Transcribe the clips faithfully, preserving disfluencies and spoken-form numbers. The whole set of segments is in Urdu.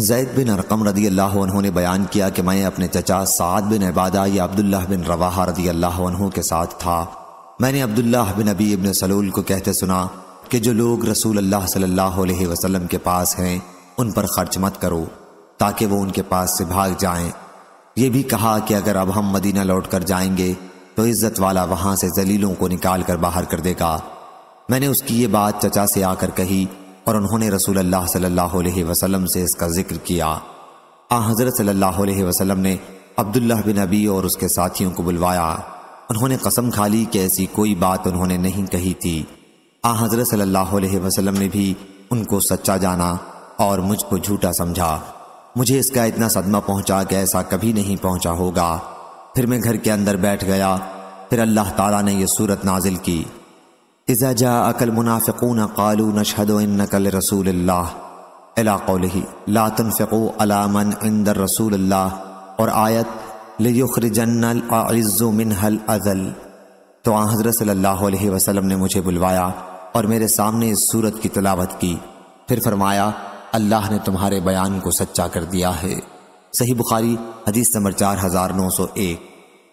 زید بن ارقم رضی اللہ عنہ نے بیان کیا کہ میں اپنے چچا سعد بن عبادہ یا عبداللہ بن رواحہ رضی اللہ عنہ کے ساتھ تھا۔ میں نے عبداللہ بن ابی ابن سلول کو کہتے سنا کہ جو لوگ رسول اللہ صلی اللہ علیہ وسلم کے پاس ہیں ان پر خرچ مت کرو تاکہ وہ ان کے پاس سے بھاگ جائیں۔ یہ بھی کہا کہ اگر اب ہم مدینہ لوٹ کر جائیں گے تو عزت والا وہاں سے ذلیلوں کو نکال کر باہر کر دے گا۔ میں نے اس کی یہ بات چچا سے آ کر کہی اور انہوں نے رسول اللہ صلی اللہ علیہ وسلم سے اس کا ذکر کیا۔ آن حضرت صلی اللہ علیہ وسلم نے عبداللہ بن ابی اور اس کے ساتھیوں کو بلوایا۔ انہوں نے قسم کھا لی کہ ایسی کوئی بات انہوں نے نہیں کہی تھی۔ آن حضرت صلی اللہ علیہ وسلم نے بھی ان کو سچا جانا اور مجھ کو جھوٹا سمجھا۔ مجھے اس کا اتنا صدمہ پہنچا کہ ایسا کبھی نہیں پہنچا ہوگا۔ پھر میں گھر کے اندر بیٹھ گیا۔ پھر اللہ تعالیٰ نے یہ سورت نازل کی، اذا جاءك المنافقون قالوا نشهد انك لرسول الله الى قوله لا تنفقوا على من عند الرسول الله اور آیت ليخرجن الاعز منها الاذل۔ تو آن حضرت صلی اللہ علیہ وسلم نے مجھے بلوایا اور میرے سامنے اس سورت کی تلاوت کی۔ پھر فرمایا، اللہ نے تمہارے بیان کو سچا کر دیا ہے۔ صحیح بخاری حدیث نمبر چار ہزار نو سو ایک۔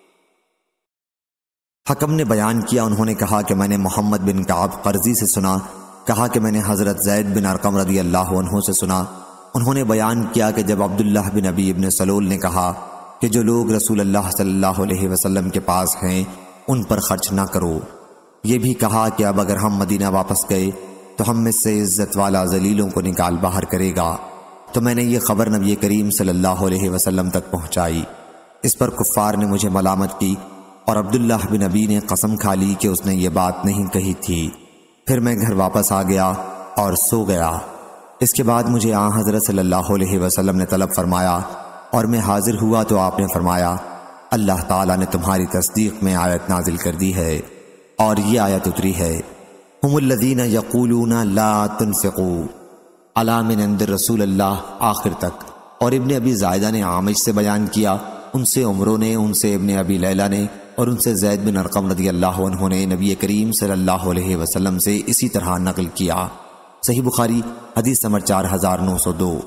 حکم نے بیان کیا، انہوں نے کہا کہ میں نے محمد بن کعب قرظی سے سنا، کہا کہ میں نے حضرت زید بن ارقم رضی اللہ عنہ سے سنا۔ انہوں نے بیان کیا کہ جب عبداللہ بن ابی ابن سلول نے کہا کہ جو لوگ رسول اللہ صلی اللہ علیہ وسلم کے پاس ہیں ان پر خرچ نہ کرو، یہ بھی کہا کہ اب اگر ہم مدینہ واپس گئے تو ہم میں سے عزت والا ذلیلوں کو نکال باہر کرے گا، تو میں نے یہ خبر نبی کریم صلی اللہ علیہ وسلم تک پہنچائی۔ اس پر کفار نے مجھے ملامت کی اور عبداللہ بن ابی نے قسم کھا لی کہ اس نے یہ بات نہیں کہی تھی۔ پھر میں گھر واپس آ گیا اور سو گیا۔ اس کے بعد مجھے آن حضرت صلی اللہ علیہ وسلم نے طلب فرمایا اور میں حاضر ہوا تو آپ نے فرمایا، اللہ تعالیٰ نے تمہاری تصدیق میں آیت نازل کر دی ہے، اور یہ آیت اتری ہے، ہم الذین یقولون لا تنفقوا علی من عند رسول اللہ، آخر تک۔ اور ابن ابی زائدہ نے عامش سے بیان کیا، ان سے عمرو نے، ان سے ابن ابی لیلہ نے اور ان سے زید بن ارقم رضی اللہ عنہ نے نبی کریم صلی اللہ علیہ وسلم سے اسی طرح نقل کیا۔ صحیح بخاری حدیث نمبر چار ہزار نو سو دو۔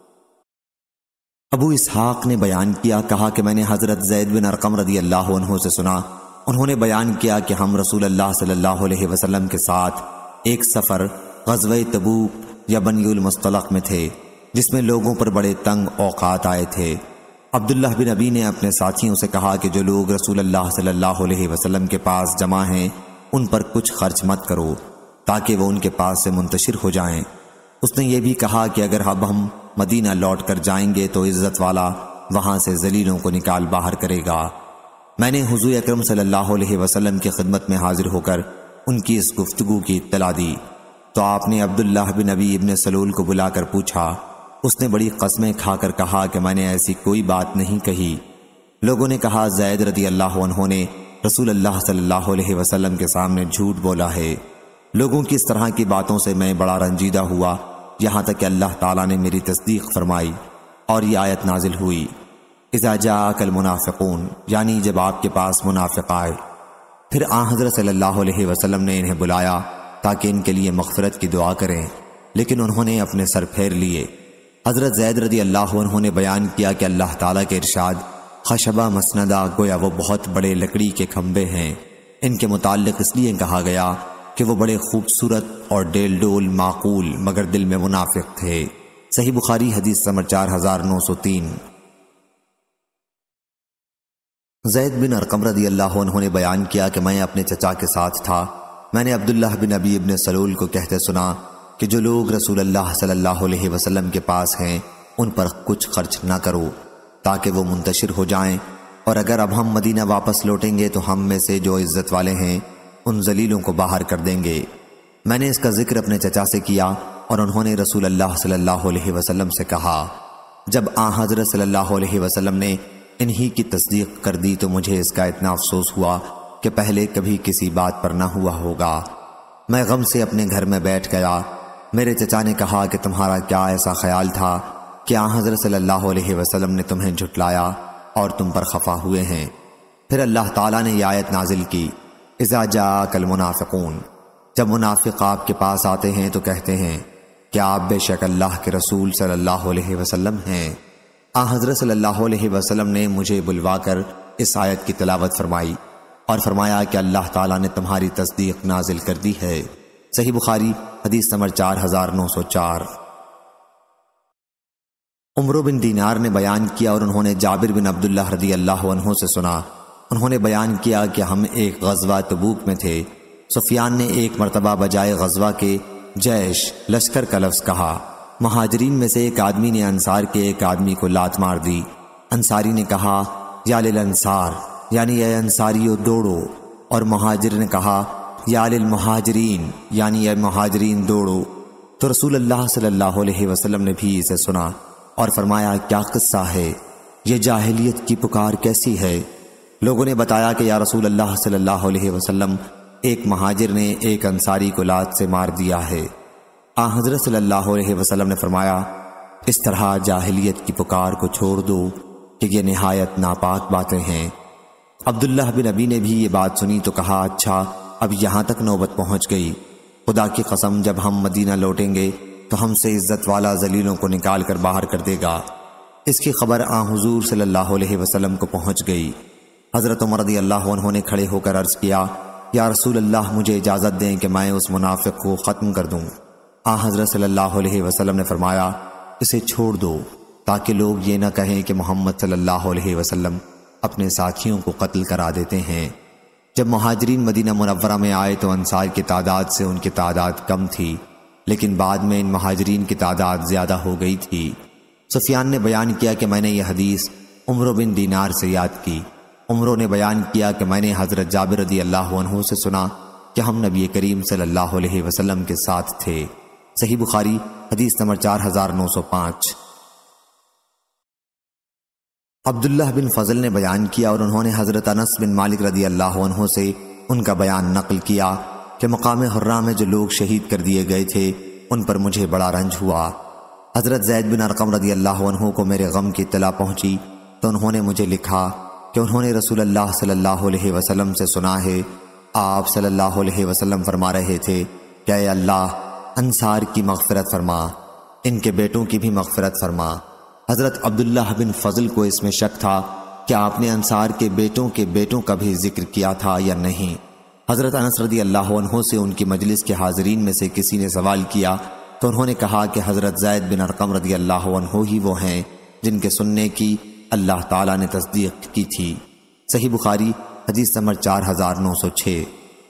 ابو اسحاق نے بیان کیا، کہا کہ میں نے حضرت زید بن ارقم رضی اللہ عنہ سے سنا، انہوں نے بیان کیا کہ ہم رسول اللہ صلی اللہ علیہ وسلم کے ساتھ ایک سفر غزوہ تبوک یا بنی المصطلق میں تھے، جس میں لوگوں پر بڑے تنگ اوقات آئے تھے۔ عبداللہ بن ابی نے اپنے ساتھیوں سے کہا کہ جو لوگ رسول اللہ صلی اللہ علیہ وسلم کے پاس جمع ہیں ان پر کچھ خرچ مت کرو تاکہ وہ ان کے پاس سے منتشر ہو جائیں۔ اس نے یہ بھی کہا کہ اگر اب ہم مدینہ لوٹ کر جائیں گے تو عزت والا وہاں سے ذلیلوں کو نکال باہر کرے گا۔ میں نے حضور اکرم صلی اللہ علیہ وسلم کی خدمت میں حاضر ہو کر ان کی اس گفتگو کی اطلاع دی تو آپ نے عبداللہ بن ابی ابن سلول کو بلا کر پوچھا۔ اس نے بڑی قسمیں کھا کر کہا کہ میں نے ایسی کوئی بات نہیں کہی۔ لوگوں نے کہا، زید رضی اللہ عنہ نے رسول اللہ صلی اللہ علیہ وسلم کے سامنے جھوٹ بولا ہے۔ لوگوں کی اس طرح کی باتوں سے میں بڑا رنجیدہ ہوا، یہاں تک کہ اللہ تعالیٰ نے میری تصدیق فرمائی اور یہ آیت نازل ہوئی، اذا جاءک المنافقون، یعنی جب آپ کے پاس منافق آئے۔ پھر آن حضرت صلی اللہ علیہ وسلم نے انہیں بلایا تاکہ ان کے لیے مغفرت کی دعا کریں، لیکن انہوں نے اپنے سر پھیر لیے۔ حضرت زید رضی اللہ عنہ نے بیان کیا کہ اللہ تعالیٰ کے ارشاد، خشبہ مسندہ، گویا وہ بہت بڑے لکڑی کے کھمبے ہیں۔ ان کے متعلق اس لیے کہا گیا کہ وہ بڑے خوبصورت اور ڈیل ڈول معقول مگر دل میں منافق تھے۔ صحیح بخاری حدیث نمبر چار ہزار نو سو تین۔ زید بن ارقم رضی اللہ عنہ نے بیان کیا کہ میں اپنے چچا کے ساتھ تھا۔ میں نے عبداللہ بن ابی ابن سلول کو کہتے سنا کہ جو لوگ رسول اللہ صلی اللہ علیہ وسلم کے پاس ہیں ان پر کچھ خرچ نہ کرو تاکہ وہ منتشر ہو جائیں، اور اگر اب ہم مدینہ واپس لوٹیں گے تو ہم میں سے جو عزت والے ہیں ان ذلیلوں کو باہر کر دیں گے۔ میں نے اس کا ذکر اپنے چچا سے کیا اور انہوں نے رسول اللہ صلی اللہ علیہ وسلم سے کہا۔ جب آن حضرت صلی اللہ علیہ وسلم نے انہی کی تصدیق کر دی تو مجھے اس کا اتنا افسوس ہوا کہ پہلے کبھی کسی بات پر نہ ہوا ہوگا۔ میں غم سے اپنے گھر میں بیٹھ گیا۔ میرے چچا نے کہا کہ تمہارا کیا ایسا خیال تھا کہ آن حضرت صلی اللہ علیہ وسلم نے تمہیں جھٹلایا اور تم پر خفا ہوئے ہیں؟ پھر اللہ تعالیٰ نے یہ آیت نازل کی، اذا جاءک المنافقون، جب منافق آپ کے پاس آتے ہیں تو کہتے ہیں کہ آپ بے شک اللہ کے رسول صلی اللہ علیہ وسلم ہیں۔ آن حضرت صلی اللہ علیہ وسلم نے مجھے بلوا کر اس آیت کی تلاوت فرمائی اور فرمایا کہ اللہ تعالیٰ نے تمہاری تصدیق نازل کر دی ہے۔ صحیح بخاری حدیث نمبر چار ہزار نو سو چار۔ عمرو بن دینار نے بیان کیا اور انہوں نے جابر بن عبداللہ رضی اللہ عنہ سے سنا، انہوں نے بیان کیا کہ ہم ایک غزوہ تبوک میں تھے۔ سفیان نے ایک مرتبہ بجائے غزوہ کے جیش لشکر کا لفظ کہا۔ مہاجرین میں سے ایک آدمی نے انصار کے ایک آدمی کو لات مار دی۔ انصاری نے کہا یا للانصار، یعنی اے انصاریو دوڑو، اور مہاجر نے کہا یا للمہاجرین، یعنی اے مہاجرین دوڑو۔ تو رسول اللہ صلی اللہ علیہ وسلم نے بھی اسے سنا اور فرمایا کیا قصہ ہے، یہ جاہلیت کی پکار کیسی ہے؟ لوگوں نے بتایا کہ یا رسول اللہ صلی اللہ علیہ وسلم، ایک مہاجر نے ایک انصاری کو لات سے مار دیا ہے۔ آن حضرت صلی اللہ علیہ وسلم نے فرمایا اس طرح جاہلیت کی پکار کو چھوڑ دو کہ یہ نہایت ناپاک باتیں ہیں۔ عبداللہ بن ابی نے بھی یہ بات سنی تو کہا اچھا اب یہاں تک نوبت پہنچ گئی، خدا کی قسم جب ہم مدینہ لوٹیں گے تو ہم سے عزت والا ذلیلوں کو نکال کر باہر کر دے گا۔ اس کی خبر آن حضور صلی اللہ علیہ وسلم کو پہنچ گئی۔ حضرت عمر رضی اللہ عنہ نے کھڑے ہو کر عرض کیا یا رسول اللہ مجھے اجازت دیں کہ میں اس منافق کو ختم کر دوں۔ آن حضرت صلی اللہ علیہ وسلم نے فرمایا اسے چھوڑ دو تاکہ لوگ یہ نہ کہیں کہ محمد صلی اللہ علیہ وسلم اپنے ساتھیوں کو قتل کرا دیتے ہیں۔ جب مہاجرین مدینہ منورہ میں آئے تو انصار کی تعداد سے ان کی تعداد کم تھی، لیکن بعد میں ان مہاجرین کی تعداد زیادہ ہو گئی تھی۔ سفیان نے بیان کیا کہ میں نے یہ حدیث عمرو بن دینار سے یاد کی۔ عمرو نے بیان کیا کہ میں نے حضرت جابر رضی اللہ عنہ سے سنا کہ ہم نبی کریم صلی اللہ علیہ وسلم کے ساتھ تھے۔ صحیح بخاری حدیث نمبر چار ہزار نو سو پانچ۔ عبداللہ بن فضل نے بیان کیا اور انہوں نے حضرت انس بن مالک رضی اللہ عنہ سے ان کا بیان نقل کیا کہ مقام حرہ میں جو لوگ شہید کر دیے گئے تھے ان پر مجھے بڑا رنج ہوا۔ حضرت زید بن ارقم رضی اللہ عنہ کو میرے غم کی اطلاع پہنچی تو انہوں نے مجھے لکھا کہ انہوں نے رسول اللہ صلی اللہ علیہ وسلم سے سنا ہے، آپ صلی اللہ علیہ وسلم فرما رہے تھے کہ اے اللہ انصار کی مغفرت فرما، ان کے بیٹوں کی بھی مغفرت فرما۔ حضرت عبداللہ بن فضل کو اس میں شک تھا کہ آپ نے انصار کے بیٹوں کے بیٹوں کا بھی ذکر کیا تھا یا نہیں۔ حضرت انس رضی اللہ عنہ سے ان کی مجلس کے حاضرین میں سے کسی نے سوال کیا تو انہوں نے کہا کہ حضرت زید بن ارقم رضی اللہ عنہ ہی وہ ہیں جن کے سننے کی اللہ تعالیٰ نے تصدیق کی تھی۔ صحیح بخاری حدیث نمبر چار ہزار نو سو چھ۔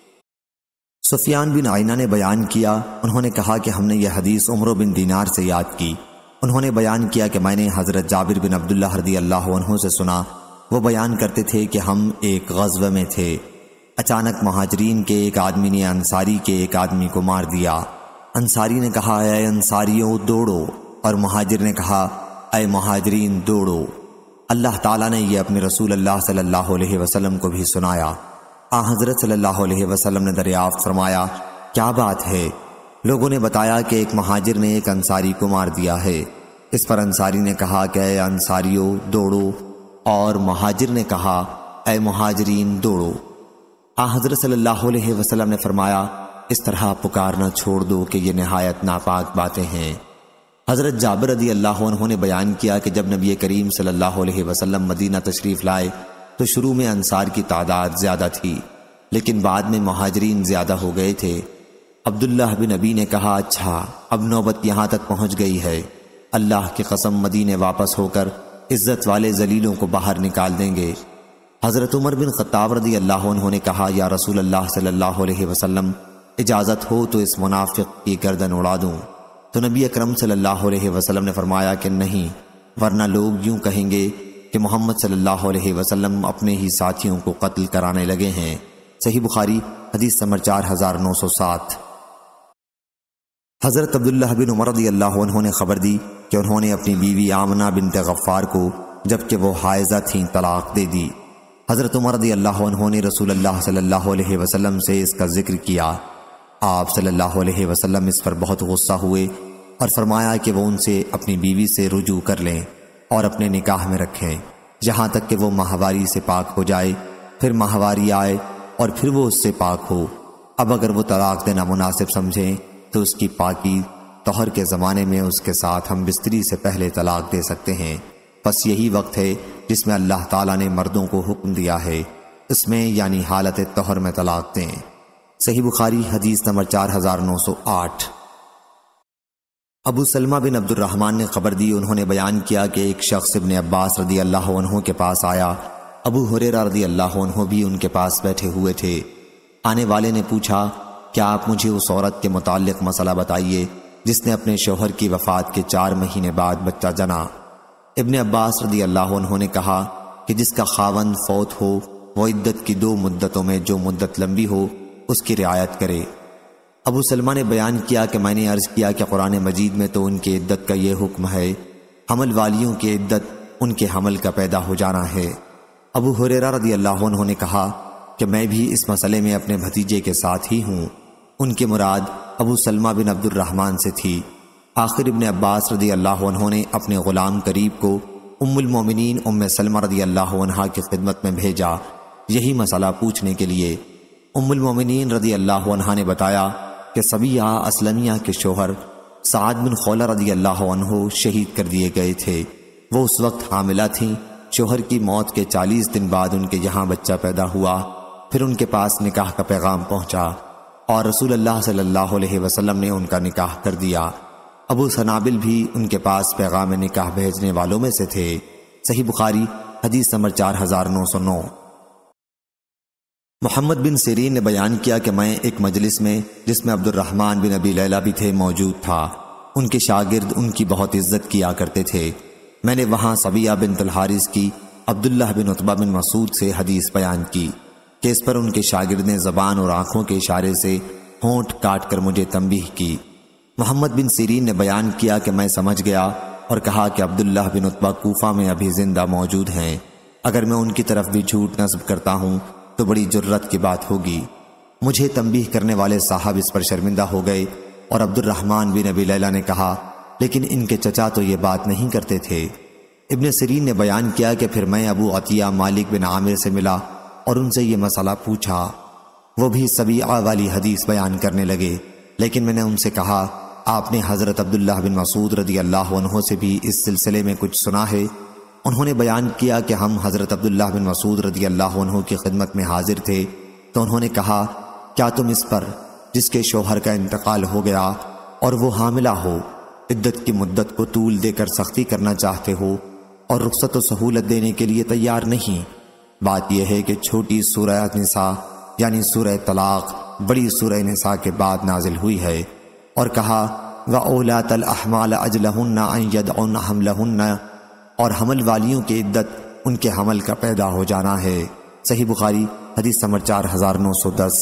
سفیان بن عینہ نے بیان کیا، انہوں نے کہا کہ ہم نے یہ حدیث عمرو بن دینار سے یاد کی۔ انہوں نے بیان کیا کہ میں نے حضرت جابر بن عبداللہ رضی اللہ عنہ سے سنا، وہ بیان کرتے تھے کہ ہم ایک غزوہ میں تھے، اچانک مہاجرین کے ایک آدمی نے انصاری کے ایک آدمی کو مار دیا۔ انصاری نے کہا اے انصاریوں دوڑو، اور مہاجر نے کہا اے مہاجرین دوڑو۔ اللہ تعالیٰ نے یہ اپنے رسول اللہ صلی اللہ علیہ وسلم کو بھی سنایا۔ آن حضرت صلی اللہ علیہ وسلم نے دریافت فرمایا کیا بات ہے؟ لوگوں نے بتایا کہ ایک مہاجر نے ایک انصاری کو مار دیا ہے۔ اس پر انصاری نے کہا کہ اے انصاریوں دوڑو، اور مہاجر نے کہا اے مہاجرین دوڑو۔ آن حضرت صلی اللہ علیہ وسلم نے فرمایا اس طرح پکارنا چھوڑ دو کہ یہ نہایت ناپاک باتیں ہیں۔ حضرت جابر رضی اللہ عنہ نے بیان کیا کہ جب نبی کریم صلی اللہ علیہ وسلم مدینہ تشریف لائے تو شروع میں انصار کی تعداد زیادہ تھی، لیکن بعد میں مہاجرین زیادہ ہو گئے تھے۔ عبداللہ بن ابی نے کہا اچھا اب نوبت یہاں تک پہنچ گئی ہے، اللہ کی قسم مدینے واپس ہو کر عزت والے ذلیلوں کو باہر نکال دیں گے۔ حضرت عمر بن خطاب رضی اللہ عنہ نے کہا یا رسول اللہ صلی اللہ علیہ وسلم اجازت ہو تو اس منافق کی گردن اڑا دوں۔ تو نبی اکرم صلی اللہ علیہ وسلم نے فرمایا کہ نہیں، ورنہ لوگ یوں کہیں گے کہ محمد صلی اللہ علیہ وسلم اپنے ہی ساتھیوں کو قتل کرانے لگے ہیں۔ صحیح بخاری حدیث نمبر چار ہزار نو سو سات۔ حضرت عبداللہ بن عمر رضی اللہ عنہ نے خبر دی کہ انہوں نے اپنی بیوی آمنہ بنت غفار کو جبکہ وہ حائضہ تھیں طلاق دے دی۔ حضرت عمر رضی اللہ عنہ نے رسول اللہ صلی اللہ علیہ وسلم سے اس کا ذکر کیا۔ آپ صلی اللہ علیہ وسلم اس پر بہت غصہ ہوئے اور فرمایا کہ وہ ان سے اپنی بیوی سے رجوع کر لیں اور اپنے نکاح میں رکھیں جہاں تک کہ وہ ماہواری سے پاک ہو جائے، پھر ماہواری آئے اور پھر وہ اس سے پاک ہو۔ اب اگر وہ طلاق دینا مناسب سمجھیں تو اس کی پاکی طہر کے زمانے میں اس کے ساتھ ہم بستری سے پہلے طلاق دے سکتے ہیں، بس یہی وقت ہے جس میں اللہ تعالیٰ نے مردوں کو حکم دیا ہے اس میں یعنی حالت طہر میں طلاق دیں۔ صحیح بخاری حدیث نمبر چار ہزار نو سو آٹھ۔ ابو سلمہ بن عبد الرحمن نے خبر دی، انہوں نے بیان کیا کہ ایک شخص ابن عباس رضی اللہ عنہ کے پاس آیا، ابو ہریرہ رضی اللہ عنہ بھی ان کے پاس بیٹھے ہوئے تھے۔ آنے والے نے پوچھا، کیا آپ مجھے اس عورت کے متعلق مسئلہ بتائیے جس نے اپنے شوہر کی وفات کے چار مہینے بعد بچہ جنا؟ ابن عباس رضی اللہ عنہ نے کہا کہ جس کا خاوند فوت ہو وہ عدت کی دو مدتوں میں جو مدت لمبی ہو اس کی رعایت کرے۔ ابو سلمہ نے بیان کیا کہ میں نے عرض کیا کہ قرآن مجید میں تو ان کی عدت کا یہ حکم ہے، حمل والیوں کی عدت ان کے حمل کا پیدا ہو جانا ہے۔ ابو ہریرہ رضی اللہ عنہ نے کہا کہ میں بھی اس مسئلے میں اپنے بھتیجے کے ساتھ ہی ہوں۔ ان کی مراد ابو سلمہ بن عبد الرحمن سے تھی۔ آخر ابن عباس رضی اللہ عنہ نے اپنے غلام قریب کو ام المومنین ام سلمہ رضی اللہ عنہا کی خدمت میں بھیجا یہی مسئلہ پوچھنے کے لیے۔ ام المومنین رضی اللہ عنہا نے بتایا کہ سبیہ اسلمیہ کے شوہر سعد بن خولہ رضی اللہ عنہ شہید کر دیے گئے تھے۔ وہ اس وقت حاملہ تھیں۔ شوہر کی موت کے چالیس دن بعد ان کے یہاں بچہ پیدا ہوا، پھر ان کے پاس نکاح کا پیغام پہنچا اور رسول اللہ صلی اللہ علیہ وسلم نے ان کا نکاح کر دیا۔ ابو سنابل بھی ان کے پاس پیغام نکاح بھیجنے والوں میں سے تھے۔ صحیح بخاری حدیث نمبر چار ہزار نو سو نو۔ محمد بن سیرین نے بیان کیا کہ میں ایک مجلس میں جس میں عبد الرحمن بن ابی لیلہ بھی تھے موجود تھا۔ ان کے شاگرد ان کی بہت عزت کیا کرتے تھے۔ میں نے وہاں سبیہ بنت الحارث کی عبداللہ بن عتبہ بن مسعود سے حدیث بیان کی کہ اس پر ان کے شاگرد نے زبان اور آنکھوں کے اشارے سے ہونٹ کاٹ کر مجھے تنبیہ کی۔ محمد بن سیرین نے بیان کیا کہ میں سمجھ گیا اور کہا کہ عبداللہ بن عتبہ کوفہ میں ابھی زندہ موجود ہیں، اگر میں ان کی طرف بھی جھوٹ نسب کرتا ہوں تو بڑی جرت کی بات ہوگی۔ مجھے تنبیہ کرنے والے صاحب اس پر شرمندہ ہو گئے اور عبد الرحمن بن ابی لیلہ نے کہا لیکن ان کے چچا تو یہ بات نہیں کرتے تھے۔ ابن سیرین نے بیان کیا کہ پھر میں ابو عطیہ مالک بن عامر سے ملا اور ان سے یہ مسئلہ پوچھا۔ وہ بھی سبیعہ والی حدیث بیان کرنے لگے، لیکن میں نے ان سے کہا آپ نے حضرت عبداللہ بن مسعود رضی اللہ عنہ سے بھی اس سلسلے میں کچھ سنا ہے؟ انہوں نے بیان کیا کہ ہم حضرت عبداللہ بن مسعود رضی اللہ عنہ کی خدمت میں حاضر تھے تو انہوں نے کہا کیا تم اس پر جس کے شوہر کا انتقال ہو گیا اور وہ حاملہ ہو عدت کی مدت کو طول دے کر سختی کرنا چاہتے ہو اور رخصت و سہولت دینے کے لیے تیار نہیں؟ بات یہ ہے کہ چھوٹی سورہ نساء یعنی سورہ طلاق بڑی سورہ نساء کے بعد نازل ہوئی ہے، اور کہا وَأُولَاتَ الْأَحْمَالَ أَجْلَهُنَّ أَن يَدْعُنَّ حَمْلَهُنَّ، اور حمل والیوں کی عدت ان کے حمل کا پیدا ہو جانا ہے۔ صحیح بخاری حدیث نمبر چار ہزار نو سو دس۔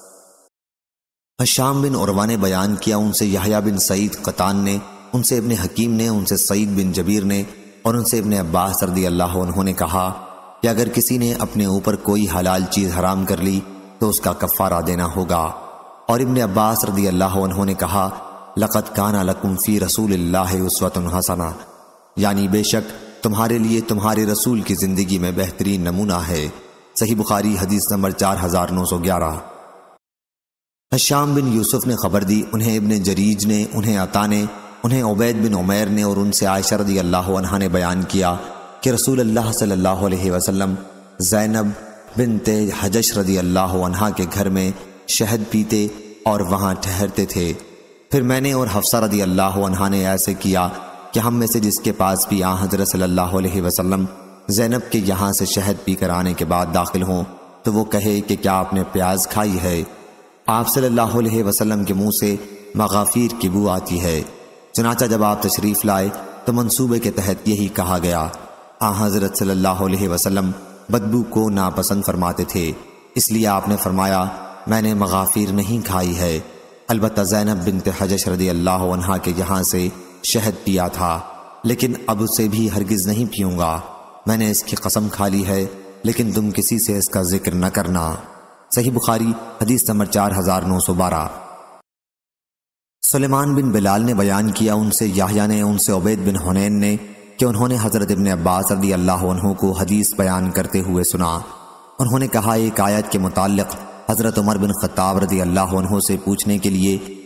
ہشام بن عروہ نے بیان کیا ان سے یحییٰ بن سعید قطان نے، ان سے ابن حکیم نے، ان سے سعید بن جبیر نے اور ان سے ابن عباس رضی اللہ عنہ نے کہا کہ اگر کسی نے اپنے اوپر کوئی حلال چیز حرام کر لی تو اس کا کفارہ دینا ہوگا۔ اور ابن عباس رضی اللہ عنہ نے کہا لَقَدْ كَانَ لَكُمْ فِي رَسُولِ اللَّهِ أُسْوَةٌ حَسَنَةٌ، یعنی بے شک تمہارے لیے تمہارے رسول کی زندگی میں بہترین نمونہ ہے۔ صحیح بخاری حدیث نمبر چار ہزار نو سو گیارہ۔ ہشام بن یوسف نے خبر دی، انہیں ابن جریج نے، انہیں عطا نے، انہیں عبید بن عمیر نے اور ان سے عائشہ رضی اللہ عنہا نے بیان کیا کہ رسول اللہ صلی اللہ علیہ وسلم زینب بنت حجش رضی اللہ عنہا کے گھر میں شہد پیتے اور وہاں ٹھہرتے تھے۔ پھر میں نے اور حفصہ رضی اللہ عنہا نے ایسے کیا کہ ہم میں سے جس کے پاس بھی آن حضرت صلی اللہ علیہ وسلم زینب کے یہاں سے شہد پی کر آنے کے بعد داخل ہوں تو وہ کہے کہ کیا آپ نے پیاز کھائی ہے؟ آپ صلی اللہ علیہ وسلم کے منہ سے مغافیر کی بو آتی ہے۔ چنانچہ جب آپ تشریف لائے تو منصوبے کے تحت یہی کہا گیا۔ آن حضرت صلی اللہ علیہ وسلم بدبو کو ناپسند فرماتے تھے، اس لیے آپ نے فرمایا میں نے مغافیر نہیں کھائی ہے، البتہ زینب بنت حجش رضی اللہ عنہا کے یہاں سے شہد پیا تھا، لیکن اب اسے بھی ہرگز نہیں پیوں گا، میں نے اس کی قسم کھا لی ہے، لیکن تم کسی سے اس کا ذکر نہ کرنا۔ صحیح بخاری حدیث نمبر چار ہزار نو سو بارہ۔ سلیمان بن بلال نے بیان کیا ان سے یحییٰ نے، ان سے عبید بن حنین نے کہ انہوں نے حضرت ابن عباس رضی اللہ عنہ کو حدیث بیان کرتے ہوئے سنا۔ انہوں نے کہا ایک آیت کے متعلق حضرت عمر بن خطاب رضی اللہ عنہ سے پوچھنے کے لیے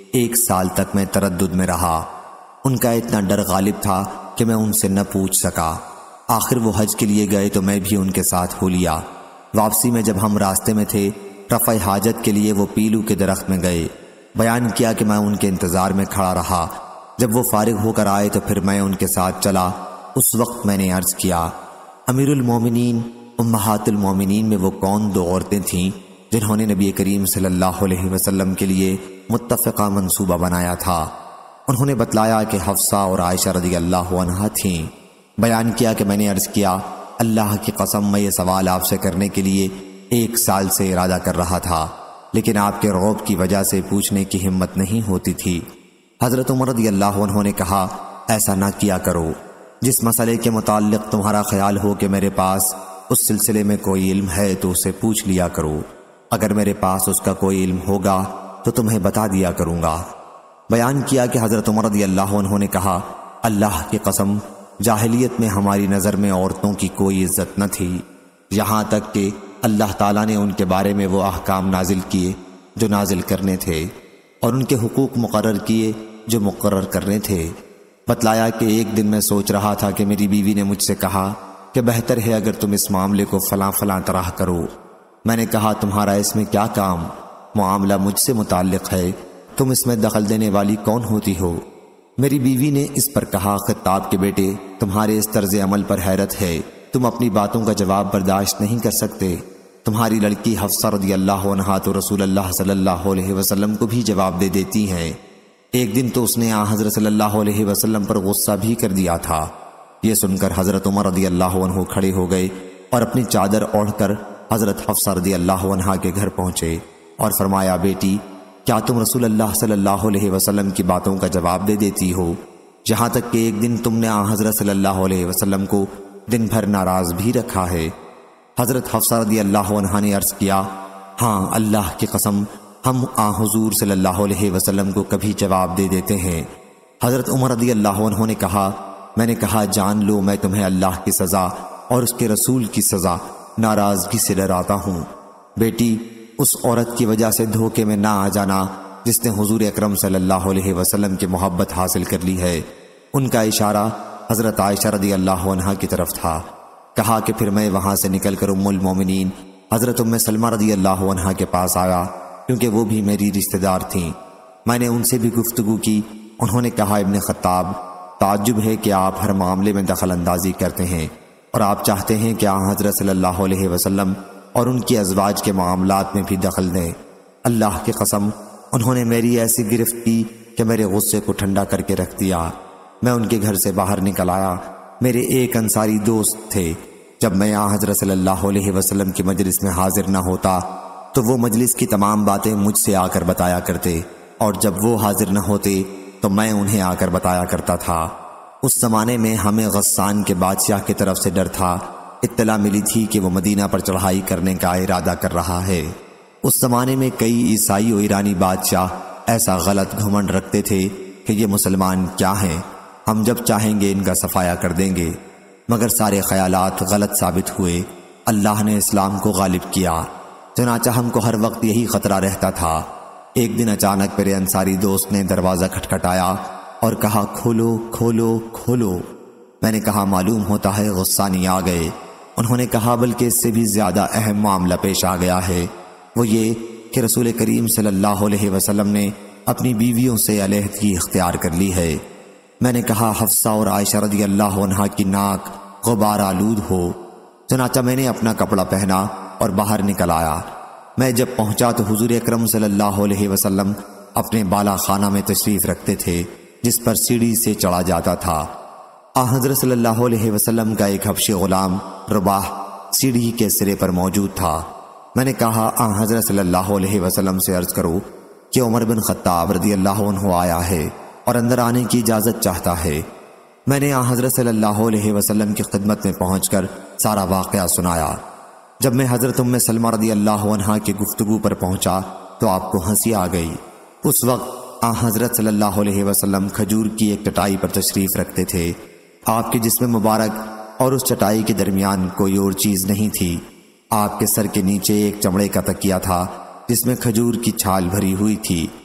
ایک سال تک میں تردد میں رہا۔ ان کا اتنا ڈر غالب تھا کہ میں ان سے نہ پوچھ سکا۔ آخر وہ حج کے لیے گئے تو میں بھی ان کے ساتھ ہو لیا۔ واپسی میں جب ہم راستے میں تھے، رفع حاجت کے لیے وہ پیلو کے درخت میں گئے۔ بیان کیا کہ میں ان کے انتظار میں کھڑا رہا۔ جب وہ فارغ ہو کر آئے تو پھر میں ان کے ساتھ چلا۔ اس وقت میں نے عرض کیا، امیر المومنین، امہات المومنین میں وہ کون دو عورتیں تھیں جنہوں نے نبی کریم صلی اللہ علیہ وسلم کے لیے متفقہ منصوبہ بنایا تھا؟ انہوں نے بتلایا کہ حفصہ اور عائشہ رضی اللہ عنہا تھیں۔ بیان کیا کہ میں نے عرض کیا، اللہ کی قسم میں یہ سوال آپ سے کرنے کے لیے ایک سال سے ارادہ کر رہا تھا، لیکن آپ کے رعب کی وجہ سے پوچھنے کی ہمت نہیں ہوتی تھی۔ حضرت عمر رضی اللہ عنہ نے کہا، ایسا نہ کیا کرو۔ جس مسئلے کے متعلق تمہارا خیال ہو کہ میرے پاس اس سلسلے میں کوئی علم ہے تو اسے پوچھ لیا کرو۔ اگر میرے پاس اس کا کوئی علم ہوگا تو تمہیں بتا دیا کروں گا۔ بیان کیا کہ حضرت عمر رضی اللہ عنہ نے کہا، اللہ کی قسم، جاہلیت میں ہماری نظر میں عورتوں کی کوئی عزت نہ تھی، یہاں تک کہ اللہ تعالیٰ نے ان کے بارے میں وہ احکام نازل کیے جو نازل کرنے تھے، اور ان کے حقوق مقرر کیے جو مقرر کرنے تھے۔ بتلایا کہ ایک دن میں سوچ رہا تھا کہ میری بیوی نے مجھ سے کہا کہ بہتر ہے اگر تم اس معاملے کو فلاں فلاں طرح کرو۔ میں نے کہا، تمہارا اس میں کیا کام؟ معاملہ مجھ سے متعلق ہے، تم اس میں دخل دینے والی کون ہوتی ہو؟ میری بیوی نے اس پر کہا، خطاب کے بیٹے، تمہارے اس طرز عمل پر حیرت ہے، تم اپنی باتوں کا جواب برداشت نہیں کر سکتے۔ تمہاری لڑکی حفصہ رضی اللہ عنہا تو رسول اللہ صلی اللہ علیہ وسلم کو بھی جواب دے دیتی ہیں۔ ایک دن تو اس نے آن حضرت صلی اللہ علیہ وسلم پر غصہ بھی کر دیا تھا۔ یہ سن کر حضرت عمر رضی اللہ عنہ کھڑے ہو گئے اور اپنی چادر اوڑھ کر حضرت حفصہ رضی اللہ عنہا کے گھر پہنچے اور فرمایا، بیٹی، کیا تم رسول اللہ صلی اللہ علیہ وسلم کی باتوں کا جواب دے دیتی ہو؟ یہاں تک کہ ایک دن تم نے آن حضرت صلی اللہ علیہ وسلم کو دن بھر ناراض بھی رکھا ہے۔ حضرت حفصہ رضی اللہ عنہا نے عرض کیا، ہاں، اللہ کی قسم، ہم آن حضور صلی اللہ علیہ وسلم کو کبھی جواب دے دیتے ہیں۔ حضرت عمر رضی اللہ عنہ نے کہا، میں نے کہا، جان لو میں تمہیں اللہ کی سزا اور اس کے رسول کی سزا ناراضگی سے ڈراتا ہوں۔ بیٹی، اس عورت کی وجہ سے دھوکے میں نہ آ جانا جس نے حضور اکرم صلی اللہ علیہ وسلم کی محبت حاصل کر لی ہے۔ ان کا اشارہ حضرت عائشہ رضی اللہ عنہا کی طرف تھا۔ کہا کہ پھر میں وہاں سے نکل کر ام المومنین حضرت ام سلمہ رضی اللہ عنہا کے پاس آیا، کیونکہ وہ بھی میری رشتہ دار تھیں۔ میں نے ان سے بھی گفتگو کی۔ انہوں نے کہا، ابن خطاب، تعجب ہے کہ آپ ہر معاملے میں دخل اندازی کرتے ہیں اور آپ چاہتے ہیں کہ آن حضرت صلی اللہ علیہ وسلم اور ان کی ازواج کے معاملات میں بھی دخل دیں۔ اللہ کی قسم، انہوں نے میری ایسی گرفت کی کہ میرے غصے کو ٹھنڈا کر کے رکھ دیا۔ میں ان کے گھر سے باہر نکل آیا۔ میرے ایک انصاری دوست تھے۔ جب میں آن حضرت صلی اللہ علیہ وسلم کی مجلس میں حاضر نہ ہوتا تو وہ مجلس کی تمام باتیں مجھ سے آ کر بتایا کرتے، اور جب وہ حاضر نہ ہوتے تو میں انہیں آ کر بتایا کرتا تھا۔ اس زمانے میں ہمیں غسان کے بادشاہ کی طرف سے ڈر تھا۔ اطلاع ملی تھی کہ وہ مدینہ پر چڑھائی کرنے کا ارادہ کر رہا ہے۔ اس زمانے میں کئی عیسائی و ایرانی بادشاہ ایسا غلط گھمنڈ رکھتے تھے کہ یہ مسلمان کیا ہیں، ہم جب چاہیں گے ان کا صفایا کر دیں گے، مگر سارے خیالات غلط ثابت ہوئے۔ اللہ نے اسلام کو غالب کیا، چنانچہ ہم کو ہر وقت یہی خطرہ رہتا تھا۔ ایک دن اچانک میرے انصاری دوست نے دروازہ کھٹکھٹایا اور کہا، کھولو کھولو کھولو۔ میں نے کہا، معلوم ہوتا ہے غسانی آ گئے۔ انہوں نے کہا، بلکہ اس سے بھی زیادہ اہم معاملہ پیش آ گیا ہے، وہ یہ کہ رسول کریم صلی اللہ علیہ وسلم نے اپنی بیویوں سے علیحدگی اختیار کر لی ہے۔ میں نے کہا، حفصہ اور عائشہ رضی اللہ عنہا کی ناک غبار آلود ہو۔ چنانچہ میں نے اپنا کپڑا پہنا اور باہر نکل آیا۔ میں جب پہنچا تو حضور اکرم صلی اللہ علیہ وسلم اپنے بالا خانہ میں تشریف رکھتے تھے، جس پر سیڑھی سے چڑھا جاتا تھا۔ آن حضرت صلی اللہ علیہ وسلم کا ایک حبشی غلام رباح سیڑھی کے سرے پر موجود تھا۔ میں نے کہا، آن حضرت صلی اللہ علیہ وسلم سے عرض کرو کہ عمر بن خطاب رضی اللہ عنہ آیا ہے اور اندر آنے کی اجازت چاہتا ہے۔ میں نے آن حضرت صلی اللہ علیہ وسلم کی خدمت میں پہنچ کر سارا واقعہ سنایا۔ جب میں حضرت ام سلمہ رضی اللہ عنہا کی گفتگو پر پہنچا تو آپ کو ہنسی آ گئی۔ اس وقت آن حضرت صلی اللہ علیہ وسلم کھجور کی ایک چٹائی پر تشریف رکھتے تھے۔ آپ کے جسم مبارک اور اس چٹائی کے درمیان کوئی اور چیز نہیں تھی۔ آپ کے سر کے نیچے ایک چمڑے کا تکیہ تھا جس میں کھجور کی چھال بھری ہوئی تھی۔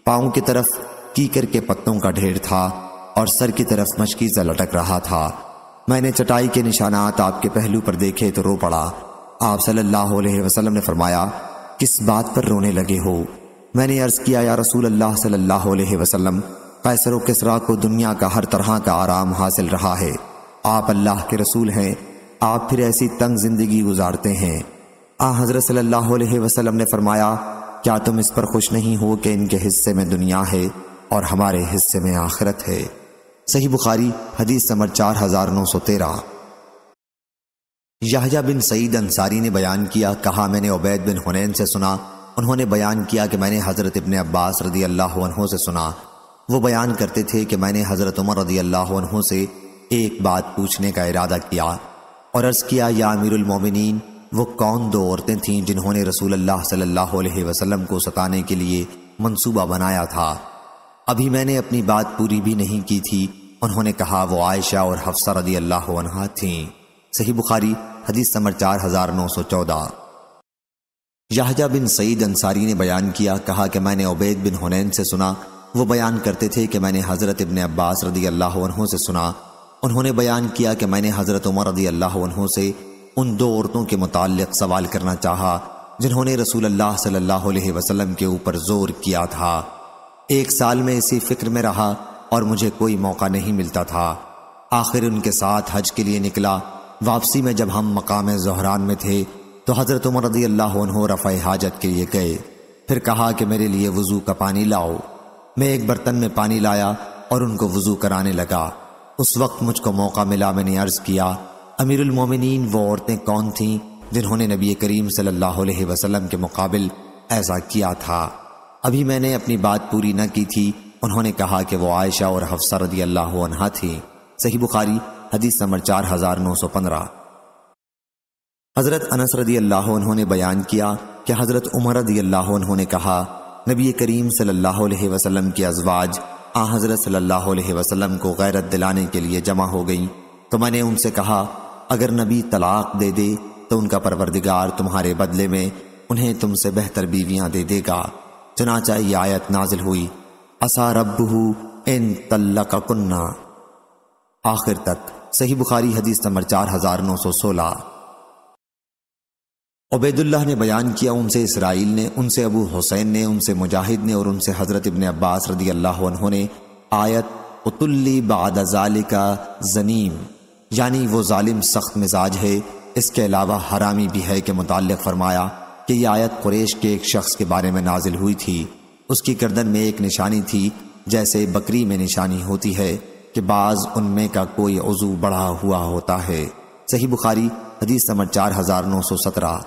پاؤں کی طرف کیکر کے پتوں کا ڈھیر تھا اور سر کی طرف مشکیزہ لٹک رہا تھا۔ میں نے چٹائی کے نشانات آپ کے پہلو پر دیکھے تو رو پڑا۔ آپ صلی اللہ علیہ وسلم نے فرمایا، کس بات پر رونے لگے ہو؟ میں نے عرض کیا، یا رسول اللہ صلی اللہ علیہ وسلم، قیصر و کسریٰ کو دنیا کا ہر طرح کا آرام حاصل رہا ہے، آپ اللہ کے رسول ہیں، آپ پھر ایسی تنگ زندگی گزارتے ہیں۔ آ حضرت صلی اللہ علیہ وسلم نے فرمایا، کیا تم اس پر خوش نہیں ہو کہ ان کے حصے میں دنیا ہے اور ہمارے حصے میں آخرت ہے؟ صحیح بخاری حدیث نمبر چار ہزار نو سو تیرہ۔ یحییٰ بن سعید انصاری نے بیان کیا، کہا میں نے عبید بن حنین سے سنا، انہوں نے بیان کیا کہ میں نے حضرت ابن عباس رضی اللہ عنہ سے سنا، وہ بیان کرتے تھے کہ میں نے حضرت عمر رضی اللہ عنہ سے ایک بات پوچھنے کا ارادہ کیا اور عرض کیا، یا امیر المومنین، وہ کون دو عورتیں تھیں جنہوں نے رسول اللہ صلی اللہ علیہ وسلم کو ستانے کے لیے منصوبہ بنایا تھا؟ ابھی میں نے اپنی بات پوری بھی نہیں کی تھی، انہوں نے کہا وہ عائشہ اور حفصہ رضی اللہ عنہا تھیں۔ صحیح بخاری حدیث نمبر چار ہزار نو سو چودہ۔ یحییٰ بن سعید انصاری نے بیان کیا، کہا کہ میں نے عبید بن حنین سے سنا، وہ بیان کرتے تھے کہ میں نے حضرت ابن عباس رضی اللہ عنہ سے سنا، انہوں نے بیان کیا کہ میں نے حضرت عمر رضی اللہ عنہ سے ان دو عورتوں کے متعلق سوال کرنا چاہا جنہوں نے رسول اللہ صلی اللہ علیہ وسلم کے اوپر زور کیا تھا۔ ایک سال میں اسی فکر میں رہا اور مجھے کوئی موقع نہیں ملتا تھا۔ آخر ان کے ساتھ حج کے لیے نکلا۔ واپسی میں جب ہم مقام زہران میں تھے تو حضرت عمر رضی اللہ عنہ رفع حاجت کے لیے گئے، پھر کہا کہ میرے لیے وضو کا پانی لاؤ۔ میں ایک برتن میں پانی لایا اور ان کو وضو کرانے لگا۔ اس وقت مجھ کو موقع ملا، میں نے عرض کیا، امیر المومنین، وہ عورتیں کون تھیں جنہوں نے نبی کریم صلی اللہ علیہ وسلم کے مقابل ایسا کیا تھا؟ ابھی میں نے اپنی بات پوری نہ کی تھی، انہوں نے کہا کہ وہ عائشہ اور حفصہ رضی اللہ عنہا تھیں۔ صحیح بخاری حدیث نمبر چار ہزار نو سو پندرہ۔ حضرت انس رضی اللہ عنہ نے بیان کیا کہ حضرت عمر رضی اللہ عنہ نے کہا، نبی کریم صلی اللہ علیہ وسلم کی ازواج آ حضرت صلی اللہ علیہ وسلم کو غیرت دلانے کے لیے جمع ہو گئیں، تو میں نے ان سے کہا، اگر نبی طلاق دے دے تو ان کا پروردگار تمہارے بدلے میں انہیں تم سے بہتر بیویاں دے دے گا۔ چنانچہ یہ آیت نازل ہوئی، عسیٰ ربہ ان طلقکن، آخر تک۔ صحیح بخاری حدیث نمبر چار ہزار نو سو سولہ۔ عبید اللہ نے بیان کیا، ان سے اسرائیل نے، ان سے ابو حسین نے، ان سے مجاہد نے اور ان سے حضرت ابن عباس رضی اللہ عنہ نے آیت اطلی بعد ذالک زنیم، یعنی وہ ظالم سخت مزاج ہے، اس کے علاوہ حرامی بھی ہے، کے متعلق فرمایا کہ یہ آیت قریش کے ایک شخص کے بارے میں نازل ہوئی تھی۔ اس کی گردن میں ایک نشانی تھی جیسے بکری میں نشانی ہوتی ہے کہ بعض ان میں کا کوئی عضو بڑھا ہوا ہوتا ہے۔ صحیح بخاری حدیث نمبر چار ہزار نو سو سترہ۔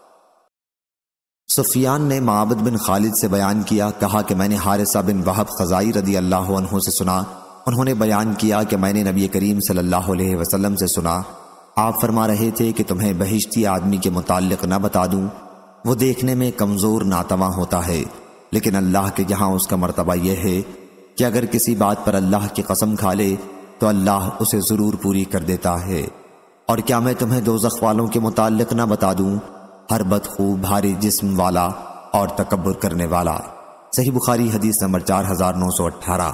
سفیان نے معبد بن خالد سے بیان کیا، کہا کہ میں نے حارثہ بن وہب خزائی رضی اللہ عنہ سے سنا، انہوں نے بیان کیا کہ میں نے نبی کریم صلی اللہ علیہ وسلم سے سنا، آپ فرما رہے تھے کہ تمہیں بہشتی آدمی کے متعلق نہ بتا دوں، وہ دیکھنے میں کمزور ناتواں ہوتا ہے، لیکن اللہ کے یہاں اس کا مرتبہ یہ ہے کہ اگر کسی بات پر اللہ کی قسم کھا لے تو اللہ اسے ضرور پوری کر دیتا ہے۔ اور کیا میں تمہیں دوزخ والوں کے متعلق نہ بتا دوں؟ ہر بدخو، بھاری جسم والا اور تکبر کرنے والا۔ صحیح بخاری حدیث نمبر چار ہزار نو سو اٹھارہ۔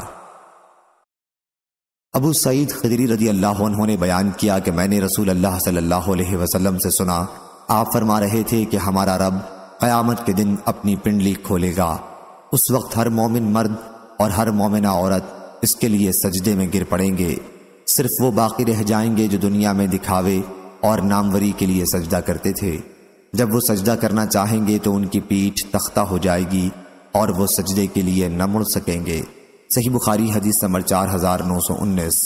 ابو سعید خدری رضی اللہ عنہ نے بیان کیا کہ میں نے رسول اللہ صلی اللہ علیہ وسلم سے سنا، آپ فرما رہے تھے کہ ہمارا رب قیامت کے دن اپنی پنڈلی کھولے گا، اس وقت ہر مومن مرد اور ہر مومنہ عورت اس کے لیے سجدے میں گر پڑیں گے، صرف وہ باقی رہ جائیں گے جو دنیا میں دکھاوے اور ناموری کے لیے سجدہ کرتے تھے۔ جب وہ سجدہ کرنا چاہیں گے تو ان کی پیٹھ تختہ ہو جائے گی اور وہ سجدے کے لیے نہ مڑ سکیں گے۔ صحیح بخاری حدیث نمبر چار ہزار نو سو انیس۔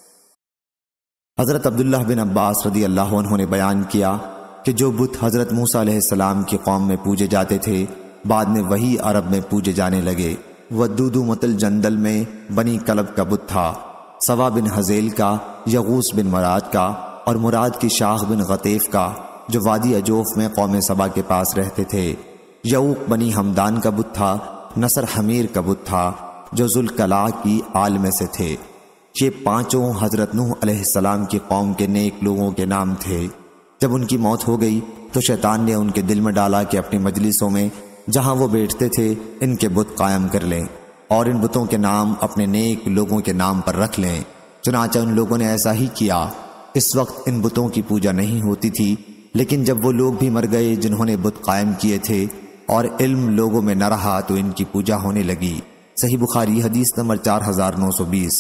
حضرت عبداللہ بن عباس رضی اللہ عنہ نے بیان کیا کہ جو بت حضرت موسیٰ علیہ السلام کی قوم میں پوجے جاتے تھے بعد میں وہی عرب میں پوجے جانے لگے۔ ودودو متل جندل میں بنی کلب کا بت تھا، سوا بن حزیل کا، یغوس بن مراد کا اور مراد کی شاخ بن غطیف کا جو وادی اجوف میں قوم سبا کے پاس رہتے تھے۔ یعوق بنی حمدان کا بت تھا، نصر حمیر کا بت تھا جو ذوالقلاع کی آل میں سے تھے۔ یہ پانچوں حضرت نوح علیہ السلام کی قوم کے نیک لوگوں کے نام تھے۔ جب ان کی موت ہو گئی تو شیطان نے ان کے دل میں ڈالا کہ اپنی مجلسوں میں جہاں وہ بیٹھتے تھے ان کے بت قائم کر لیں۔ اور ان بتوں کے نام اپنے نیک لوگوں کے نام پر رکھ لیں۔ چنانچہ ان لوگوں نے ایسا ہی کیا۔ اس وقت ان بتوں کی پوجا نہیں ہوتی تھی، لیکن جب وہ لوگ بھی مر گئے جنہوں نے بت قائم کیے تھے اور علم لوگوں میں نہ رہا تو ان کی پوجا ہونے لگی۔ صحیح بخاری حدیث نمبر چار ہزار نو سو بیس۔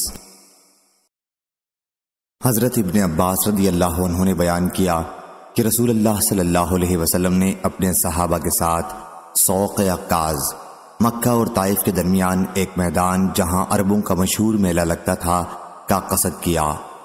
حضرت ابن عباس رضی اللہ عنہ نے بیان کیا کہ رسول اللہ صلی اللہ علیہ وسلم نے اپنے صحابہ کے ساتھ سوق عکاظ، مکہ اور طائف کے درمیان ایک میدان جہاں عربوں کا مشہور میلہ لگتا تھا کا قصد کیا۔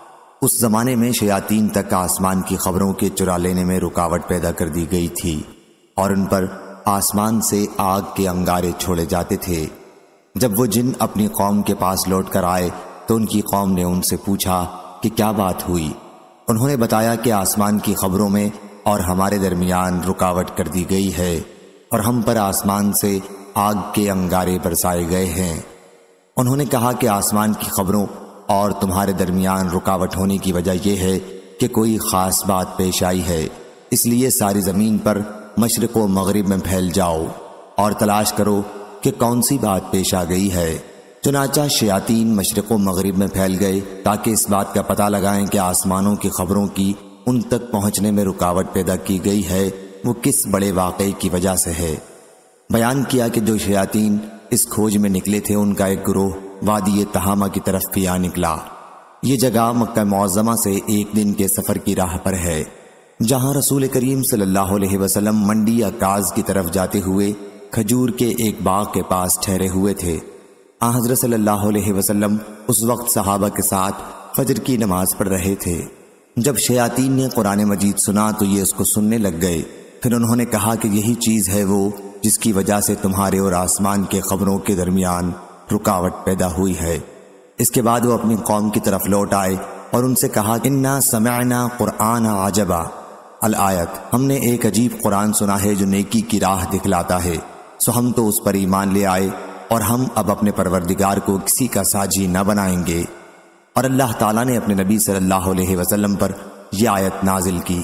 اس زمانے میں شیاطین تک آسمان کی خبروں کے چرا لینے میں رکاوٹ پیدا کر دی گئی تھی اور ان پر آسمان سے آگ کے انگارے چھوڑے جاتے تھے۔ جب وہ جن اپنی قوم کے پاس لوٹ کر آئے تو ان کی قوم نے ان سے پوچھا کہ کیا بات ہوئی۔ انہوں نے بتایا کہ آسمان کی خبروں میں اور ہمارے درمیان رکاوٹ کر دی گئی ہے اور ہم پر آسمان سے آگ کے انگارے برسائے گئے ہیں۔ انہوں نے کہا کہ آسمان کی خبروں اور تمہارے درمیان رکاوٹ ہونے کی وجہ یہ ہے کہ کوئی خاص بات پیش آئی ہے، اس لیے ساری زمین پر مشرق و مغرب میں پھیل جاؤ اور تلاش کرو کہ کون سی بات پیش آ گئی ہے۔ چنانچہ شیاطین مشرق و مغرب میں پھیل گئے تاکہ اس بات کا پتہ لگائیں کہ آسمانوں کی خبروں کی ان تک پہنچنے میں رکاوٹ پیدا کی گئی ہے وہ کس بڑے واقعے کی وجہ سے ہے۔ بیان کیا کہ جو شیاطین اس کھوج میں نکلے تھے ان کا ایک گروہ وادی تہامہ کی طرف بھی آ نکلا۔ یہ جگہ مکہ معظمہ سے ایک دن کے سفر کی راہ پر ہے، جہاں رسول کریم صلی اللہ علیہ وسلم منڈی عکاظ کی طرف جاتے ہوئے کھجور کے ایک باغ کے پاس ٹھہرے ہوئے تھے۔ آن حضرت صلی اللہ علیہ وسلم اس وقت صحابہ کے ساتھ فجر کی نماز پڑھ رہے تھے۔ جب شیاطین نے قرآن مجید سنا تو یہ اس کو سننے لگ گئے۔ پھر انہوں نے کہا کہ یہی چیز ہے وہ جس کی وجہ سے تمہارے اور آسمان کے خبروں کے درمیان رکاوٹ پیدا ہوئی ہے۔ اس کے بعد وہ اپنی قوم کی طرف لوٹ آئے اور ان سے کہا انا سمعنا قرآن عجبا الآیت، ہم نے ایک عجیب قرآن سنا ہے جو نیکی کی راہ دکھلاتا ہے، سو ہم تو اس پر ایمان لے آئے اور ہم اب اپنے پروردگار کو کسی کا ساجی نہ بنائیں گے۔ اور اللہ تعالیٰ نے اپنے نبی صلی اللہ علیہ وسلم پر یہ آیت نازل کی،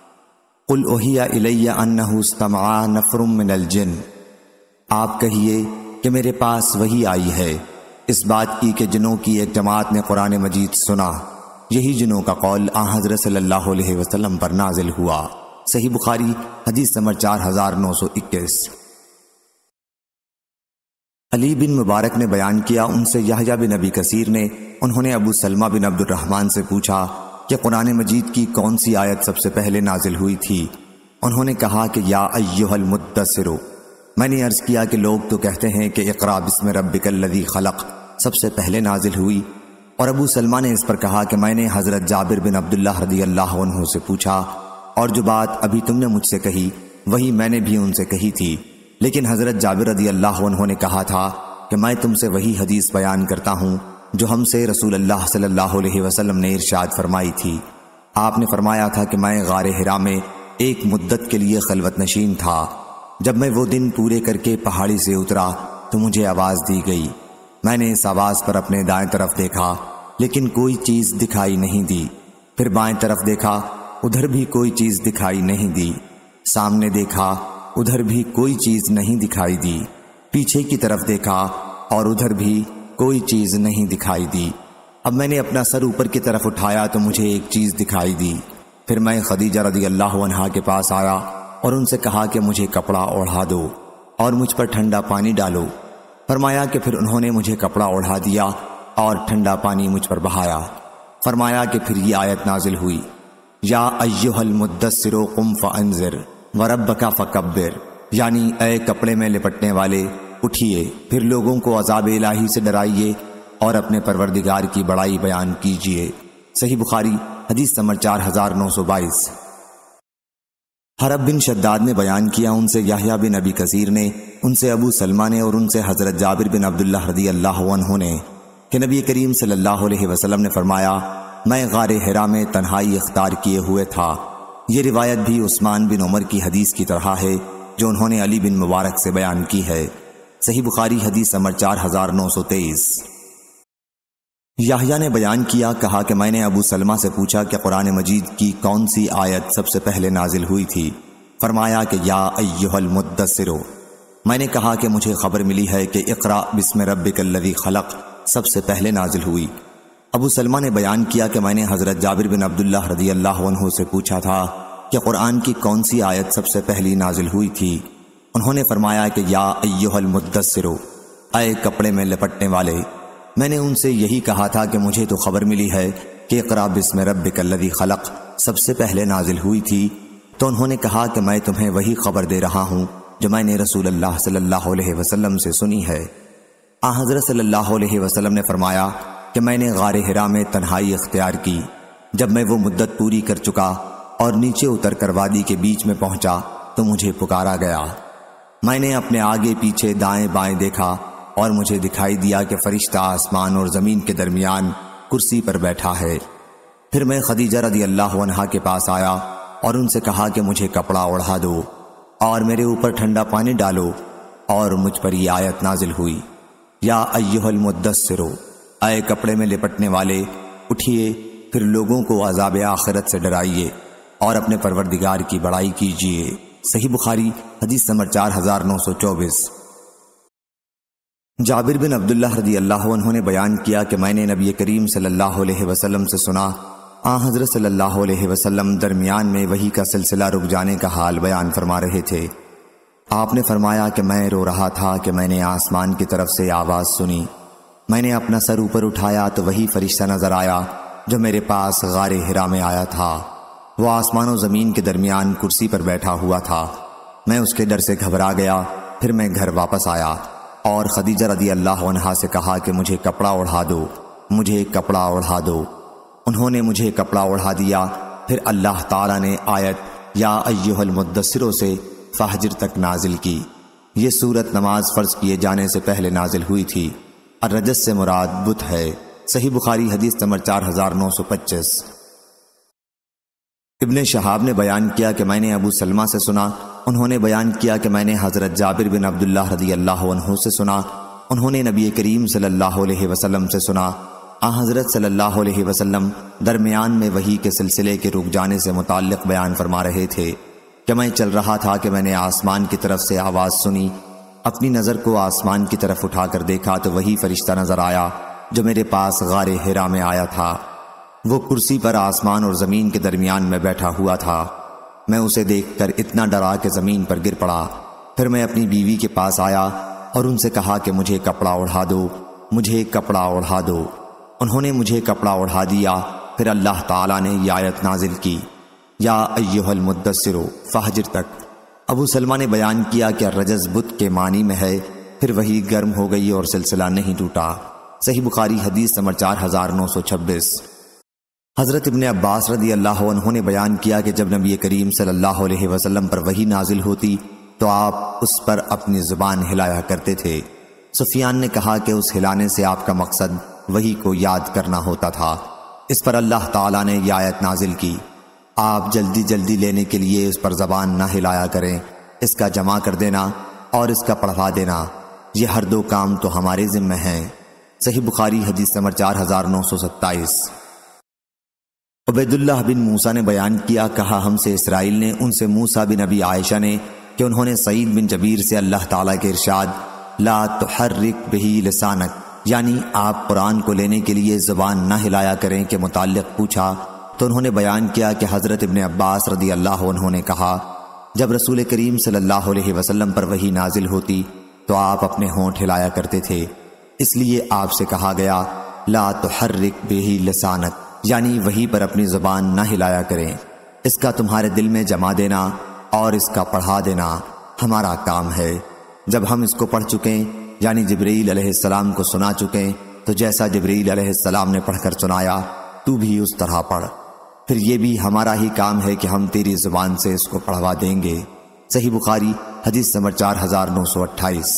قل اوحی الی انہ استمع نفر من الجن، آپ کہیے کہ میرے پاس وحی آئی ہے اس بات کی کہ جنوں کی ایک جماعت نے قرآن مجید سنا، یہی جنوں کا قول آن حضرت صلی اللہ علیہ وسلم پر نازل ہوا۔ صحیح بخاری حدیث نمبر چار ہزار نو سو اکیس۔ علی بن مبارک نے بیان کیا ان سے یحییٰ بن ابی کثیر نے، انہوں نے ابو سلمہ بن عبد الرحمن سے پوچھا کہ قرآن مجید کی کون سی آیت سب سے پہلے نازل ہوئی تھی؟ انہوں نے کہا کہ یا ایھا المدثر۔ میں نے عرض کیا کہ لوگ تو کہتے ہیں کہ اقرأ بسم ربک الذی خلق سب سے پہلے نازل ہوئی، اور ابو سلمہ نے اس پر کہا کہ میں نے حضرت جابر بن عبداللہ رضی اللہ عنہ سے پوچھا، اور جو بات ابھی تم نے مجھ سے کہی وہی میں نے بھی ان سے کہی تھی، لیکن حضرت جابر رضی اللہ عنہ نے کہا تھا کہ میں تم سے وہی حدیث بیان کرتا ہوں جو ہم سے رسول اللہ صلی اللہ علیہ وسلم نے ارشاد فرمائی تھی۔ آپ نے فرمایا تھا کہ میں غار حرا میں ایک مدت کے لیے خلوت نشین تھا، جب میں وہ دن پورے کر کے پہاڑی سے اترا تو مجھے آواز دی گئی، میں نے اس آواز پر اپنے دائیں طرف دیکھا لیکن کوئی چیز دکھائی نہیں دی، پھر بائیں طرف دیکھا ادھر بھی کوئی چیز دکھائی نہیں دی، سامنے دیکھا ادھر بھی کوئی چیز نہیں دکھائی دی، پیچھے کی طرف دیکھا اور ادھر بھی کوئی چیز نہیں دکھائی دی۔ اب میں نے اپنا سر اوپر کی طرف اٹھایا تو مجھے ایک چیز دکھائی دی، پھر میں خدیجہ رضی اللہ عنہا کے پاس آیا اور ان سے کہا کہ مجھے کپڑا اوڑھا دو اور مجھ پر ٹھنڈا پانی ڈالو۔ فرمایا کہ پھر انہوں نے مجھے کپڑا اوڑھا دیا اور ٹھنڈا پانی مجھ پر بہایا۔ فرمایا کہ پھر یہ آیت نازل ہوئی، یا ایھا المدثر قم فانذر وربک فکبر، یعنی اے کپڑے میں لپٹنے والے اٹھیے پھر لوگوں کو عذاب الہی سے ڈرائیے اور اپنے پروردگار کی بڑائی بیان کیجیے۔ صحیح بخاری حدیث نمبر چار ہزار نو سو بائیس۔ حرب بن شداد نے بیان کیا ان سے یحییٰ بن ابی کثیر نے، ان سے ابو سلمہ نے اور ان سے حضرت جابر بن عبداللہ رضی اللہ عنہ نے کہ نبی کریم صلی اللہ علیہ وسلم نے فرمایا میں غار حرا میں تنہائی اختیار کیے ہوئے تھا۔ یہ روایت بھی عثمان بن عمر کی حدیث کی طرح ہے جو انہوں نے علی بن مبارک سے بیان کی ہے۔ صحیح بخاری حدیث نمبر چار ہزار نو سو تیئیس۔ یحییٰ نے بیان کیا، کہا کہ میں نے ابو سلمہ سے پوچھا کہ قرآن مجید کی کون سی آیت سب سے پہلے نازل ہوئی تھی؟ فرمایا کہ یا ایھا المدثر۔ میں نے کہا کہ مجھے خبر ملی ہے کہ اقرا بسم ربک الذی خلق سب سے پہلے نازل ہوئی۔ ابو سلمہ نے بیان کیا کہ میں نے حضرت جابر بن عبداللہ رضی اللہ عنہ سے پوچھا تھا کہ قرآن کی کون سی آیت سب سے پہلی نازل ہوئی تھی؟ انہوں نے فرمایا کہ یا ایھا المدثر، اے کپڑے میں لپٹنے والے۔ میں نے ان سے یہی کہا تھا کہ مجھے تو خبر ملی ہے کہ اقرا بسم ربک الذی خلق سب سے پہلے نازل ہوئی تھی، تو انہوں نے کہا کہ میں تمہیں وہی خبر دے رہا ہوں جو میں نے رسول اللہ صلی اللہ علیہ وسلم سے سنی ہے۔ آن حضرت صلی اللہ علیہ وسلم نے فرمایا کہ میں نے غار حرا میں تنہائی اختیار کی۔ جب میں وہ مدت پوری کر چکا اور نیچے اتر کر وادی کے بیچ میں پہنچا تو مجھے پکارا گیا۔ میں نے اپنے آگے پیچھے دائیں بائیں دیکھا اور مجھے دکھائی دیا کہ فرشتہ آسمان اور زمین کے درمیان کرسی پر بیٹھا ہے۔ پھر میں خدیجہ رضی اللہ عنہا کے پاس آیا اور ان سے کہا کہ مجھے کپڑا اوڑھا دو اور میرے اوپر ٹھنڈا پانی ڈالو، اور مجھ پر یہ آیت نازل ہوئی، یا ایھا المدثر، اے کپڑے میں لپٹنے والے، اٹھیے پھر لوگوں کو عذاب آخرت سے ڈرائیے اور اپنے پروردگار کی بڑائی کیجیے۔ صحیح بخاری حدیث نمبر چار ہزار نو سو چوبیس۔ جابر بن عبداللہ رضی اللہ عنہ نے بیان کیا کہ میں نے نبی کریم صلی اللہ علیہ وسلم سے سنا، آن حضرت صلی اللہ علیہ وسلم درمیان میں وحی کا سلسلہ رک جانے کا حال بیان فرما رہے تھے۔ آپ نے فرمایا کہ میں رو رہا تھا کہ میں نے آسمان کی طرف سے آواز سنی۔ میں نے اپنا سر اوپر اٹھایا تو وہی فرشتہ نظر آیا جو میرے پاس غار حرا میں آیا تھا۔ وہ آسمان و زمین کے درمیان کرسی پر بیٹھا ہوا تھا۔ میں اس کے ڈر سے گھبرا گیا۔ پھر میں گھر واپس آیا اور خدیجہ رضی اللہ عنہا سے کہا کہ مجھے کپڑا اوڑھا دو، مجھے کپڑا اوڑھا دو۔ انہوں نے مجھے کپڑا اوڑھا دیا۔ پھر اللہ تعالیٰ نے آیت یا ایھا المدثر سے فہجر تک نازل کی۔ یہ سورت نماز فرض کیے جانے سے پہلے نازل ہوئی تھی۔ الرجس سے مراد بت ہے۔ صحیح بخاری حدیث نمبر چار ہزار نو سو پچیس۔ ابن شہاب نے بیان کیا کہ میں نے ابو سلمہ سے سنا، انہوں نے بیان کیا کہ میں نے حضرت جابر بن عبداللہ رضی اللہ عنہ سے سنا، انہوں نے نبی کریم صلی اللہ علیہ وسلم سے سنا، آن حضرت صلی اللہ علیہ وسلم درمیان میں وحی کے سلسلے کے رک جانے سے متعلق بیان فرما رہے تھے کہ میں چل رہا تھا کہ میں نے آسمان کی طرف سے آواز سنی، اپنی نظر کو آسمان کی طرف اٹھا کر دیکھا تو وہی فرشتہ نظر آیا جو میرے پاس غار حرا میں آیا تھا۔ وہ کرسی پر آسمان اور زمین کے درمیان میں بیٹھا ہوا تھا۔ میں اسے دیکھ کر اتنا ڈرا کہ زمین پر گر پڑا۔ پھر میں اپنی بیوی کے پاس آیا اور ان سے کہا کہ مجھے کپڑا اوڑھا دو، مجھے کپڑا اوڑھا دو۔ انہوں نے مجھے کپڑا اوڑھا دیا۔ پھر اللہ تعالیٰ نے یہ آیت نازل کی، یا ایھا المدثر فہجر تک۔ ابو سلمہ نے بیان کیا کہ الرجز بت کے معنی میں ہے۔ پھر وہی گرم ہو گئی اور سلسلہ نہیں ٹوٹا۔ صحیح بخاری حدیث نمبر چار ہزار نو سو چھبیس۔ حضرت ابن عباس رضی اللہ عنہ نے بیان کیا کہ جب نبی کریم صلی اللہ علیہ وسلم پر وحی نازل ہوتی تو آپ اس پر اپنی زبان ہلایا کرتے تھے۔ سفیان نے کہا کہ اس ہلانے سے آپ کا مقصد وحی کو یاد کرنا ہوتا تھا۔ اس پر اللہ تعالیٰ نے یہ آیت نازل کی، آپ جلدی جلدی لینے کے لیے اس پر زبان نہ ہلایا کریں، اس کا جمع کر دینا اور اس کا پڑھوا دینا، یہ ہر دو کام تو ہمارے ذمہ ہیں۔ صحیح بخاری حدیث نمبر چار ہزار نو سو ستائیس۔ عبید اللہ بن موسیٰ نے بیان کیا، کہا ہم سے اسرائیل نے، ان سے موسیٰ بن ابی عائشہ نے، کہ انہوں نے سعید بن جبیر سے اللہ تعالیٰ کے ارشاد لا تحرک بہ لسانک، یعنی آپ قرآن کو لینے کے لیے زبان نہ ہلایا کریں کے متعلق پوچھا تو انہوں نے بیان کیا کہ حضرت ابن عباس رضی اللہ عنہ نے کہا، جب رسول کریم صلی اللہ علیہ وسلم پر وحی نازل ہوتی تو آپ اپنے ہونٹ ہلایا کرتے تھے، اس لیے آپ سے کہا گیا لا تحرک بہ لسانک، یعنی وحی پر اپنی زبان نہ ہلایا کریں، اس کا تمہارے دل میں جما دینا اور اس کا پڑھا دینا ہمارا کام ہے۔ جب ہم اس کو پڑھ چکیں یعنی جبرائیل علیہ السلام کو سنا چکیں تو جیسا جبرائیل علیہ السلام نے پڑھ کر سنایا تو بھی اس طرح پڑھ، پھر یہ بھی ہمارا ہی کام ہے کہ ہم تیری زبان سے اس کو پڑھوا دیں گے۔ صحیح بخاری حدیث نمبر چار ہزار نو سو اٹھائیس۔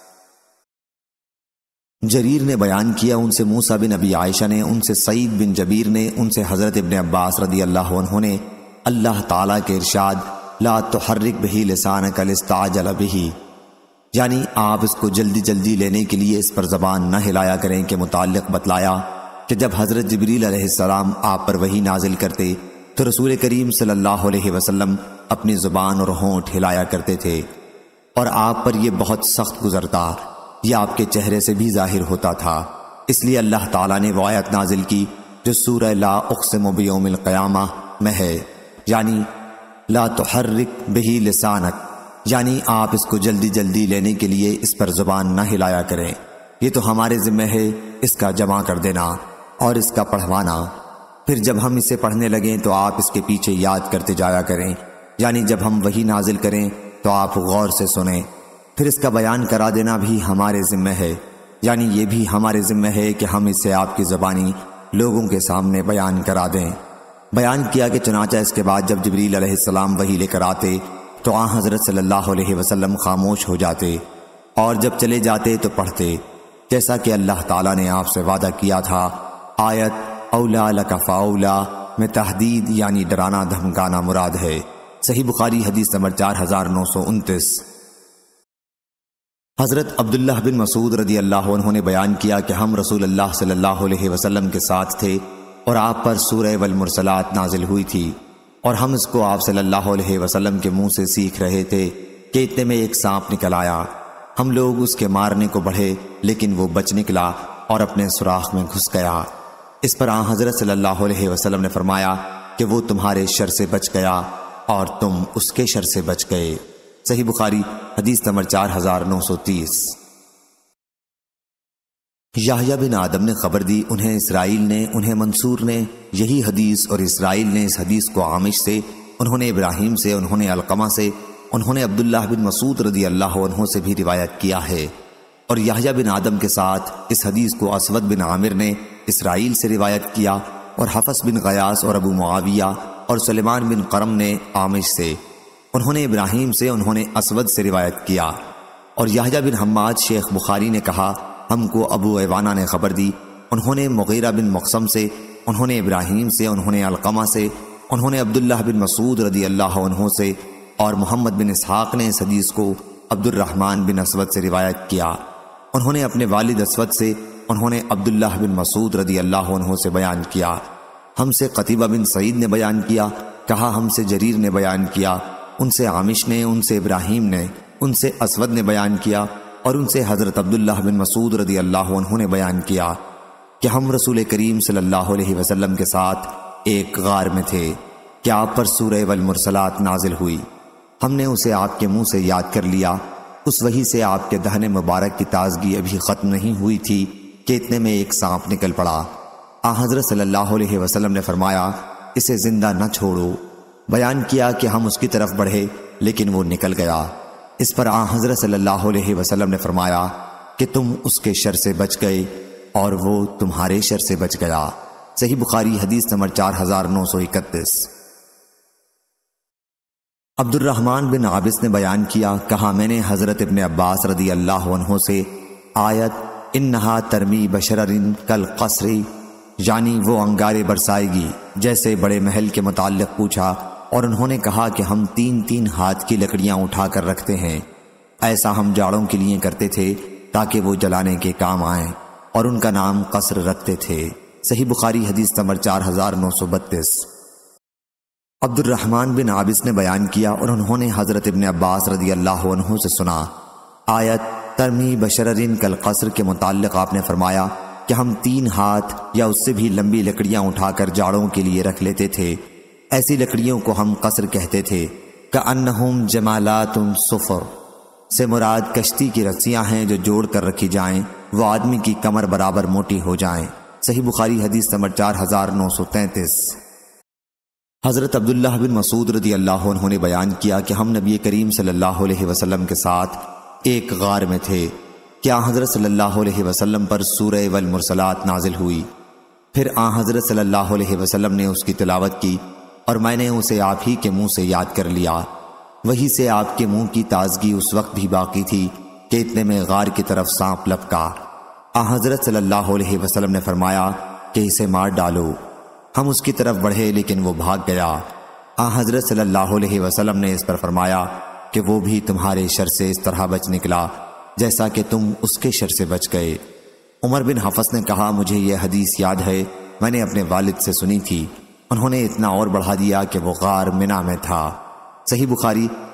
جریر نے بیان کیا، ان سے موسیٰ بن ابی عائشہ نے، ان سے سعید بن جبیر نے، ان سے حضرت ابن عباس رضی اللہ عنہ نے اللہ تعالیٰ کے ارشاد لا تحرک بہ لسانک لتستعجل بہ، یعنی آپ اس کو جلدی جلدی لینے کے لیے اس پر زبان نہ ہلایا کریں کے متعلق بتلایا کہ جب حضرت جبریل علیہ السلام آپ پر وحی نازل کرتے تو رسول کریم صلی اللہ علیہ وسلم اپنی زبان اور ہونٹ ہلایا کرتے تھے۔ اور آپ پر یہ بہت سخت گزرتا، یہ آپ کے چہرے سے بھی ظاہر ہوتا تھا۔ اس لیے اللہ تعالیٰ نے وہ آیت نازل کی جو سورہ لا اقسم بیوم القیامہ میں ہے، یعنی لا تحرک بہ لسانک، یعنی آپ اس کو جلدی جلدی لینے کے لیے اس پر زبان نہ ہلایا کریں، یہ تو ہمارے ذمہ ہے اس کا جمع کر دینا اور اس کا پڑھوانا۔ پھر جب ہم اسے پڑھنے لگیں تو آپ اس کے پیچھے یاد کرتے جایا کریں، یعنی جب ہم وحی نازل کریں تو آپ غور سے سنیں۔ پھر اس کا بیان کرا دینا بھی ہمارے ذمہ ہے، یعنی یہ بھی ہمارے ذمہ ہے کہ ہم اسے آپ کی زبانی لوگوں کے سامنے بیان کرا دیں۔ بیان کیا کہ چنانچہ اس کے بعد جب جبریل علیہ السلام وحی لے کر آتے تو آن حضرت صلی اللہ علیہ وسلم خاموش ہو جاتے اور جب چلے جاتے تو پڑھتے، جیسا کہ اللہ تعالیٰ نے آپ سے وعدہ کیا تھا۔ آیت اولا لک فاولا میں تحدید یعنی ڈرانا دھمکانا مراد ہے۔ صحیح بخاری حدیث نمبر چار ہزار نو سو انتیس۔ حضرت عبداللہ بن مسعود رضی اللہ عنہ نے بیان کیا کہ ہم رسول اللہ صلی اللہ علیہ وسلم کے ساتھ تھے اور آپ پر سورہ والمرسلات نازل ہوئی تھی، اور ہم اس کو آپ صلی اللہ علیہ وسلم کے منہ سے سیکھ رہے تھے کہ اتنے میں ایک سانپ نکل آیا۔ ہم لوگ اس کے مارنے کو بڑھے لیکن وہ بچ نکلا اور اپنے سوراخ میں گھس گیا۔ اس پر آن حضرت صلی اللہ علیہ وسلم نے فرمایا کہ وہ تمہارے شر سے بچ گیا اور تم اس کے شر سے بچ گئے۔ صحیح بخاری حدیث نمبر چار ہزار نو سو تیس۔ یحییٰ بن آدم نے خبر دی، انہیں اسرائیل نے، انہیں منصور نے یہی حدیث، اور اسرائیل نے اس حدیث کو عامش سے، انہوں نے ابراہیم سے، انہوں نے علقمہ سے، انہوں نے عبداللہ بن مسعود رضی اللہ عنہ سے بھی روایت کیا ہے، اور یحییٰ بن آدم کے ساتھ اس حدیث کو اسود بن عامر نے اسرائیل سے روایت کیا، اور حفص بن غیاث اور ابو معاویہ اور سلیمان بن قرم نے عامش سے، انہوں نے ابراہیم سے، انہوں نے اسود سے روایت کیا، اور یحییٰ بن حماد شیخ بخاری نے کہا ہم کو ابو ایوانہ نے خبر دی، انہوں نے مغیرہ بن مقسم سے، انہوں نے ابراہیم سے، انہوں نے علقمہ سے، انہوں نے عبداللہ بن مسعود رضی اللہ عنہ سے، اور محمد بن اسحاق نے اس حدیث کو عبد الرحمن بن اسود سے روایت کیا، انہوں نے اپنے والد اسود سے، انہوں نے عبداللہ بن مسعود رضی اللہ عنہ سے بیان کیا۔ ہم سے قتیبہ بن سعید نے بیان کیا، کہا ہم سے جریر نے بیان کیا، ان سے عامش نے، ان سے ابراہیم نے، ان سے اسود نے بیان کیا، اور ان سے حضرت عبداللہ بن مسعود رضی اللہ عنہ نے بیان کیا کہ ہم رسول کریم صلی اللہ علیہ وسلم کے ساتھ ایک غار میں تھے کہ آپ پر سورہ والمرسلات نازل ہوئی، ہم نے اسے آپ کے منہ سے یاد کر لیا، اس وحی سے آپ کے دہن مبارک کی تازگی ابھی ختم نہیں ہوئی تھی کہ اتنے میں ایک سانپ نکل پڑا۔ آن حضرت صلی اللہ علیہ وسلم نے فرمایا اسے زندہ نہ چھوڑو، بیان کیا کہ ہم اس کی طرف بڑھے لیکن وہ نکل گیا۔ اس پر آن حضرت صلی اللہ علیہ وسلم نے فرمایا کہ تم اس کے شر سے بچ گئے اور وہ تمہارے شر سے بچ گیا۔ صحیح بخاری حدیث نمبر چار ہزار نو سو اکتیس۔ عبد الرحمن بن عابس نے بیان کیا، کہا میں نے حضرت ابن عباس رضی اللہ عنہ سے آیت انہا ترمی بشرر کالقصر یعنی وہ انگارے برسائے گی جیسے بڑے محل کے متعلق پوچھا، اور انہوں نے کہا کہ ہم تین تین ہاتھ کی لکڑیاں اٹھا کر رکھتے ہیں، ایسا ہم جاڑوں کے لیے کرتے تھے تاکہ وہ جلانے کے کام آئیں، اور ان کا نام قصر رکھتے تھے۔ صحیح بخاری حدیث نمبر چار ہزار نو سو بتیس۔ عبد الرحمن بن عابس نے بیان کیا، اور انہوں نے حضرت ابن عباس رضی اللہ عنہ سے سنا، آیت ترمی بشررن کالقصر کے متعلق آپ نے فرمایا کہ ہم تین ہاتھ یا اس سے بھی لمبی لکڑیاں اٹھا کر جاڑوں کے لیے رکھ لیتے تھے، ایسی لکڑیوں کو ہم قصر کہتے تھے۔ کأنہم جمالات صفر سے مراد کشتی کی رسیاں ہیں جو جوڑ کر رکھی جائیں، وہ آدمی کی کمر برابر موٹی ہو جائیں۔ صحیح بخاری حدیث نمبر چار ہزار نو سو تینتیس۔ حضرت عبداللہ بن مسعود رضی اللہ عنہ نے بیان کیا کہ ہم نبی کریم صلی اللہ علیہ وسلم کے ساتھ ایک غار میں تھے، کیا حضرت صلی اللہ علیہ وسلم پر سورہ والمرسلات نازل ہوئی، پھر آن حضرت صلی اللہ علیہ وسلم نے اس کی تلاوت کی اور میں نے اسے آپ ہی کے منہ سے یاد کر لیا، وہی سے آپ کے منہ کی تازگی اس وقت بھی باقی تھی کہ اتنے میں غار کی طرف سانپ لپکا۔ آن حضرت صلی اللہ علیہ وسلم نے فرمایا کہ اسے مار ڈالو، ہم اس کی طرف بڑھے لیکن وہ بھاگ گیا۔ آن حضرت صلی اللہ علیہ وسلم نے اس پر فرمایا کہ وہ بھی تمہارے شر سے اس طرح بچ نکلا جیسا کہ تم اس کے شر سے بچ گئے۔ عمر بن حفص نے کہا مجھے یہ حدیث یاد ہے، میں نے اپنے والد سے سنی تھی، انہوں نے اتنا اور بڑھا دیا کہ وہ غار منی میں تھا۔ صحیح بخاری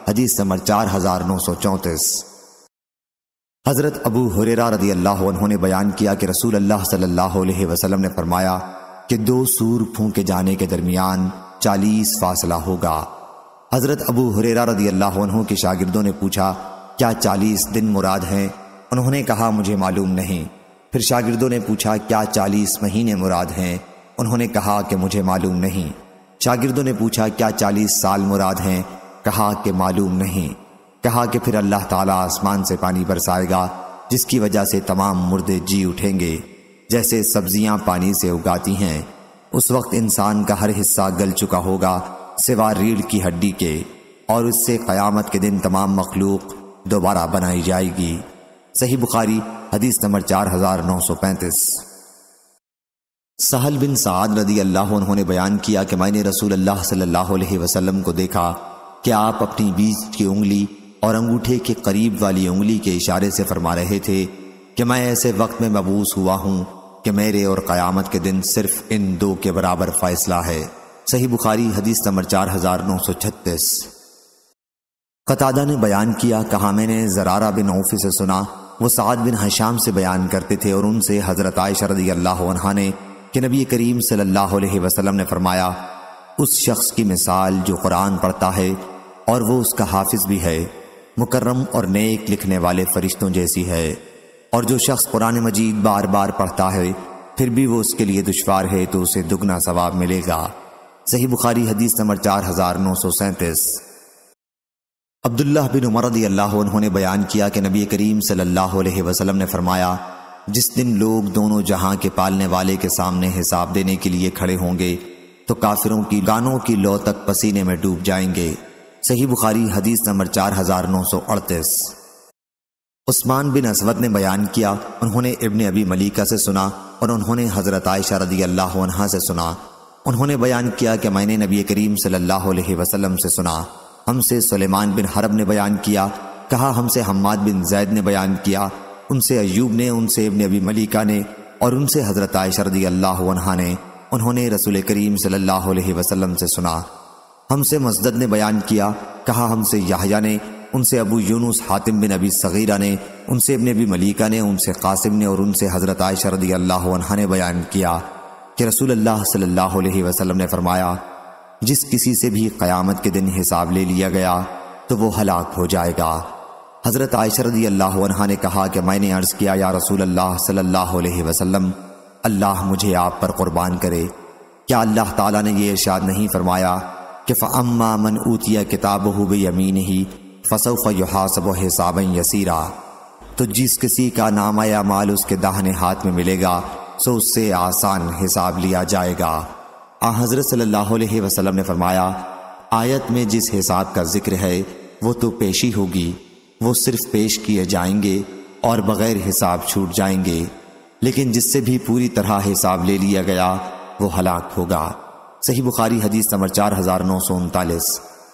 حدیث نمبر چار ہزار نو سو چونتیس۔ حضرت ابو ہریرہ رضی اللہ عنہ نے بیان کیا کہ رسول اللہ صلی اللہ علیہ وسلم نے فرمایا کہ دو سور پھونکے جانے کے درمیان چالیس فاصلہ ہوگا۔ حضرت ابو ہریرہ رضی اللہ عنہ کے شاگردوں نے پوچھا کیا چالیس دن مراد ہیں؟ انہوں نے کہا مجھے معلوم نہیں۔ پھر شاگردوں نے پوچھا کیا چالیس مہینے مراد ہیں؟ انہوں نے کہا کہ مجھے معلوم نہیں۔ شاگردوں نے پوچھا کیا چالیس سال مراد ہیں؟ کہا کہ معلوم نہیں۔ کہا کہ پھر اللہ تعالیٰ آسمان سے پانی برسائے گا جس کی وجہ سے تمام مردے جی اٹھیں گے، جیسے سبزیاں پانی سے اگاتی ہیں۔ اس وقت انسان کا ہر حصہ گل چکا ہوگا سوا ریڑھ کی ہڈی کے، اور اس سے قیامت کے دن تمام مخلوق دوبارہ بنائی جائے گی۔ صحیح بخاری حدیث نمبر چار ہزار نو سو پینتیس۔ سہل بن سعد رضی اللہ عنہ نے بیان کیا کہ میں نے رسول اللہ صلی اللہ علیہ وسلم کو دیکھا کہ آپ اپنی بیچ کی انگلی اور انگوٹھے کے قریب والی انگلی کے اشارے سے فرما رہے تھے کہ میں ایسے وقت میں مبعوث ہوا ہوں کہ میرے اور قیامت کے دن صرف ان دو کے برابر فیصلہ ہے۔ صحیح بخاری حدیث نمبر چار ہزار نو سو چھتیس۔ قتادہ نے بیان کیا کہا میں نے زرارہ بن عوف سے سنا، وہ سعد بن حشام سے بیان کرتے تھے اور ان سے حضرت عائشہ رضی اللہ عنہا نے کہ نبی کریم صلی اللہ علیہ وسلم نے فرمایا اس شخص کی مثال جو قرآن پڑھتا ہے اور وہ اس کا حافظ بھی ہے، مکرم اور نیک لکھنے والے فرشتوں جیسی ہے، اور جو شخص قرآن مجید بار بار پڑھتا ہے پھر بھی وہ اس کے لیے دشوار ہے تو اسے دگنا ثواب ملے گا۔ صحیح بخاری حدیث نمبر چار ہزار نو سو سینتیس۔ عبداللہ بن عمر رضی اللہ عنہ نے بیان کیا کہ نبی کریم صلی اللہ علیہ وسلم نے فرمایا جس دن لوگ دونوں جہاں کے پالنے والے کے سامنے حساب دینے کے لیے کھڑے ہوں گے تو کافروں کی گانوں کی لو تک پسینے میں ڈوب جائیں گے۔ صحیح بخاری حدیث نمبر چار ہزار نو سو اڑتیس۔ عثمان بن اسود نے بیان کیا انہوں نے ابن ابی ملیکہ سے سنا اور انہوں نے حضرت عائشہ رضی اللہ عنہا سے سنا، انہوں نے بیان کیا کہ میں نے نبی کریم صلی اللہ علیہ وسلم سے سنا۔ ہم سے سلیمان بن حرب نے بیان کیا، کہا ہم سے حماد بن زید نے بیان کیا، ان سے ایوب نے، ان سے ابن ابی ملیکہ نے اور ان سے حضرت عائشہ رضی اللہ عنہا نے، انہوں نے رسول کریم صلی اللہ علیہ وسلم سے سنا۔ ہم سے مسدد نے بیان کیا، کہا ہم سے یحییٰ نے، ان سے ابو یونس حاتم بن ابی صغیرہ نے، ان سے ابن ابی ملیکہ نے، ان سے قاسم نے اور ان سے حضرت عائشہ رضی اللہ عنہا نے بیان کیا کہ رسول اللہ صلی اللہ علیہ وسلم نے فرمایا جس کسی سے بھی قیامت کے دن حساب لے لیا گیا تو وہ ہلاک ہو جائے گا۔ حضرت عائشہ رضی اللہ عنہا نے کہا کہ میں نے عرض کیا یا رسول اللہ صلی اللہ علیہ وسلم اللہ مجھے آپ پر قربان کرے، کیا اللہ تعالیٰ نے یہ ارشاد نہیں فرمایا کہ فَأَمَّا مَنْ أُوتِيَ كِتَابَهُ بِيَمِينِهِ فَسَوْفَ يُحَاسَبُ حِسَابًا يَسِيرًا، تو جس کسی کا نامہ یا مال اس کے داہنے ہاتھ میں ملے گا سو اس سے آسان حساب لیا جائے گا۔ آن حضرت صلی اللہ علیہ وسلم نے فرمایا آیت میں جس حساب کا ذکر ہے وہ تو پیشی ہوگی، وہ صرف پیش کیے جائیں گے اور بغیر حساب چھوٹ جائیں گے، لیکن جس سے بھی پوری طرح حساب لے لیا گیا وہ ہلاک ہوگا۔ صحیح بخاری حدیث نمبر چار ہزار نو سو انتالیس۔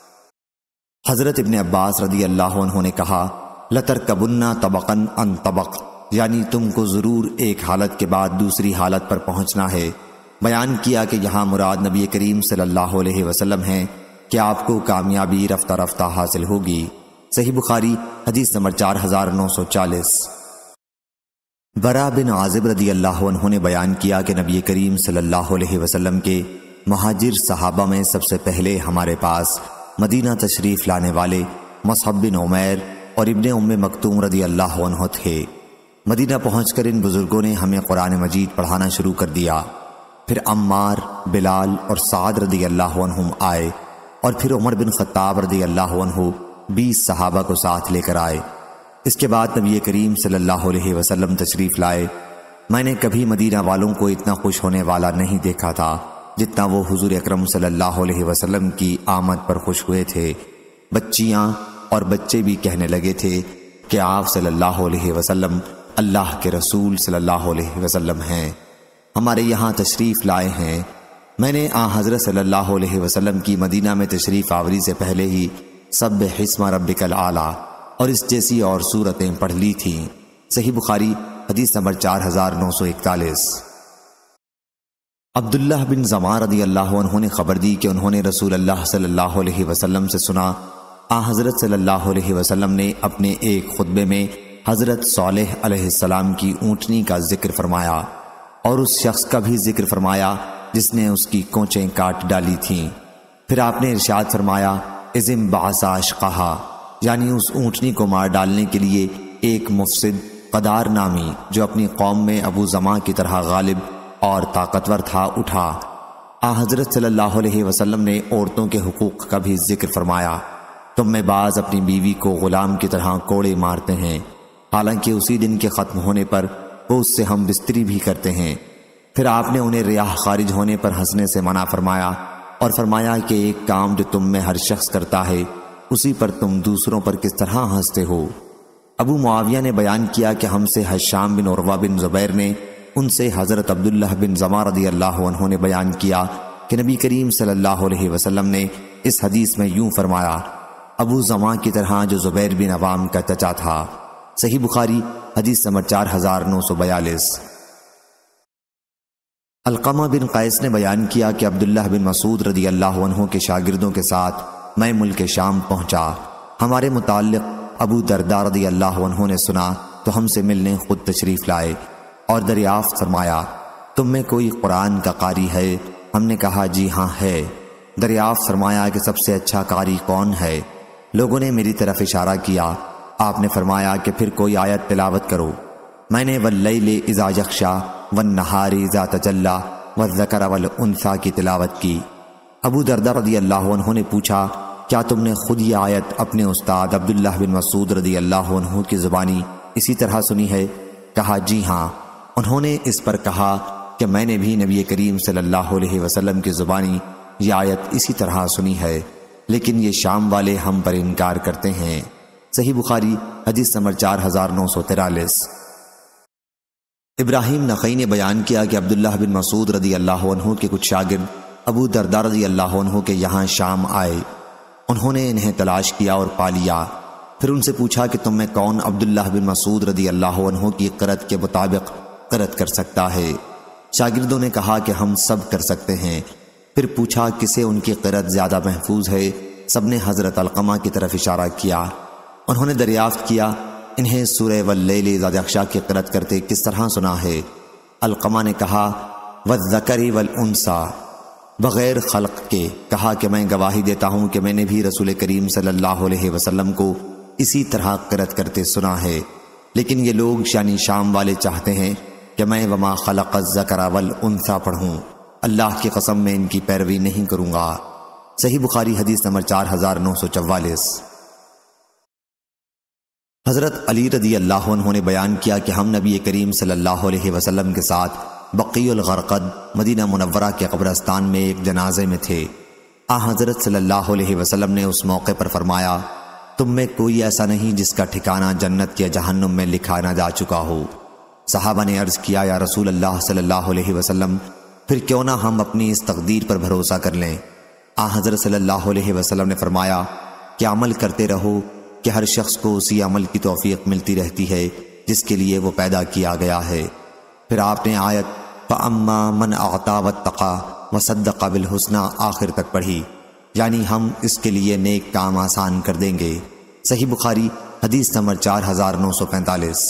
حضرت ابن عباس رضی اللہ عنہ نے کہا لَتَرْكَبُنَّ طَبَقًا عَنْ طَبَقٍ، یعنی تم کو ضرور ایک حالت کے بعد دوسری حالت پر پہنچنا ہے۔ بیان کیا کہ یہاں مراد نبی کریم صلی اللہ علیہ وسلم ہیں کہ آپ کو کامیابی رفتہ رفتہ حاصل ہوگی۔ صحیح بخاری حدیث نمبر چار ہزار نو سو چالیس۔ برا بن عازب رضی اللہ عنہ نے بیان کیا کہ نبی کریم صلی اللہ علیہ وسلم کے مہاجر صحابہ میں سب سے پہلے ہمارے پاس مدینہ تشریف لانے والے مصعب بن عمیر اور ابن ام مکتوم رضی اللہ عنہ تھے۔ مدینہ پہنچ کر ان بزرگوں نے ہمیں قرآن مجید پڑھانا شروع کر دیا، پھر عمار، بلال اور سعد رضی اللہ عنہم آئے، اور پھر عمر بن خطاب رضی اللہ عنہ بیس صحابہ کو ساتھ لے کر آئے۔ اس کے بعد نبی کریم صلی اللہ علیہ وسلم تشریف لائے۔ میں نے کبھی مدینہ والوں کو اتنا خوش ہونے والا نہیں دیکھا تھا جتنا وہ حضور اکرم صلی اللہ علیہ وسلم کی آمد پر خوش ہوئے تھے۔ بچیاں اور بچے بھی کہنے لگے تھے کہ آپ صلی اللہ علیہ وسلم اللہ کے رسول صلی اللہ علیہ وسلم ہیں، ہمارے یہاں تشریف لائے ہیں۔ میں نے آن حضرت صلی اللہ علیہ وسلم کی مدینہ میں تشریف آوری سے پہلے ہی سبح اسم ربک الاعلی اور اس جیسی اور صورتیں پڑھ لی تھیں۔ صحیح بخاری حدیث نمبر چار ہزار نو سو اکتالیس۔ عبداللہ بن زمان رضی اللہ عنہ نے خبر دی کہ انہوں نے رسول اللہ صلی اللہ علیہ وسلم سے سنا آ حضرت صلی اللہ علیہ وسلم نے اپنے ایک خطبے میں حضرت صالح علیہ السلام کی اونٹنی کا ذکر فرمایا اور اس شخص کا بھی ذکر فرمایا جس نے اس کی کونچیں کاٹ ڈالی تھیں۔ پھر آپ نے ارشاد فرمایا اذم بعثا اشقہا، یعنی اس اونٹنی کو مار ڈالنے کے لیے ایک مفسد قدار نامی جو اپنی قوم میں ابو زماں کی طرح غالب اور طاقتور تھا اٹھا۔ آ حضرت صلی اللہ علیہ وسلم نے عورتوں کے حقوق کا بھی ذکر فرمایا۔ تم میں بعض اپنی بیوی کو غلام کی طرح کوڑے مارتے ہیں، حالانکہ اسی دن کے ختم ہونے پر وہ اس سے ہم بستری بھی کرتے ہیں۔ پھر آپ نے انہیں ریاح خارج ہونے پر ہنسنے سے منع فرمایا اور فرمایا کہ ایک کام جو تم میں ہر شخص کرتا ہے اسی پر تم دوسروں پر کس طرح ہنستے ہو۔ ابو معاویہ نے بیان کیا کہ ہم سے حشام بن عروہ بن زبیر نے، ان سے حضرت عبداللہ بن زماں رضی اللہ عنہ نے بیان کیا کہ نبی کریم صلی اللہ علیہ وسلم نے اس حدیث میں یوں فرمایا، ابو زماں کی طرح جو زبیر بن عوام کا چچا تھا۔ صحیح بخاری حدیث نمبر چار ہزار نو سو بیالیس۔ علقمہ بن قیس نے بیان کیا کہ عبداللہ بن مسعود رضی اللہ عنہ کے شاگردوں کے ساتھ میں ملک شام پہنچا۔ ہمارے متعلق ابو درداء رضی اللہ عنہ نے سنا تو ہم سے ملنے خود تشریف لائے اور دریافت فرمایا، تم میں کوئی قرآن کا قاری ہے؟ ہم نے کہا جی ہاں ہے۔ دریافت فرمایا کہ سب سے اچھا قاری کون ہے؟ لوگوں نے میری طرف اشارہ کیا۔ آپ نے فرمایا کہ پھر کوئی آیت تلاوت کرو۔ میں نے واللیل اذا یغشی والنہار اذا تجلی والذکر والانثی کی تلاوت کی۔ ابو درداء رضی اللہ عنہ نے پوچھا، کیا تم نے خود یہ آیت اپنے استاد عبداللہ بن مسعود رضی اللہ عنہ کی زبانی اسی طرح سنی ہے؟ کہا جی ہاں۔ انہوں نے اس پر کہا کہ میں نے بھی نبی کریم صلی اللہ علیہ وسلم کی زبانی یہ آیت اسی طرح سنی ہے، لیکن یہ شام والے ہم پر انکار کرتے ہیں۔ صحیح بخاری حدیث نمبر چار ہزار نو سو تیرالیس۔ ابراہیم نخعی نے بیان کیا کہ عبداللہ بن مسعود رضی اللہ عنہ کے کچھ شاگرد ابو درداء رضی اللہ عنہ کے یہاں شام آئے۔ انہوں نے انہیں تلاش کیا اور پا لیا۔ پھر ان سے پوچھا کہ تم میں کون عبداللہ بن مسعود رضی اللہ عنہ کی قرأت کے مطابق قرأت کر سکتا ہے؟ شاگردوں نے کہا کہ ہم سب کر سکتے ہیں۔ پھر پوچھا کسے ان کی قرأت زیادہ محفوظ ہے؟ سب نے حضرت علقمہ کی طرف اشارہ کیا۔ انہوں نے دریافت کیا، انہیں سورہ واللیل اذا یغشی کی قرأت کرتے کس طرح سنا ہے؟ علقمہ نے کہا والذکر والانثی، بغیر خلق کے۔ کہا کہ میں گواہی دیتا ہوں کہ میں نے بھی رسول کریم صلی اللہ علیہ وسلم کو اسی طرح قرأت کرتے سنا ہے، لیکن یہ لوگ یعنی شام والے چاہتے ہیں کہ میں وما خلق الذکر والانثی پڑھوں۔ اللہ کی قسم میں ان کی پیروی نہیں کروں گا۔ صحیح بخاری حدیث نمبر چار ہزار نو سو چوالیس۔ حضرت علی رضی اللہ عنہ نے بیان کیا کہ ہم نبی کریم صلی اللہ علیہ وسلم کے ساتھ بقیع الغرقد مدینہ منورہ کے قبرستان میں ایک جنازے میں تھے۔ آ حضرت صلی اللہ علیہ وسلم نے اس موقع پر فرمایا، تم میں کوئی ایسا نہیں جس کا ٹھکانہ جنت یا جہنم میں لکھا نہ جا چکا ہو۔ صحابہ نے عرض کیا، یا رسول اللہ صلی اللہ علیہ وسلم، پھر کیوں نہ ہم اپنی اس تقدیر پر بھروسہ کر لیں؟ آ حضرت صلی اللہ علیہ وسلم نے فرمایا کہ عمل کرتے رہو کہ ہر شخص کو اسی عمل کی توفیق ملتی رہتی ہے جس کے لیے وہ پیدا کیا گیا ہے۔ پھر آپ نے آیت فَأَمَّا مَنْ أَعْطَىٰ وَاتَّقَىٰ وَصَدَّقَ بِالْحُسْنَىٰ آخر تک پڑھی، یعنی ہم اس کے لیے نیک کام آسان کر دیں گے۔ صحیح بخاری حدیث نمبر چار ہزار نو سو پینتالیس۔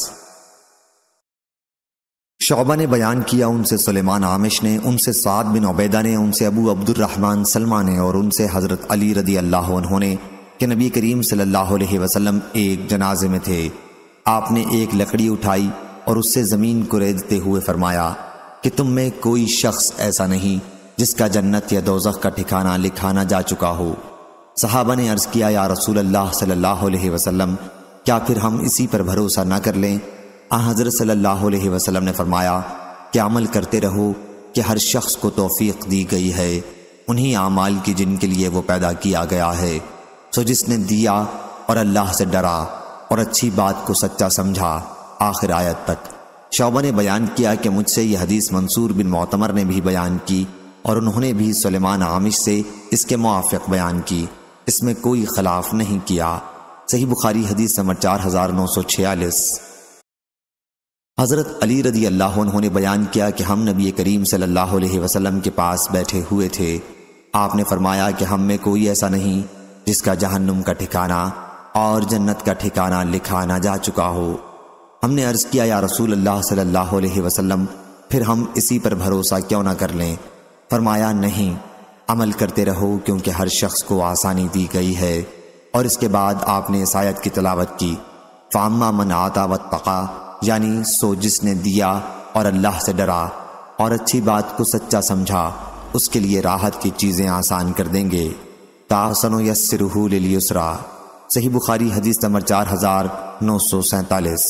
شعبہ نے بیان کیا، ان سے سلیمان عامش نے، ان سے سعد بن عبیدہ نے، ان سے ابو عبد الرحمن سلمہ نے، اور ان سے حضرت علی رضی اللہ عنہ نے کہ نبی کریم صلی اللہ علیہ وسلم ایک جنازے میں تھے۔ آپ نے ایک لکڑی اٹھائی اور اس سے زمین کو ریدتے ہوئے فرمایا کہ تم میں کوئی شخص ایسا نہیں جس کا جنت یا دوزخ کا ٹھکانہ لکھا نہ جا چکا ہو۔ صحابہ نے عرض کیا، یا رسول اللہ صلی اللہ علیہ وسلم، کیا پھر ہم اسی پر بھروسہ نہ کر لیں؟ آ حضرت صلی اللہ علیہ وسلم نے فرمایا کہ عمل کرتے رہو کہ ہر شخص کو توفیق دی گئی ہے انہی اعمال کی جن کے لیے وہ پیدا کیا گیا ہے۔ سو جس نے دیا اور اللہ سے ڈرا اور اچھی بات کو سچا سمجھا، آخر آیت تک۔ شعبہ نے بیان کیا کہ مجھ سے یہ حدیث منصور بن معتمر نے بھی بیان کی اور انہوں نے بھی سلیمان عامش سے اس کے موافق بیان کی، اس میں کوئی خلاف نہیں کیا۔ صحیح بخاری حدیث نمبر چار ہزار نو سو چھیالیس۔ حضرت علی رضی اللہ عنہ نے بیان کیا کہ ہم نبی کریم صلی اللہ علیہ وسلم کے پاس بیٹھے ہوئے تھے۔ آپ نے فرمایا کہ ہم میں کوئی ایسا نہیں جس کا جہنم کا ٹھکانہ اور جنت کا ٹھکانہ لکھا نہ جا چکا ہو۔ ہم نے عرض کیا یا رسول اللہ صلی اللہ علیہ وسلم پھر ہم اسی پر بھروسہ کیوں نہ کر لیں؟ فرمایا نہیں، عمل کرتے رہو کیونکہ ہر شخص کو آسانی دی گئی ہے۔ اور اس کے بعد آپ نے اس آیت کی تلاوت کی، فَأَمَّا مَنْ آتَى وَاتَّقَى، یعنی سو جس نے دیا اور اللہ سے ڈرا اور اچھی بات کو سچا سمجھا، اس کے لیے راحت کی چیزیں آسان کر دیں گے۔ سَنُيَسِّرُهُ لِلْيُسْرَىٰ، صحیح بخاری حدیث نمبر چار ہزار نو سو سینتالیس۔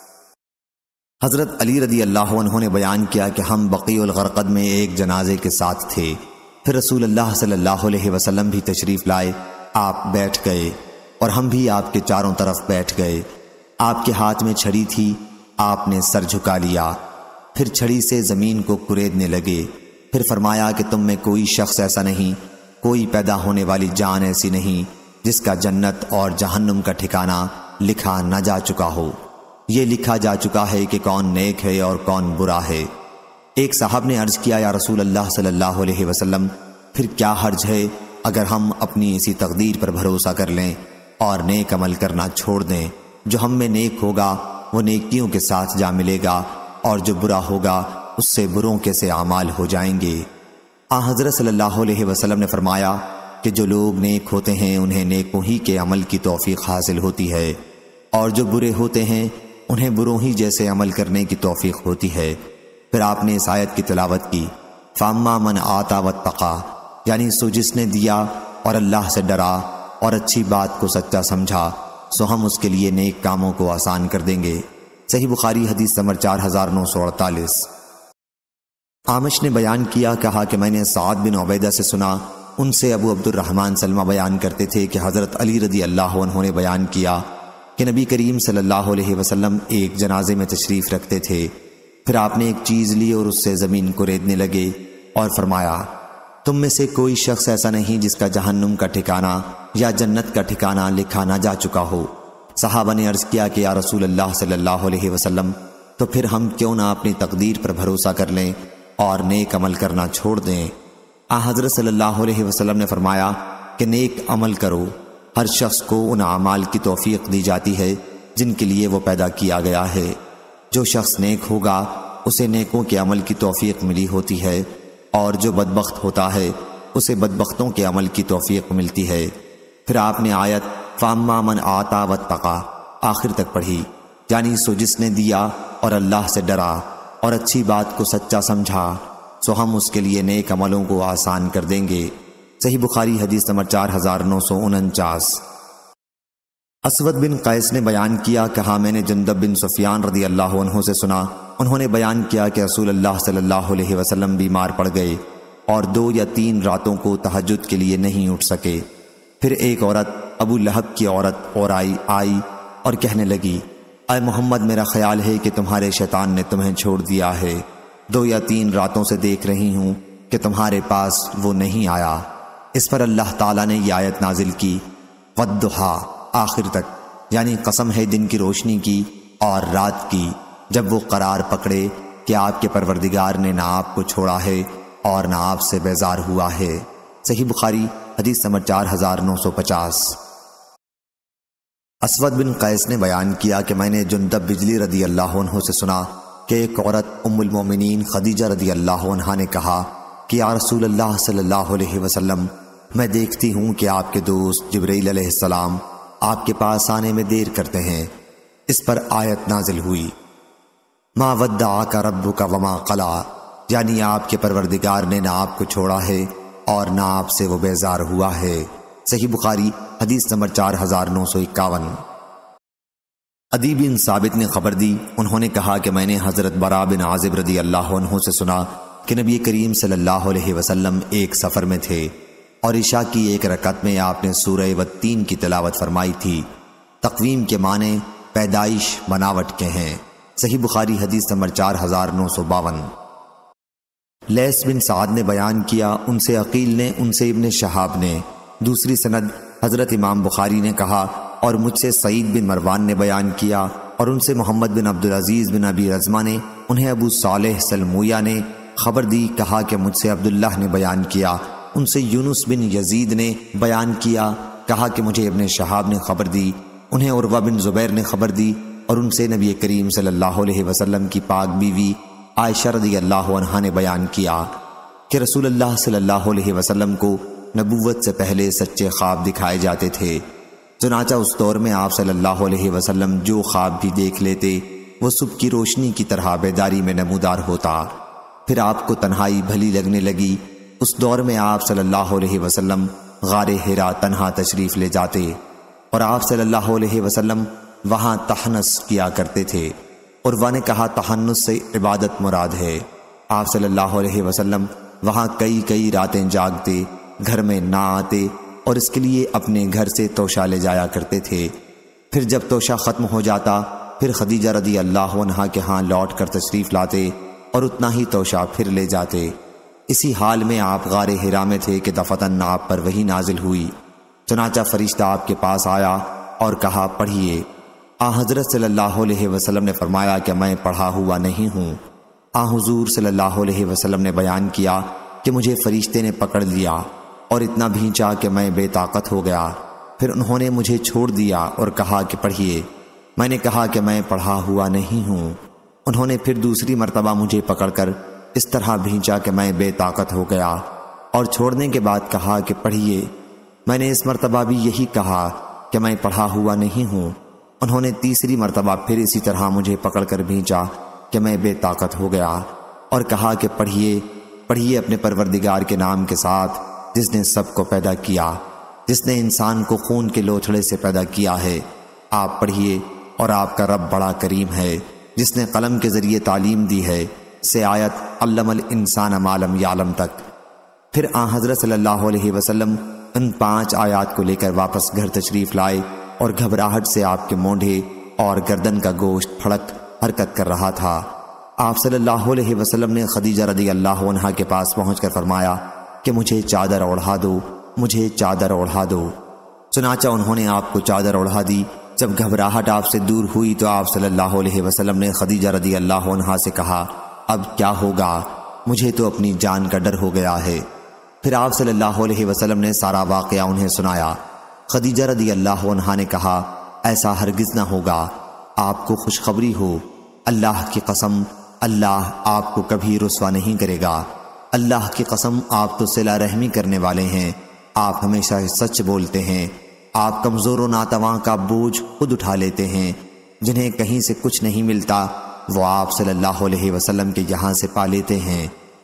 حضرت علی رضی اللہ عنہ نے بیان کیا کہ ہم بقیع الغرقد میں ایک جنازے کے ساتھ تھے، پھر رسول اللہ صلی اللہ علیہ وسلم بھی تشریف لائے، آپ بیٹھ گئے اور ہم بھی آپ کے چاروں طرف بیٹھ گئے۔ آپ کے ہاتھ میں چھڑی تھی، آپ نے سر جھکا لیا، پھر چھڑی سے زمین کو کریدنے لگے، پھر فرمایا کہ تم میں کوئی شخص ایسا نہیں، کوئی پیدا ہونے والی جان ایسی نہیں جس کا جنت اور جہنم کا ٹھکانہ لکھا نہ جا چکا ہو۔ یہ لکھا جا چکا ہے کہ کون نیک ہے اور کون برا ہے۔ ایک صاحب نے عرض کیا یا رسول اللہ صلی اللہ علیہ وسلم پھر کیا حرج ہے اگر ہم اپنی اسی تقدیر پر بھروسہ کر لیں اور نیک عمل کرنا چھوڑ دیں؟ جو ہم میں نیک ہوگا وہ نیکیوں کے ساتھ جا ملے گا، اور جو برا ہوگا اس سے بروں کے سے اعمال ہو جائیں گے۔ آن حضرت صلی اللہ علیہ وسلم نے فرمایا کہ جو لوگ نیک ہوتے ہیں انہیں نیکوں ہی کے عمل کی توفیق حاصل ہوتی ہے، اور جو برے ہوتے ہیں انہیں بروں ہی جیسے عمل کرنے کی توفیق ہوتی ہے۔ پھر آپ نے اس آیت کی تلاوت کی، فَأَمَّا مَنْ آتَى وَاتَّقَى، یعنی سو جس نے دیا اور اللہ سے ڈرا اور اچھی بات کو سچا سمجھا، سو ہم اس کے لیے نیک کاموں کو آسان کر دیں گے۔ صحیح بخاری حدیث نمبر چار ہزار نو سو اڑتالیس۔ عامش نے بیان کیا، کہا کہ میں نے سعد بن عبیدہ سے سنا، ان سے ابو عبد الرحمن سلمہ بیان کرتے تھے کہ حضرت علی رضی اللہ عنہ نے بیان کیا کہ نبی کریم صلی اللہ علیہ وسلم ایک جنازے میں تشریف رکھتے تھے، پھر آپ نے ایک چیز لی اور اس سے زمین کو ریدنے لگے اور فرمایا تم میں سے کوئی شخص ایسا نہیں جس کا جہنم کا ٹھکانہ یا جنت کا ٹھکانہ لکھا نہ جا چکا ہو۔ صحابہ نے عرض کیا کہ یا رسول اللہ صلی اللہ علیہ وسلم تو پھر ہم کیوں نہ اپنی تقدیر پر بھروسہ کر لیں اور نیک عمل کرنا چھوڑ دیں؟ آن حضرت صلی اللہ علیہ وسلم نے فرمایا کہ نیک عمل کرو، ہر شخص کو ان اعمال کی توفیق دی جاتی ہے جن کے لیے وہ پیدا کیا گیا ہے۔ جو شخص نیک ہوگا اسے نیکوں کے عمل کی توفیق ملی ہوتی ہے، اور جو بدبخت ہوتا ہے اسے بدبختوں کے عمل کی توفیق ملتی ہے۔ پھر آپ نے آیت فَأَمَّا مَنْ آتَى وَاتَّقَى آخر تک پڑھی، یعنی سو جس نے دیا اور اللہ سے ڈرا اور اچھی بات کو سچا سمجھا، سو ہم اس کے لیے نیک عملوں کو آسان کر دیں گے۔ صحیح بخاری حدیث نمبر چار ہزار نو سو انچاس۔ اسود بن قیس نے بیان کیا، کہا میں نے جندب بن سفیان رضی اللہ عنہ سے سنا، انہوں نے بیان کیا کہ رسول اللہ صلی اللہ علیہ وسلم بیمار پڑ گئے اور دو یا تین راتوں کو تہجد کے لیے نہیں اٹھ سکے۔ پھر ایک عورت ابو لہب کی عورت اور آئی آئی اور کہنے لگی، اے محمد میرا خیال ہے کہ تمہارے شیطان نے تمہیں چھوڑ دیا ہے، دو یا تین راتوں سے دیکھ رہی ہوں کہ تمہارے پاس وہ نہیں آیا۔ اس پر اللہ تعالیٰ نے یہ آیت نازل کی، وَالضُّحَىٰ آخر تک، یعنی قسم ہے دن کی روشنی کی اور رات کی جب وہ قرار پکڑے کہ آپ کے پروردگار نے نہ آپ کو چھوڑا ہے اور نہ آپ سے بیزار ہوا ہے۔ صحیح بخاری حدیث نمبر چار ہزار نو سو پچاس۔ اسود بن قیس نے بیان کیا کہ میں نے جندب بجلی رضی اللہ عنہ سے سنا کہ ایک عورت ام المومنین خدیجہ رضی اللہ عنہا نے کہا کہ یا رسول اللہ صلی اللہ علیہ وسلم میں دیکھتی ہوں کہ آپ کے دوست جبرائیل علیہ السلام آپ کے پاس آنے میں دیر کرتے ہیں۔ اس پر آیت نازل ہوئی، ما ودعک ربک وما قلی، یعنی آپ کے پروردگار نے نہ آپ کو چھوڑا ہے اور نہ آپ سے وہ بیزار ہوا ہے۔ صحیح بخاری حدیث نمبر چار ہزار نو سو اکاون۔ عدی بن ثابت نے خبر دی، انہوں نے کہا کہ میں نے حضرت برا بن عازب رضی اللہ عنہ سے سنا کہ نبی کریم صلی اللہ علیہ وسلم ایک سفر میں تھے اور عشاء کی ایک رکعت میں آپ نے سورہ والتین کی تلاوت فرمائی تھی۔ تقویم کے معنی پیدائش بناوٹ کے ہیں۔ صحیح بخاری حدیث نمبر چار ہزار نو سو باون۔ لیث بن سعد نے بیان کیا، ان سے عقیل نے، ان سے ابن شہاب نے، دوسری سند حضرت امام بخاری نے کہا، اور مجھ سے سعید بن مروان نے بیان کیا، اور ان سے محمد بن عبدالعزیز بن ابی رزمہ نے، انہیں ابو صالح سلمویہ نے خبر دی، کہا کہ مجھ سے عبداللہ نے بیان کیا، ان سے یونس بن یزید نے بیان کیا، کہا کہ مجھے ابن شہاب نے خبر دی، انہیں عروہ بن زبیر نے خبر دی، اور ان سے نبی کریم صلی اللہ علیہ وسلم کی پاک بیوی عائشہ رضی اللہ عنہا نے بیان کیا کہ رسول اللہ صلی اللہ علیہ وسلم کو نبوت سے پہلے سچے خواب دکھائے جاتے تھے۔ چنانچہ اس دور میں آپ صلی اللہ علیہ وسلم جو خواب بھی دیکھ لیتے وہ صبح کی روشنی کی طرح بیداری میں نمودار ہوتا۔ پھر آپ کو تنہائی بھلی لگنے لگی۔ اس دور میں آپ صلی اللہ علیہ وسلم غار حرا تنہا تشریف لے جاتے اور آپ صلی اللہ علیہ وسلم وہاں تحنس کیا کرتے تھے۔ عروہ نے کہا تحنس سے عبادت مراد ہے۔ آپ صلی اللہ علیہ وسلم وہاں کئی کئی راتیں جاگتے، گھر میں نہ آتے اور اس کے لیے اپنے گھر سے توشہ لے جایا کرتے تھے۔ پھر جب توشہ ختم ہو جاتا پھر خدیجہ رضی اللہ عنہا کے ہاں لوٹ کر تشریف لاتے اور اتنا ہی توشہ پھر لے جاتے۔ اسی حال میں آپ غار حرا میں تھے کہ دفتن آپ پر وحی نازل ہوئی۔ چنانچہ فرشتہ آپ کے پاس آیا اور کہا پڑھیے۔ آن حضرت صلی اللہ علیہ وسلم نے فرمایا کہ میں پڑھا ہوا نہیں ہوں۔ آن حضور صلی اللہ علیہ وسلم نے بیان کیا کہ مجھے فرشتے نے پکڑ لیا اور اتنا بھینچا کہ میں بے طاقت ہو گیا۔ پھر انہوں نے مجھے چھوڑ دیا اور کہا کہ پڑھیے۔ میں نے کہا کہ میں پڑھا ہوا نہیں ہوں۔ انہوں نے پھر دوسری مرتبہ مجھے پکڑ کر اس طرح بھینچا کہ میں بے طاقت ہو گیا اور چھوڑنے کے بعد کہا کہ پڑھیے۔ میں نے اس مرتبہ بھی یہی کہا کہ میں پڑھا ہوا نہیں ہوں۔ انہوں نے تیسری مرتبہ پھر اسی طرح مجھے پکڑ کر بھینچا کہ میں بے طاقت ہو گیا اور کہا کہ پڑھیے پڑھیے اپنے پروردگار کے نام کے ساتھ جس نے سب کو پیدا کیا، جس نے انسان کو خون کے لوتھڑے سے پیدا کیا ہے۔ آپ پڑھیے اور آپ کا رب بڑا کریم ہے جس نے قلم کے ذریعے تعلیم دی ہے سے آیت علم الانسان ما لم یعلم تک۔ پھر آن حضرت صلی اللہ علیہ وسلم ان پانچ آیات کو لے کر واپس گھر تشریف لائے اور گھبراہٹ سے آپ کے مونڈھے اور گردن کا گوشت پھڑک حرکت کر رہا تھا۔ آپ صلی اللہ علیہ وسلم نے خدیجہ رضی اللہ عنہا کے پاس پہنچ کر فرمایا کہ مجھے چادر اوڑھا دو، مجھے چادر اوڑھا دو۔ چنانچہ انہوں نے آپ کو چادر اوڑھا دی۔ جب گھبراہٹ آپ سے دور ہوئی تو آپ صلی اللہ علیہ وسلم نے خدیجہ رضی اللہ عنہا سے کہا اب کیا ہوگا؟ مجھے تو اپنی جان کا ڈر ہو گیا ہے۔ پھر آپ صلی اللہ علیہ وسلم نے سارا واقعہ انہیں سنایا۔ خدیجہ رضی اللہ عنہا نے کہا ایسا ہرگز نہ ہوگا، آپ کو خوشخبری ہو، اللہ کی قسم اللہ آپ کو کبھی رسوا نہیں کرے گا۔ اللہ کی قسم آپ تو صلہ رحمی کرنے والے ہیں، آپ ہمیشہ سچ بولتے ہیں، آپ کمزور و ناتواں کا بوجھ خود اٹھا لیتے ہیں، جنہیں کہیں سے کچھ نہیں ملتا وہ آپ صلی اللہ علیہ وسلم کے یہاں سے پا لیتے ہیں۔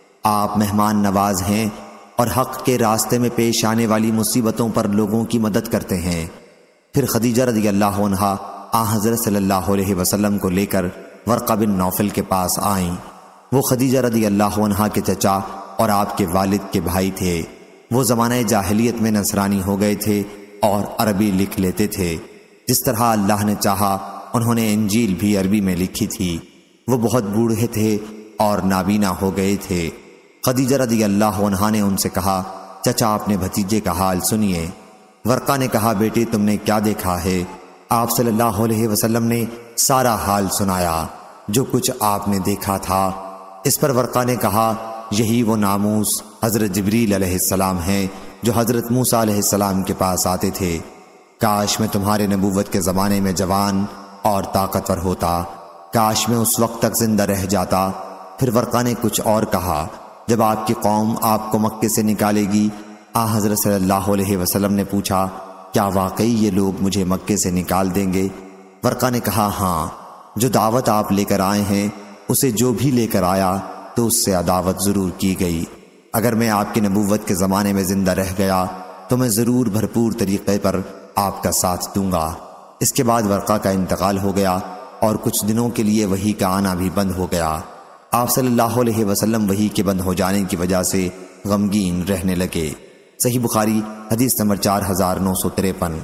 آپ مہمان نواز ہیں اور حق کے راستے میں پیش آنے والی مصیبتوں پر لوگوں کی مدد کرتے ہیں۔ پھر خدیجہ رضی اللہ عنہا آن حضرت صلی اللہ علیہ وسلم کو لے کر ورقہ بن نوفل کے پاس آئیں۔ وہ خدیجہ رضی اللہ عنہا کے چچا اور آپ کے والد کے بھائی تھے۔ وہ زمانہ جاہلیت میں نصرانی ہو گئے تھے اور عربی لکھ لیتے تھے۔ جس طرح اللہ نے چاہا انہوں نے انجیل بھی عربی میں لکھی تھی۔ وہ بہت بوڑھے تھے اور نابینا ہو گئے تھے۔ خدیجہ رضی اللہ عنہا نے ان سے کہا چچا اپنے بھتیجے کا حال سنیے۔ ورقہ نے کہا بیٹے تم نے کیا دیکھا ہے؟ آپ صلی اللہ علیہ وسلم نے سارا حال سنایا جو کچھ آپ نے دیکھا تھا۔ اس پر ورقہ نے کہا یہی وہ ناموس حضرت جبریل علیہ السلام ہیں جو حضرت موسیٰ علیہ السلام کے پاس آتے تھے۔ کاش میں تمہارے نبوت کے زمانے میں جوان اور طاقتور ہوتا، کاش میں اس وقت تک زندہ رہ جاتا۔ پھر ورقہ نے کچھ اور کہا جب آپ کی قوم آپ کو مکے سے نکالے گی، آن حضرت صلی اللہ علیہ وسلم نے پوچھا کیا واقعی یہ لوگ مجھے مکے سے نکال دیں گے؟ ورقہ نے کہا ہاں، جو دعوت آپ لے کر آئے ہیں اسے جو بھی لے کر آیا تو اس سے عداوت ضرور کی گئی۔ اگر میں آپ کی نبوت کے زمانے میں زندہ رہ گیا تو میں ضرور بھرپور طریقے پر آپ کا ساتھ دوں گا۔ اس کے بعد ورقہ کا انتقال ہو گیا اور کچھ دنوں کے لیے وحی کا آنا بھی بند ہو گیا۔ آپ صلی اللہ علیہ وسلم وحی کے بند ہو جانے کی وجہ سے غمگین رہنے لگے۔ صحیح بخاری حدیث نمبر چار ہزار نو سو تریپن۔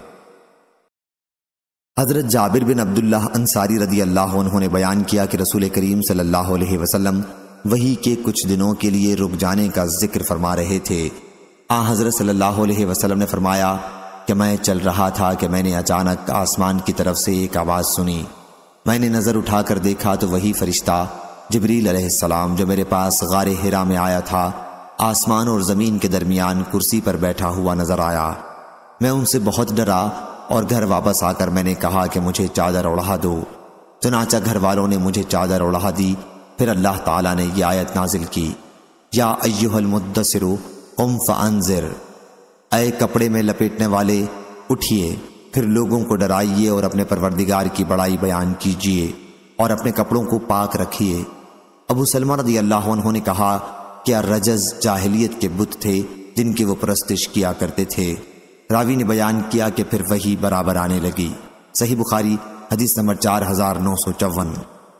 حضرت جابر بن عبداللہ انصاری رضی اللہ عنہ نے بیان کیا کہ رسول کریم صلی اللہ علیہ وسلم وحی کے کچھ دنوں کے لیے رک جانے کا ذکر فرما رہے تھے۔ آن حضرت صلی اللہ علیہ وسلم نے فرمایا کہ میں چل رہا تھا کہ میں نے اچانک آسمان کی طرف سے ایک آواز سنی۔ میں نے نظر اٹھا کر دیکھا تو وہی فرشتہ جبریل علیہ السلام جو میرے پاس غار حرا میں آیا تھا آسمان اور زمین کے درمیان کرسی پر بیٹھا ہوا نظر آیا۔ میں ان سے بہت ڈرا اور گھر واپس آ کر میں نے کہا کہ مجھے چادر اڑا دو۔ چنانچہ گھر والوں نے مجھے چادر اڑا دی۔ پھر اللہ تعالیٰ نے یہ آیت نازل کی، یا ایھا المدثر قم فانذر، اے کپڑے میں لپیٹنے والے اٹھیے، پھر لوگوں کو ڈرائیے اور اپنے پروردگار کی بڑائی بیان کیجیے اور اپنے کپڑوں کو پاک رکھیے۔ ابو سلمہ رضی اللہ عنہ نے کہا کہ الرجز جاہلیت کے بت تھے جن کی وہ پرستش کیا کرتے تھے۔ راوی نے بیان کیا کہ پھر وہی برابر آنے لگی۔ صحیح بخاری حدیث نمبر چار ہزار نو سو چون۔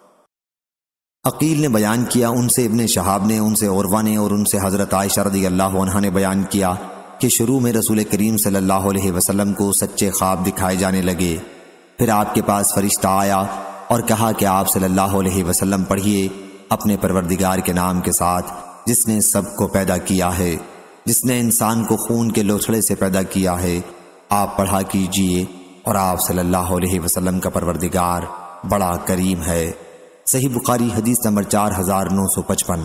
عقیل نے بیان کیا، ان سے ابن شہاب نے، ان سے عروہ نے اور ان سے حضرت عائشہ رضی اللہ عنہا نے بیان کیا کہ شروع میں رسول کریم صلی اللہ علیہ وسلم کو سچے خواب دکھائے جانے لگے۔ پھر آپ کے پاس فرشتہ آیا اور کہا کہ آپ صلی اللہ علیہ وسلم پڑھیے اپنے پروردگار کے نام کے ساتھ جس نے سب کو پیدا کیا ہے، جس نے انسان کو خون کے لوتھڑے سے پیدا کیا ہے، آپ پڑھا کیجئے اور آپ صلی اللہ علیہ وسلم کا پروردگار بڑا کریم ہے۔ صحیح بخاری حدیث نمبر چار ہزار نو سو پچپن۔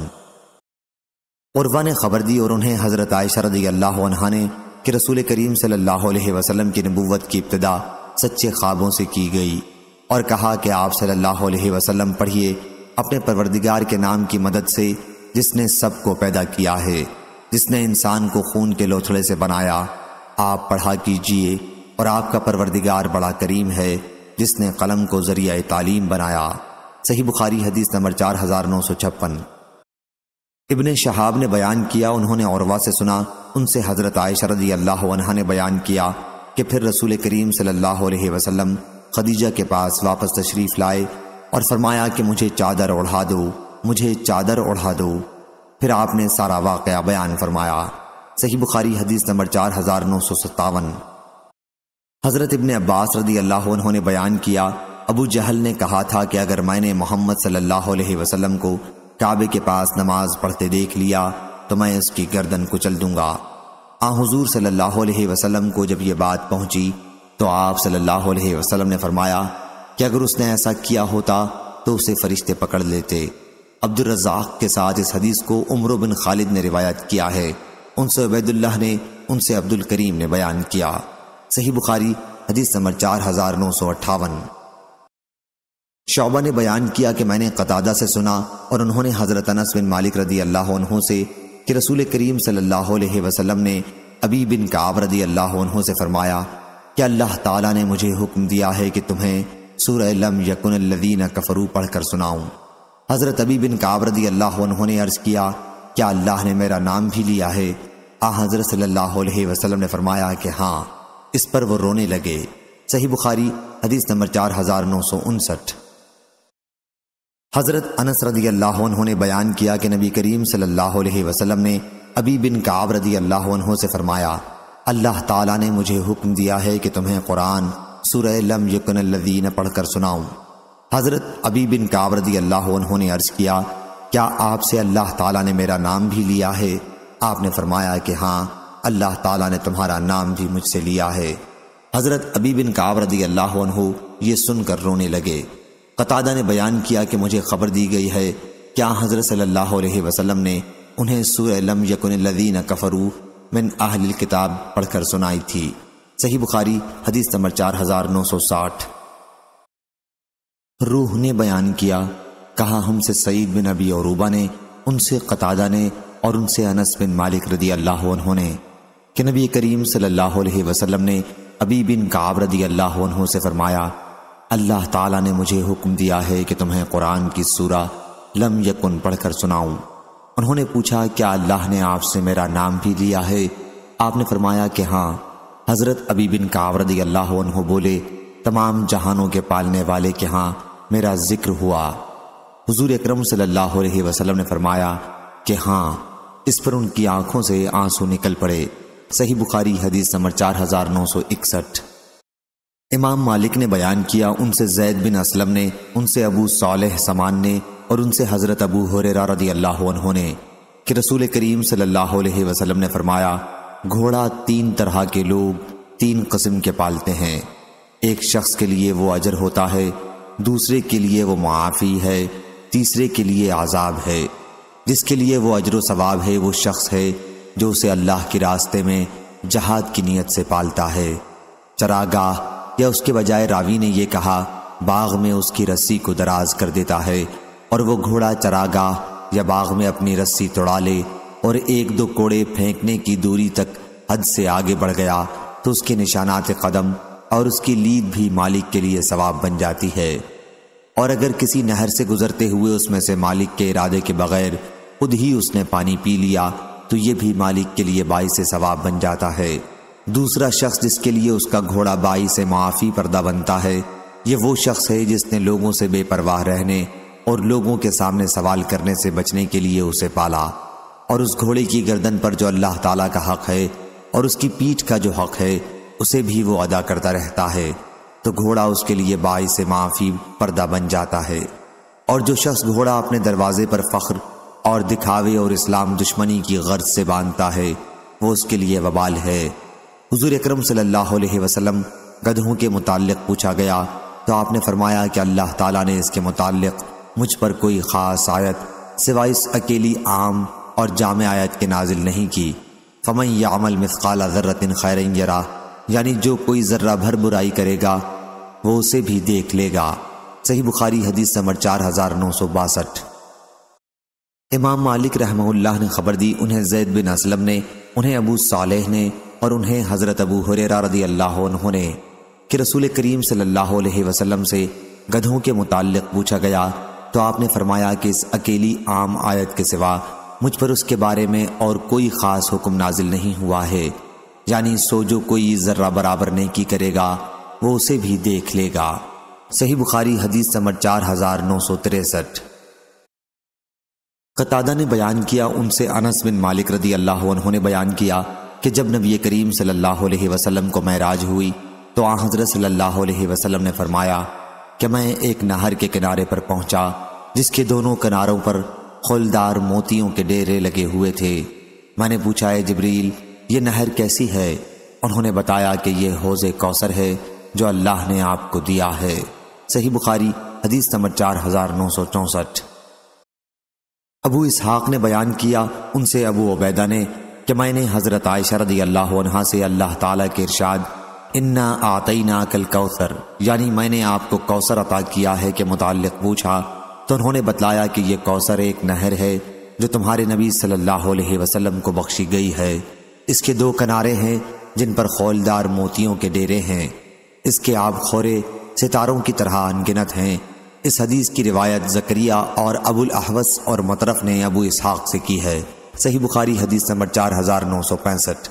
عروہ نے خبر دی اور انہیں حضرت عائشہ رضی اللہ عنہا نے کہ رسول کریم صلی اللہ علیہ وسلم کی نبوت کی ابتدا سچے خوابوں سے کی گئی، اور کہا کہ آپ صلی اللہ علیہ وسلم پڑھیے اپنے پروردگار کے نام کی مدد سے جس نے سب کو پیدا کیا ہے، جس نے انسان کو خون کے لوتھڑے سے بنایا، آپ پڑھا کیجئے اور آپ کا پروردگار بڑا کریم ہے جس نے قلم کو ذریعہ تعلیم بنایا۔ صحیح بخاری حدیث نمبر چار ہزار نو سو چھپن۔ ابن شہاب نے بیان کیا، انہوں نے عروہ سے سنا، ان سے حضرت عائشہ رضی اللہ عنہا نے بیان کیا کہ پھر رسول کریم صلی اللہ علیہ وسلم خدیجہ کے پاس واپس تشریف لائے اور فرمایا کہ مجھے چادر اڑا دو، مجھے چادر اڑا دو۔ پھر آپ نے سارا واقعہ بیان فرمایا۔ صحیح بخاری حدیث نمبر چار ہزار نو سو ستاون۔ حضرت ابن عباس رضی اللہ عنہ نے بیان کیا، ابو جہل نے کہا تھا کہ اگر میں نے محمد صلی اللہ علیہ وسلم کو کعبے کے پاس نماز پڑھتے دیکھ لیا تو میں اس کی گردن کچل دوں گا۔ آن حضور صلی اللہ علیہ وسلم کو جب یہ بات پہنچی تو آپ صلی اللہ علیہ وسلم نے فرمایا کہ اگر اس نے ایسا کیا ہوتا تو اسے فرشتے پکڑ لیتے۔ عبد الرزاق کے ساتھ اس حدیث کو عمر بن خالد نے روایت کیا ہے، ان سے عبید اللہ نے، ان سے عبد الکریم نے بیان کیا۔ صحیح بخاری حدیث نمبر چار ہزار نو سو اٹھاون۔ شعبہ نے بیان کیا کہ میں نے قتادہ سے سنا اور انہوں نے حضرت انس بن مالک رضی اللہ عنہ سے کہ رسول کریم صلی اللہ علیہ وسلم نے ابی بن کعب رضی اللہ عنہ سے فرمایا کہ اللہ تعالیٰ نے مجھے حکم دیا ہے کہ تمہیں سورہ لم یکن الذین کفروا پڑھ کر سناؤں۔ حضرت ابی بن کعب رضی اللہ عنہ نے عرض کیا، کیا اللہ نے میرا نام بھی لیا ہے؟ آ حضرت صلی اللہ علیہ وسلم نے فرمایا کہ ہاں۔ اس پر وہ رونے لگے۔ صحیح بخاری حدیث نمبر چار ہزار نو سو انسٹھ۔ حضرت انس رضی اللہ عنہ نے بیان کیا کہ نبی کریم صلی اللہ علیہ وسلم نے ابی بن کعب رضی اللہ عنہ سے فرمایا، اللہ تعالیٰ نے مجھے حکم دیا ہے کہ تمہیں قرآن سورہ لم یکن الذین پڑھ کر سناؤں۔ حضرت ابی بن کعب رضی اللہ عنہ نے عرض کیا، کیا آپ سے اللہ تعالیٰ نے میرا نام بھی لیا ہے؟ آپ نے فرمایا کہ ہاں، اللہ تعالیٰ نے تمہارا نام بھی مجھ سے لیا ہے۔ حضرت ابی بن کعب رضی اللہ عنہ یہ سن کر رونے لگے۔ قتادہ نے بیان کیا کہ مجھے خبر دی گئی ہے کیا حضرت صلی اللہ علیہ وسلم نے انہیں سورہ لم یکن الذین کفروا من اہل الکتاب پڑھ کر سنائی تھی۔ صحیح بخاری حدیث نمبر چار ہزار نو سو ساٹھ۔ روح نے بیان کیا، کہا ہم سے سعید بن ابی عروبہ نے، ان سے قتادہ نے اور ان سے انس بن مالک رضی اللہ عنہ نے کہ نبی کریم صلی اللہ علیہ وسلم نے ابی بن کعب رضی اللہ عنہ سے فرمایا، اللہ تعالیٰ نے مجھے حکم دیا ہے کہ تمہیں قرآن کی سورہ لم یکن پڑھ کر سناؤں۔ انہوں نے پوچھا، کیا اللہ نے آپ سے میرا نام بھی لیا ہے؟ آپ نے فرمایا کہ ہاں۔ حضرت ابی بن کعب رضی اللہ عنہ بولے، تمام جہانوں کے پالنے والے کے ہاں میرا ذکر ہوا۔ حضور اکرم صلی اللہ علیہ وسلم نے فرمایا کہ ہاں۔ اس پر ان کی آنکھوں سے آنسو نکل پڑے۔ صحیح بخاری حدیث نمبر چار ہزار نو سو اکسٹھ۔ امام مالک نے بیان کیا، ان سے زید بن اسلم نے، ان سے ابو صالح سمان نے اور ان سے حضرت ابو ہریرہ رضی اللہ عنہ نے کہ رسول کریم صلی اللہ علیہ وسلم نے فرمایا، گھوڑا تین طرح کے لوگ تین قسم کے پالتے ہیں، ایک شخص کے لیے وہ اجر ہوتا ہے، دوسرے کے لیے وہ معافی ہے، تیسرے کے لیے عذاب ہے۔ جس کے لیے وہ اجر و ثواب ہے وہ شخص ہے جو اسے اللہ کے راستے میں جہاد کی نیت سے پالتا ہے۔ چراگاہ یا اس کے بجائے راوی نے یہ کہا باغ میں اس کی رسی کو دراز کر دیتا ہے اور وہ گھوڑا چراگاہ یا باغ میں اپنی رسی توڑا لے اور ایک دو کوڑے پھینکنے کی دوری تک حد سے آگے بڑھ گیا تو اس کے نشانات قدم اور اس کی لید بھی مالک کے لیے ثواب بن جاتی ہے۔ اور اگر کسی نہر سے گزرتے ہوئے اس میں سے مالک کے ارادے کے بغیر خود ہی اس نے پانی پی لیا تو یہ بھی مالک کے لیے باعث ثواب بن جاتا ہے۔ دوسرا شخص جس کے لیے اس کا گھوڑا باعث معافی پردہ بنتا ہے یہ وہ شخص ہے جس نے لوگوں سے بے پرواہ رہنے اور لوگوں کے سامنے سوال کرنے سے بچنے کے لیے اسے پالا، اور اس گھوڑے کی گردن پر جو اللہ تعالیٰ کا حق ہے اور اس کی پیٹھ کا جو حق ہے اسے بھی وہ ادا کرتا رہتا ہے، تو گھوڑا اس کے لیے باعث معافی پردہ بن جاتا ہے۔ اور جو شخص گھوڑا اپنے دروازے پر فخر اور دکھاوے اور اسلام دشمنی کی غرض سے باندھتا ہے وہ اس کے لیے وبال ہے۔ حضور اکرم صلی اللہ علیہ وسلم گدھوں کے متعلق پوچھا گیا تو آپ نے فرمایا کہ اللہ تعالیٰ نے اس کے متعلق مجھ پر کوئی خاص آیت سوائے اس اکیلی عام اور جامع آیت کے نازل نہیں کی، فَمَن يَعْمَلْ مِثْقَالَ ذَرَّةٍ خَيْرًا يَرَهُ، یعنی جو کوئی ذرہ بھر برائی کرے گا وہ اسے بھی دیکھ لے گا۔ صحیح بخاری حدیث نمبر چار ہزار نو سو باسٹھ۔ امام مالک رحمہ اللہ نے خبر دی، انہیں زید بن اسلم نے، انہیں ابو صالح نے اور انہیں حضرت ابو ہریرہ رضی اللہ عنہ نے کہ رسول کریم صلی اللہ علیہ وسلم سے گدھوں کے متعلق پوچھا گیا تو آپ نے فرمایا کہ اس اکیلی عام آیت کے سوا مجھ پر اس کے بارے میں اور کوئی خاص حکم نازل نہیں ہوا ہے، یعنی سو جو کوئی ذرہ برابر نیکی کرے گا وہ اسے بھی دیکھ لے گا۔ صحیح بخاری حدیث نمبر چار ہزار نو سو تریسٹھ۔ قتادہ نے بیان کیا، ان سے انس بن مالک رضی اللہ عنہ نے بیان کیا کہ جب نبی کریم صلی اللہ علیہ وسلم کو معراج ہوئی تو آن حضرت صلی اللہ علیہ وسلم نے فرمایا کہ میں ایک نہر کے کنارے پر پہنچا جس کے دونوں کناروں پر خولدار موتیوں کے ڈیرے لگے ہوئے تھے۔ میں نے پوچھا اے جبریل یہ نہر کیسی ہے؟ انہوں نے بتایا کہ یہ حوض کوثر ہے جو اللہ نے آپ کو دیا ہے۔ صحیح بخاری حدیث نمبر چار ہزار نو سو چونسٹھ۔ ابو اسحاق نے بیان کیا، ان سے ابو عبیدہ نے کہ میں نے حضرت عائشہ رضی اللہ عنہا سے اللہ تعالیٰ کے ارشاد انا اعطیناک الکوثر، یعنی میں نے آپ کو کوثر عطا کیا ہے کے متعلق پوچھا تو انہوں نے بتلایا کہ یہ کوثر ایک نہر ہے جو تمہارے نبی صلی اللہ علیہ وسلم کو بخشی گئی ہے۔ اس کے دو کنارے ہیں جن پر خولدار موتیوں کے ڈیرے ہیں، اس کے آب خورے ستاروں کی طرح انگنت ہیں۔ اس حدیث کی روایت زکریہ اور ابو الاحوص اور مطرف نے ابو اسحاق سے کی ہے۔ صحیح بخاری حدیث نمبر چار ہزار نو سو پینسٹھ۔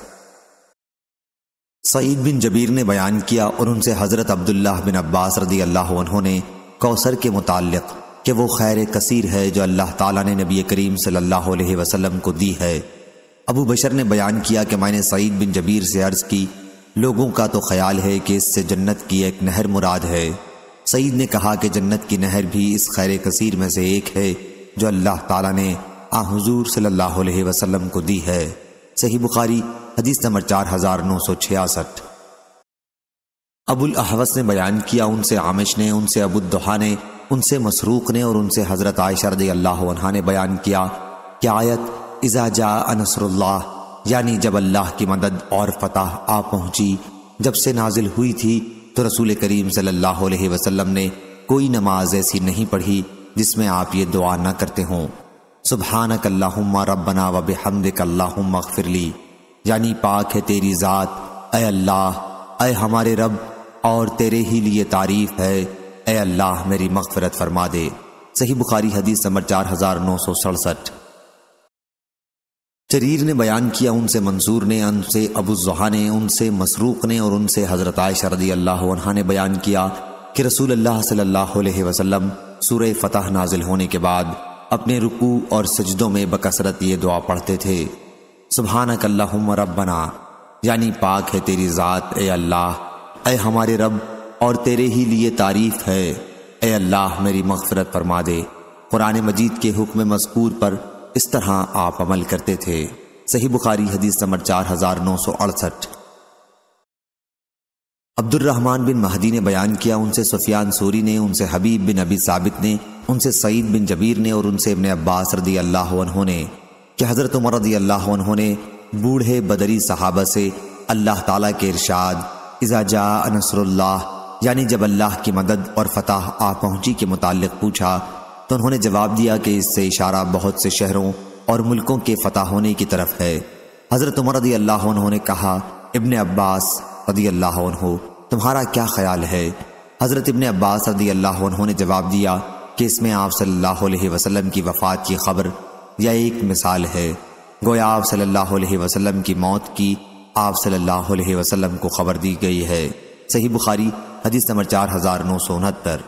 سعید بن جبیر نے بیان کیا اور ان سے حضرت عبداللہ بن عباس رضی اللہ عنہ نے کوثر کے متعلق کہ وہ خیر کثیر ہے جو اللہ تعالیٰ نے نبی کریم صلی اللہ علیہ وسلم کو دی ہے۔ ابو بشر نے بیان کیا کہ میں نے سعید بن جبیر سے عرض کی لوگوں کا تو خیال ہے کہ اس سے جنت کی ایک نہر مراد ہے۔ سعید نے کہا کہ جنت کی نہر بھی اس خیر کثیر میں سے ایک ہے جو اللہ تعالیٰ نے آ حضور صلی اللہ علیہ وسلم کو دی ہے۔ صحیح بخاری حدیث نمبر چار ہزار نو سو چھیاسٹھ۔ ابو الاحوص نے بیان کیا، ان سے عامش نے، ان سے ابو الدحا نے، ان سے مسروق نے اور ان سے حضرت عائشہ رضی اللہ عنہا نے بیان کیا کہ آیت اذا جاء نصر اللہ، یعنی جب اللہ کی مدد اور فتح آ پہنچی، جب سے نازل ہوئی تھی تو رسول کریم صلی اللہ علیہ وسلم نے کوئی نماز ایسی نہیں پڑھی جس میں آپ یہ دعا نہ کرتے ہوں، سبحانک اللہم ربنا و بحمدک اللہم اغفر لی، یعنی پاک ہے تیری ذات اے اللہ، اے ہمارے رب، اور تیرے ہی لیے تعریف ہے، اے اللہ میری مغفرت فرما دے۔ صحیح بخاری حدیث نمبر چار ہزار نو سو سڑسٹھ۔ جریر نے بیان کیا، ان سے منصور نے، ان سے ابو الزحا نے، ان سے مسروق نے اور ان سے حضرت عائشہ رضی اللہ عنہا نے بیان کیا کہ رسول اللہ صلی اللہ علیہ وسلم سورہ فتح نازل ہونے کے بعد اپنے رکوع اور سجدوں میں بکثرت یہ دعا پڑھتے تھے، سبحانک اللہم ربنا، یعنی پاک ہے تیری ذات اے اللہ، اے ہمارے رب، اور تیرے ہی لیے تعریف ہے، اے اللہ میری مغفرت فرما دے۔ قرآن مجید کے حکم مذکور پر اس طرح آپ عمل کرتے تھے۔ صحیح بخاری حدیث نمبر چار ہزار نو سو اڑسٹھ۔ عبد الرحمن بن مہدی نے بیان کیا، ان سے سفیان ثوری نے، ان سے حبیب بن ابی ثابت نے، ان سے سعید بن جبیر نے اور ان سے ابن عباس رضی اللہ عنہ نے کہ حضرت عمر رضی اللہ عنہ نے بوڑھے بدری صحابہ سے اللہ تعالیٰ کے ارشاد اذا جاء نصر اللہ یعنی جب اللہ کی مدد اور فتح آ پہنچی کے متعلق پوچھا تو انہوں نے جواب دیا کہ اس سے اشارہ بہت سے شہروں اور ملکوں کے فتح ہونے کی طرف ہے۔ حضرت عمر رضی اللہ عنہ نے کہا ابن عباس رضی اللہ عنہ تمہارا کیا خیال ہے؟ حضرت ابن عباس رضی اللہ عنہ نے جواب دیا کہ اس میں آپ صلی اللہ علیہ وسلم کی وفات کی خبر یا ایک مثال ہے، گویا آپ صلی اللہ علیہ وسلم کی موت کی آپ صلی اللہ علیہ وسلم کو خبر دی گئی ہے۔ صحیح بخاری حدیث نمبر چار ہزار نو سو انہتر۔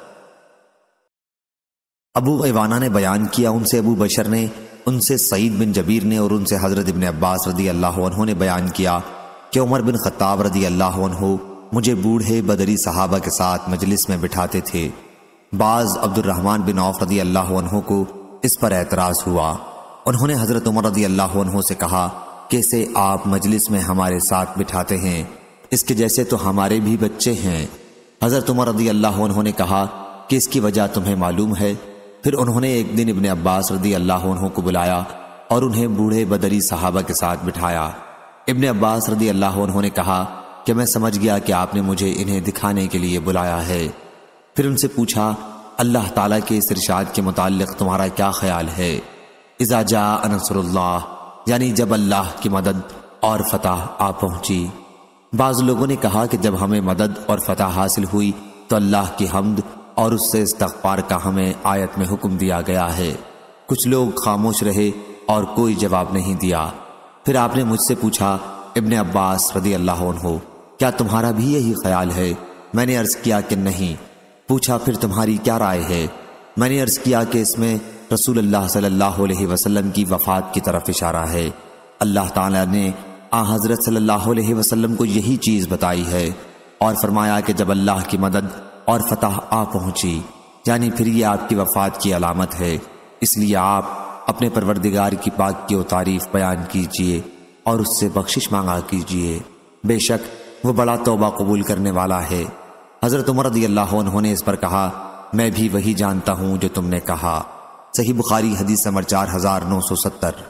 ابو عوانہ نے بیان کیا ان سے ابو بشر نے، ان سے سعید بن جبیر نے اور ان سے حضرت ابن عباس رضی اللہ عنہ نے بیان کیا کہ عمر بن خطاب رضی اللہ عنہ مجھے بوڑھے بدری صحابہ کے ساتھ مجلس میں بٹھاتے تھے۔ بعض عبد الرحمن بن عوف رضی اللہ عنہ کو اس پر اعتراض ہوا۔ انہوں نے حضرت عمر رضی اللہ عنہ سے کہا کہ اسے آپ مجلس میں ہمارے ساتھ بٹھاتے ہیں، اس کے جیسے تو ہمارے بھی بچے ہیں۔ حضرت عمر رضی اللہ عنہ نے کہا کہ اس کی وجہ تمہیں معلوم ہے؟ پھر انہوں نے ایک دن ابن عباس رضی اللہ عنہ کو بلایا اور انہیں بوڑھے بدری صحابہ کے ساتھ بٹھایا۔ ابن عباس رضی اللہ عنہ نے کہا کہ میں سمجھ گیا کہ آپ نے مجھے انہیں دکھانے کے لیے بلایا ہے۔ پھر ان سے پوچھا اللہ تعالیٰ کے اس ارشاد کے متعلق تمہارا کیا خیال ہے؟ اذا جاء نصر اللہ یعنی جب اللہ کی مدد اور فتح آ پہنچی۔ بعض لوگوں نے کہا کہ جب ہمیں مدد اور فتح حاصل ہوئی تو اللہ کی حمد اور اس سے استغفار کا ہمیں آیت میں حکم دیا گیا ہے۔ کچھ لوگ خاموش رہے اور کوئی جواب نہیں دیا۔ پھر آپ نے مجھ سے پوچھا ابن عباس رضی اللہ عنہ کیا تمہارا بھی یہی خیال ہے؟ میں نے عرض کیا کہ نہیں۔ پوچھا پھر تمہاری کیا رائے ہے؟ میں نے عرض کیا کہ اس میں رسول اللہ صلی اللہ علیہ وسلم کی وفات کی طرف اشارہ ہے۔ اللہ تعالیٰ نے آن حضرت صلی اللہ علیہ وسلم کو یہی چیز بتائی ہے اور فرمایا کہ جب اللہ کی مدد اور فتح آ پہنچی یعنی پھر یہ آپ کی وفات کی علامت ہے، اس لیے آپ اپنے پروردگار کی پاکی و تعریف بیان کیجئے اور اس سے بخشش مانگا کیجئے، بے شک وہ بڑا توبہ قبول کرنے والا ہے۔ حضرت عمر رضی اللہ عنہ نے اس پر کہا میں بھی وہی جانتا ہوں جو تم نے کہا۔ صحیح بخاری حدیث نمبر چار ہزار نو سو ستر۔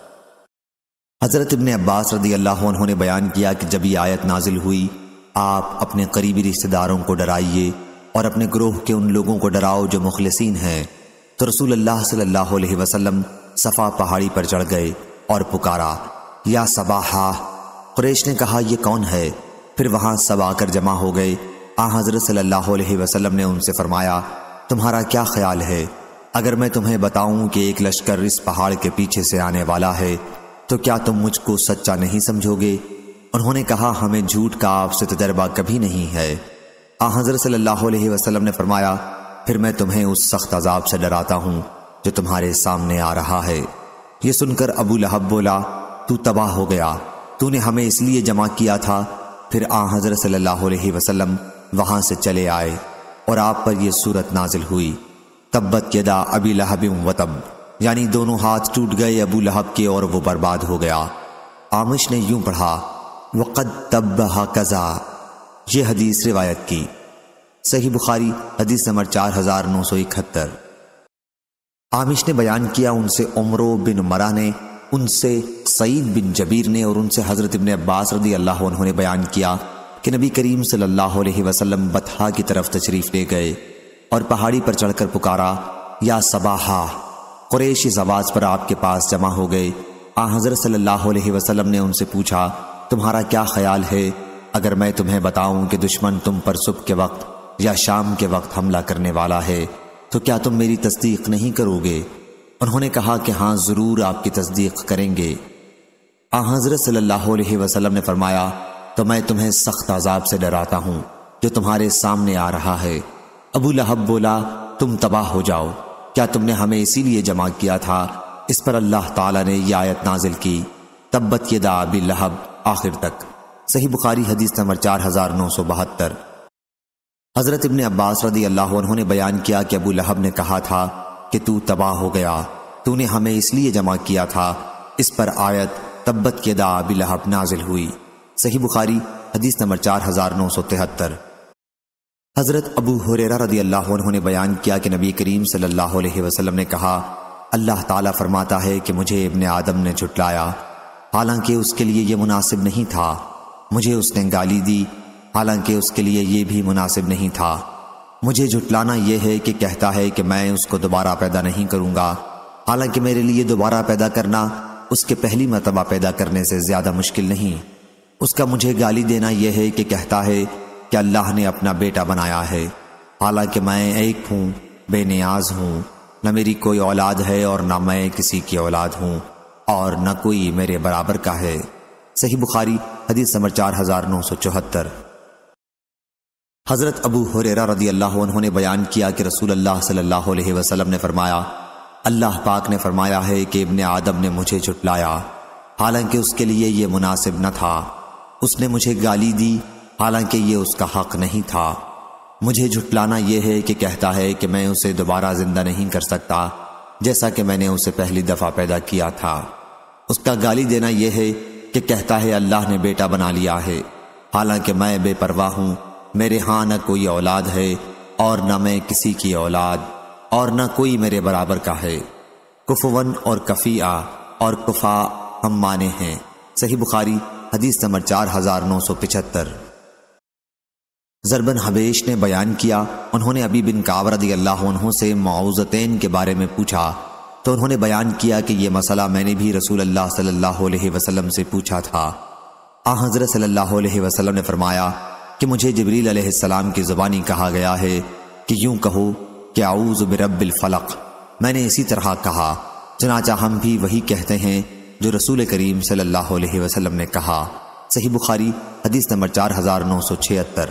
حضرت ابن عباس رضی اللہ عنہ نے بیان کیا کہ جب یہ آیت نازل ہوئی آپ اپنے قریبی رشتہ داروں کو ڈرائیے اور اپنے گروہ کے ان لوگوں کو ڈراؤ جو مخلصین ہیں، تو رسول اللہ صلی اللہ علیہ وسلم صفا پہاڑی پر چڑھ گئے اور پکارا یا صباحا۔ قریش نے کہا یہ کون ہے؟ پھر وہاں سب آ کر جمع ہو گئے۔ آن حضرت صلی اللہ علیہ وسلم نے ان سے فرمایا تمہارا کیا خیال ہے اگر میں تمہیں بتاؤں کہ ایک لشکر اس پہاڑ کے پیچھے سے آنے والا ہے تو کیا تم مجھ کو سچا نہیں سمجھو گے؟ انہوں نے کہا ہمیں جھوٹ کا آپ سے تجربہ کبھی نہیں ہے۔ آن حضرت صلی اللہ علیہ وسلم نے فرمایا پھر میں تمہیں اس سخت عذاب سے ڈراتا ہوں جو تمہارے سامنے آ رہا ہے۔ یہ سن کر ابو لہب بولا تو تباہ ہو گیا، تو نے ہمیں اس لیے جمع کیا تھا۔ پھر آن حضرت صلی اللہ علیہ وسلم وہاں سے چلے آئے اور آپ پر یہ صورت نازل ہوئی تبت یدا ابی لہب و تب، یعنی دونوں ہاتھ ٹوٹ گئے ابو لہب کے اور وہ برباد ہو گیا۔ عامش نے یوں پڑھا وقد تبہ کذا، یہ حدیث روایت کی۔ صحیح بخاری حدیث نمبر چار ہزار نو سو اکہتر۔ عامش نے بیان کیا ان سے عمرو بن مرہ نے، ان سے سعید بن جبیر نے اور ان سے حضرت ابن عباس رضی اللہ عنہ نے بیان کیا کہ نبی کریم صلی اللہ علیہ وسلم بطحا کی طرف تشریف لے گئے اور پہاڑی پر چڑھ کر پکارا یا صباحا۔ قریش اس آواز پر آپ کے پاس جمع ہو گئے۔ آن حضرت صلی اللہ علیہ وسلم نے ان سے پوچھا تمہارا کیا خیال ہے اگر میں تمہیں بتاؤں کہ دشمن تم پر صبح کے وقت یا شام کے وقت حملہ کرنے والا ہے تو کیا تم میری تصدیق نہیں کرو گے؟ انہوں نے کہا کہ ہاں ضرور آپ کی تصدیق کریں گے۔ آن حضرت صلی اللہ علیہ وسلم نے فرمایا تو میں تمہیں سخت عذاب سے ڈراتا ہوں جو تمہارے سامنے آ رہا ہے۔ ابو لہب بولا تم تباہ ہو جاؤ، کیا تم نے ہمیں اسی لیے جمع کیا تھا؟ اس پر اللہ تعالیٰ نے یہ آیت نازل کی تبت یدا ابی لہب آخر تک۔ صحیح بخاری حدیث نمبر چار ہزار نو سو بہتر۔ حضرت ابن عباس رضی اللہ عنہ نے بیان کیا کہ ابو لہب نے کہا تھا کہ تو تباہ ہو گیا، تو نے ہمیں اس لیے جمع کیا تھا۔ اس پر آیت تبت یدا ابی لہب نازل ہوئی۔ صحیح بخاری حدیث نمبر چار ہزار نو سو تہتر۔ حضرت ابو ہریرہ رضی اللہ عنہ نے بیان کیا کہ نبی کریم صلی اللہ علیہ وسلم نے کہا اللہ تعالیٰ فرماتا ہے کہ مجھے ابن آدم نے جھٹلایا، حالانکہ اس کے لیے یہ مناسب نہیں تھا۔ مجھے اس نے گالی دی، حالانکہ اس کے لیے یہ بھی مناسب نہیں تھا۔ مجھے جھٹلانا یہ ہے کہ کہتا ہے کہ میں اس کو دوبارہ پیدا نہیں کروں گا، حالانکہ میرے لیے دوبارہ پیدا کرنا اس کے پہلی مرتبہ پیدا کرنے سے زیادہ مشکل نہیں۔ اس کا مجھے گالی دینا یہ ہے کہ کہتا ہے کہ اللہ نے اپنا بیٹا بنایا ہے، حالانکہ میں ایک ہوں، بے نیاز ہوں، نہ میری کوئی اولاد ہے اور نہ میں کسی کی اولاد ہوں، اور نہ کوئی میرے برابر کا ہے۔ صحیح بخاری حدیث نمبر چار ہزار نو سو چوہتر۔ حضرت ابو ہریرہ رضی اللہ عنہ نے بیان کیا کہ رسول اللہ صلی اللہ علیہ وسلم نے فرمایا، اللہ پاک نے فرمایا ہے کہ ابن آدم نے مجھے جھٹلایا، حالانکہ اس کے لیے یہ مناسب نہ تھا۔ اس نے مجھے گالی دی، حالانکہ یہ اس کا حق نہیں تھا۔ مجھے جھٹلانا یہ ہے کہ کہتا ہے کہ میں اسے دوبارہ زندہ نہیں کر سکتا، جیسا کہ میں نے اسے پہلی دفعہ پیدا کیا تھا۔ اس کا گالی دینا یہ ہے کہ کہتا ہے اللہ نے بیٹا بنا لیا ہے، حالانکہ میں بے پرواہ ہوں، میرے ہاں نہ کوئی اولاد ہے اور نہ میں کسی کی اولاد، اور نہ کوئی میرے برابر کا ہے۔ کفون اور کفیہ اور کفا ہم معنی ہیں۔ صحیح بخاری حدیث نمبر چار ہزار نو سو پچہتر۔ زر بن حبیش نے بیان کیا، انہوں نے ابی بن کعب رضی اللہ عنہ سے معوذتین کے بارے میں پوچھا تو انہوں نے بیان کیا کہ یہ مسئلہ میں نے بھی رسول اللہ صلی اللہ علیہ وسلم سے پوچھا تھا۔ آن حضرت صلی اللہ علیہ وسلم نے فرمایا کہ مجھے جبریل علیہ السلام کی زبانی کہا گیا ہے کہ یوں کہو کہ اعوذ برب الفلق۔ میں نے اسی طرح کہا، چنانچہ ہم بھی وہی کہتے ہیں جو رسول کریم صلی اللہ علیہ وسلم نے کہا۔ صحیح بخاری حدیث نمبر چار ہزار نو سو چھہتر۔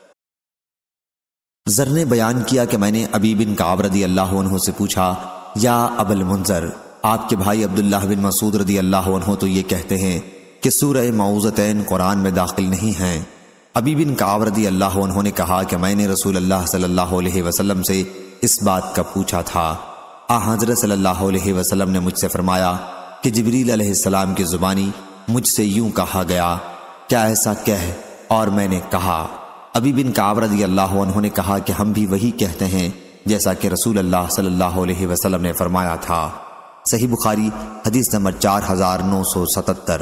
زر نے بیان کیا کہ میں نے ابی بن کعب رضی اللہ عنہ سے پوچھا، یا ابا المنذر، آپ کے بھائی عبداللہ بن مسعود رضی اللہ عنہ تو یہ کہتے ہیں کہ سورہ معوذتین قرآن میں داخل نہیں ہیں۔ ابی بن کعب رضی اللہ عنہ نے کہا کہ میں نے رسول اللہ صلی اللہ علیہ وسلم سے اس بات کا پوچھا تھا۔ آن حضرت صلی اللہ علیہ وسلم نے مجھ سے فرمایا کہ جبریل علیہ السلام کی زبانی مجھ سے یوں کہا گیا، کیا ایسا کہہ؟ اور میں نے کہا۔ ابی بن کعب رضی اللہ عنہ نے کہا کہ ہم بھی وہی کہتے ہیں جیسا کہ رسول اللہ صلی اللہ علیہ وسلم نے فرمایا تھا۔ صحیح بخاری حدیث نمبر چار ہزار نو سو ستتر۔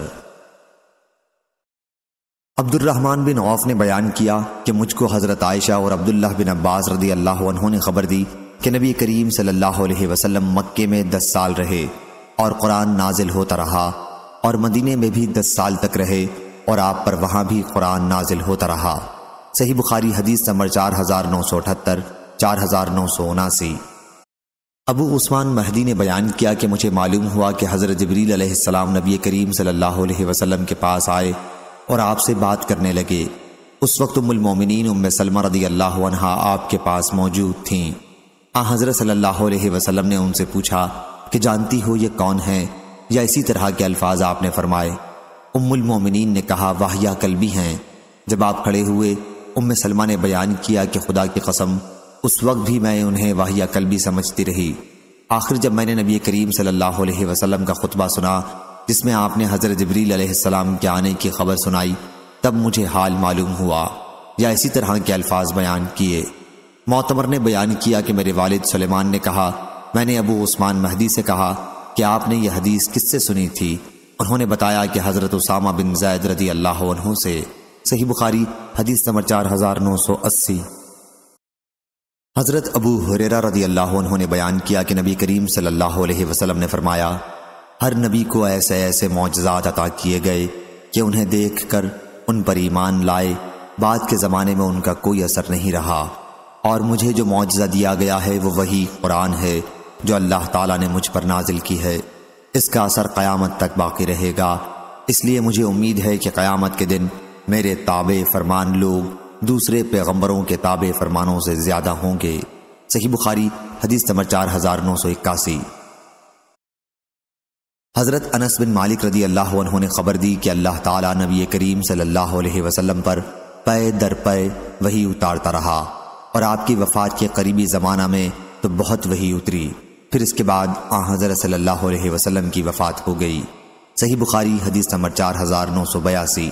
عبد الرحمن بن عوف نے بیان کیا کہ مجھ کو حضرت عائشہ اور عبداللہ بن عباس رضی اللہ عنہ نے خبر دی کہ نبی کریم صلی اللہ علیہ وسلم مکے میں دس سال رہے اور قرآن نازل ہوتا رہا، اور مدینے میں بھی دس سال تک رہے اور آپ پر وہاں بھی قرآن نازل ہوتا رہا۔ صحیح بخاری حدیث نمبر چار ہزار نو سو اٹھتر، چار ہزار نو سو اناسی۔ ابو عثمان مہدی نے بیان کیا کہ مجھے معلوم ہوا کہ حضرت جبریل علیہ السلام نبی کریم صلی اللہ علیہ وسلم کے پاس آئے اور آپ سے بات کرنے لگے۔ اس وقت ام المومنین ام سلمہ رضی اللہ عنہا آپ کے پاس موجود تھیں۔ آن حضرت صلی اللہ علیہ وسلم نے ان سے پوچھا کہ جانتی ہو یہ کون ہیں، یا اسی طرح کے الفاظ آپ نے فرمائے۔ ام المومنین نے کہا واہیہ کلبی ہیں۔ جب آپ کھڑے ہوئے، ام سلمہ نے بیان کیا کہ خدا کی قسم اس وقت بھی میں انہیں واہیہ کلبی سمجھتی رہی۔ آخر جب میں نے نبی کریم صلی اللہ علیہ وسلم کا خطبہ سنا جس میں آپ نے حضرت جبریل علیہ السلام کے آنے کی خبر سنائی، تب مجھے حال معلوم ہوا، یا اسی طرح کے الفاظ بیان کیے۔ معتمر نے بیان کیا کہ میرے والد سلیمان نے کہا، میں نے ابو عثمان مہدی سے کہا کہ آپ نے یہ حدیث کس سے سنی تھی؟ انہوں نے بتایا کہ حضرت اسامہ بن زید رضی اللہ عنہ سے۔ صحیح بخاری حدیث نمبر چار ہزار نو سو اسی۔ حضرت ابو ہریرہ رضی اللہ عنہ نے بیان کیا کہ نبی کریم صلی اللہ علیہ وسلم نے فرمایا، ہر نبی کو ایسے ایسے معجزات عطا کیے گئے کہ انہیں دیکھ کر ان پر ایمان لائے، بعد کے زمانے میں ان کا کوئی اثر نہیں رہا، اور مجھے جو معجزہ دیا گیا ہے وہ وہی قرآن ہے جو اللہ تعالیٰ نے مجھ پر نازل کی ہے۔ اس کا اثر قیامت تک باقی رہے گا، اس لیے مجھے امید ہے کہ قیامت کے دن میرے تابع فرمان لوگ دوسرے پیغمبروں کے تابع فرمانوں سے زیادہ ہوں گے۔ صحیح بخاری حدیث نمبر چار ہزار نو سو اکاسی۔ حضرت انس بن مالک رضی اللہ عنہ نے خبر دی کہ اللہ تعالیٰ نبی کریم صلی اللہ علیہ وسلم پر پے در پے وحی اتارتا رہا، اور آپ کی وفات کے قریبی زمانہ میں تو بہت وحی اتری، پھر اس کے بعد آن حضرت صلی اللہ علیہ وسلم کی وفات ہو گئی۔ صحیح بخاری حدیث نمبر چار ہزار نو سو بیاسی۔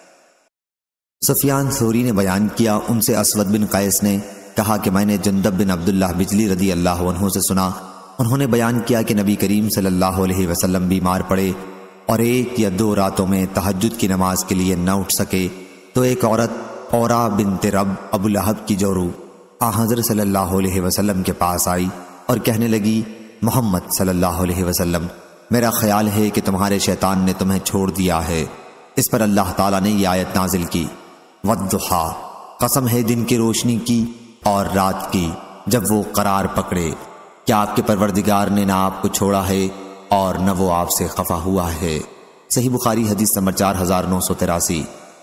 سفیان ثوری نے بیان کیا، ان سے اسود بن قیس نے کہا کہ میں نے جندب بن عبداللہ بجلی رضی اللہ عنہ سے سنا، انہوں نے بیان کیا کہ نبی کریم صلی اللہ علیہ وسلم بیمار پڑے اور ایک یا دو راتوں میں تہجد کی نماز کے لیے نہ اٹھ سکے تو ایک عورت اورا بنت رب ابو لہب کی جورو آ حضرت صلی اللہ علیہ وسلم کے پاس آئی اور کہنے لگی، محمد صلی اللہ علیہ وسلم، میرا خیال ہے کہ تمہارے شیطان نے تمہیں چھوڑ دیا ہے۔ اس پر اللہ تعالیٰ نے یہ آیت نازل کی، والضحیٰ، قسم ہے دن کی روشنی کی اور رات کی جب وہ قرار پکڑے، کیا آپ کے پروردگار نے نہ آپ کو چھوڑا ہے اور نہ وہ آپ سے خفا ہوا ہے۔ صحیح بخاری حدیث نمبر چار ہزار نو سو تراسی۔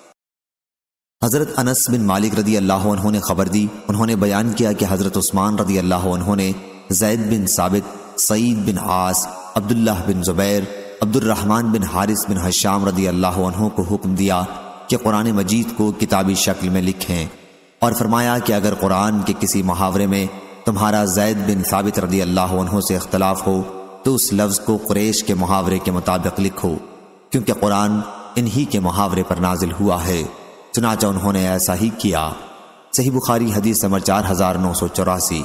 حضرت انس بن مالک رضی اللہ عنہ نے خبر دی، انہوں نے بیان کیا کہ حضرت عثمان رضی اللہ عنہ نے زید بن ثابت، سعید بن عاص، عبداللہ بن زبیر، عبد الرحمن بن حارث بن حشام رضی اللہ عنہ کو حکم دیا کہ قرآن مجید کو کتابی شکل میں لکھیں، اور فرمایا کہ اگر قرآن کے کسی محاورے میں تمہارا زید بن ثابت رضی اللہ عنہ سے اختلاف ہو تو اس لفظ کو قریش کے محاورے کے مطابق لکھو، کیونکہ قرآن انہی کے محاورے پر نازل ہوا ہے۔ چنانچہ انہوں نے ایسا ہی کیا۔ صحیح بخاری حدیث نمبر چار ہزار نو سو چوراسی۔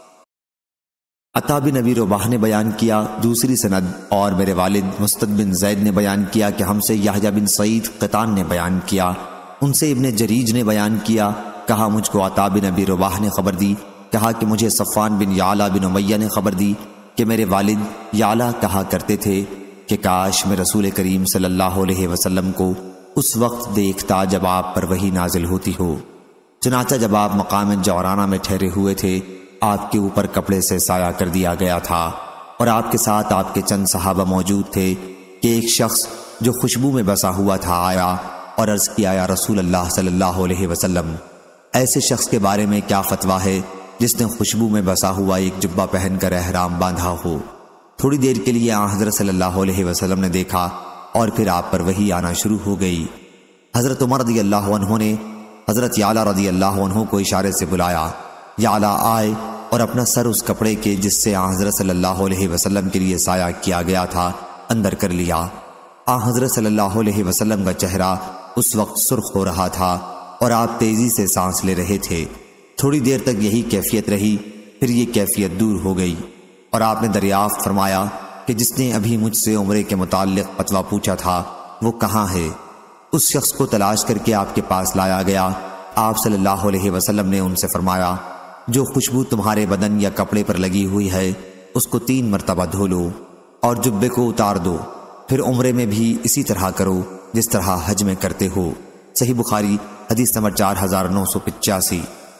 عطا بن ابی رباح نے بیان کیا دوسری سند، اور میرے والد مستد بن زید نے بیان کیا کہ ہم سے یحییٰ بن سعید قطان نے بیان کیا، ان سے ابن جریج نے بیان کیا، کہا مجھ کو عطا بن ابی رباح نے خبر دی، کہا کہ مجھے صفوان بن یعلا بن امیہ نے خبر دی کہ میرے والد یعلا کہا کرتے تھے کہ کاش میں رسول کریم صلی اللہ علیہ وسلم کو اس وقت دیکھتا جب آپ پر وحی نازل ہوتی ہو۔ چنانچہ جب آپ مقام جعرانہ میں ٹھہرے ہوئے تھے، آپ کے اوپر کپڑے سے سایہ کر دیا گیا تھا، اور آپ کے ساتھ آپ کے چند صحابہ موجود تھے کہ ایک شخص جو خوشبو میں بسا ہوا تھا آیا اور عرض کیا، یا رسول اللہ صلی اللہ علیہ وسلم، ایسے شخص کے بارے میں کیا فتویٰ ہے جس نے خوشبو میں بسا ہوا ایک جبہ پہن کر احرام باندھا ہو؟ تھوڑی دیر کے لیے آن حضرت صلی اللہ علیہ وسلم نے دیکھا اور پھر آپ پر وحی آنا شروع ہو گئی۔ حضرت عمر رضی اللہ عنہ نے حضرت یعلا رضی اللہ عنہ کو اشارے سے بلایا، یعلا آئے اور اپنا سر اس کپڑے کے جس سے آن حضرت صلی اللہ علیہ وسلم کے لیے سایہ کیا گیا تھا اندر کر لیا۔ آن حضرت صلی اللہ علیہ وسلم کا چہرہ اس وقت سرخ ہو رہا تھا اور آپ تیزی سے سانس لے رہے تھے۔ تھوڑی دیر تک یہی کیفیت رہی، پھر یہ کیفیت دور ہو گئی اور آپ نے دریافت فرمایا کہ جس نے ابھی مجھ سے عمرے کے متعلق فتویٰ پوچھا تھا وہ کہاں ہے؟ اس شخص کو تلاش کر کے آپ کے پاس لایا گیا۔ آپ صلی اللہ علیہ وسلم نے ان سے فرمایا، جو خوشبو تمہارے بدن یا کپڑے پر لگی ہوئی ہے اس کو تین مرتبہ دھو لو اور جبے کو اتار دو، پھر عمرے میں بھی اسی طرح کرو جس طرح حج میں کرتے ہو۔ صحیح بخاری حدیث نمبر چار ہزار نو سو پچاسی۔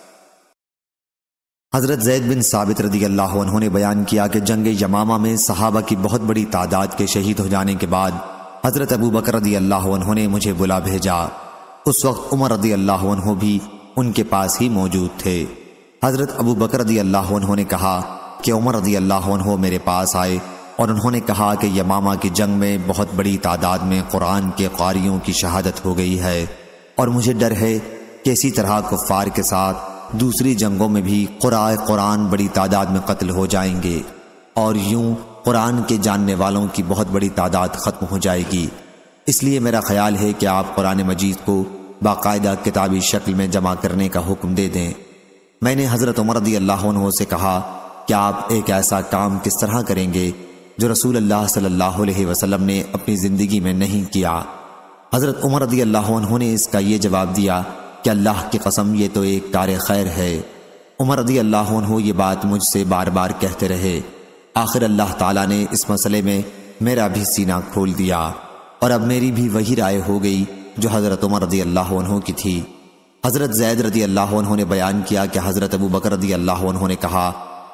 حضرت زید بن ثابت رضی اللہ عنہ نے بیان کیا کہ جنگ یمامہ میں صحابہ کی بہت بڑی تعداد کے شہید ہو جانے کے بعد حضرت ابو بکر رضی اللہ عنہ نے مجھے بلا بھیجا۔ اس وقت عمر رضی اللہ عنہ بھی ان کے پاس ہی موجود تھے۔ حضرت ابو بکر رضی اللہ عنہ نے کہا کہ عمر رضی اللہ عنہ میرے پاس آئے اور انہوں نے کہا کہ یمامہ کی جنگ میں بہت بڑی تعداد میں قرآن کے قاریوں کی شہادت ہو گئی ہے، اور مجھے ڈر ہے کہ اسی طرح کفار کے ساتھ دوسری جنگوں میں بھی قرائے قرآن بڑی تعداد میں قتل ہو جائیں گے، اور یوں قرآن کے جاننے والوں کی بہت بڑی تعداد ختم ہو جائے گی۔ اس لیے میرا خیال ہے کہ آپ قرآن مجید کو باقاعدہ کتابی شکل میں جمع کرنے کا حکم دے دیں۔ میں نے حضرت عمر رضی اللہ عنہ سے کہا کہ آپ ایک ایسا کام کس طرح کریں گے جو رسول اللہ صلی اللہ علیہ وسلم نے اپنی زندگی میں نہیں کیا؟ حضرت عمر رضی اللہ عنہ نے اس کا یہ جواب دیا کہ اللہ کی قسم یہ تو ایک کار خیر ہے۔ عمر رضی اللہ عنہ یہ بات مجھ سے بار بار کہتے رہے، آخر اللہ تعالیٰ نے اس مسئلے میں میرا بھی سینہ کھول دیا، اور اب میری بھی وہی رائے ہو گئی جو حضرت عمر رضی اللہ عنہ کی تھی۔ حضرت زید رضی اللہ عنہ نے بیان کیا کہ حضرت ابو بکر رضی اللہ عنہ نے کہا،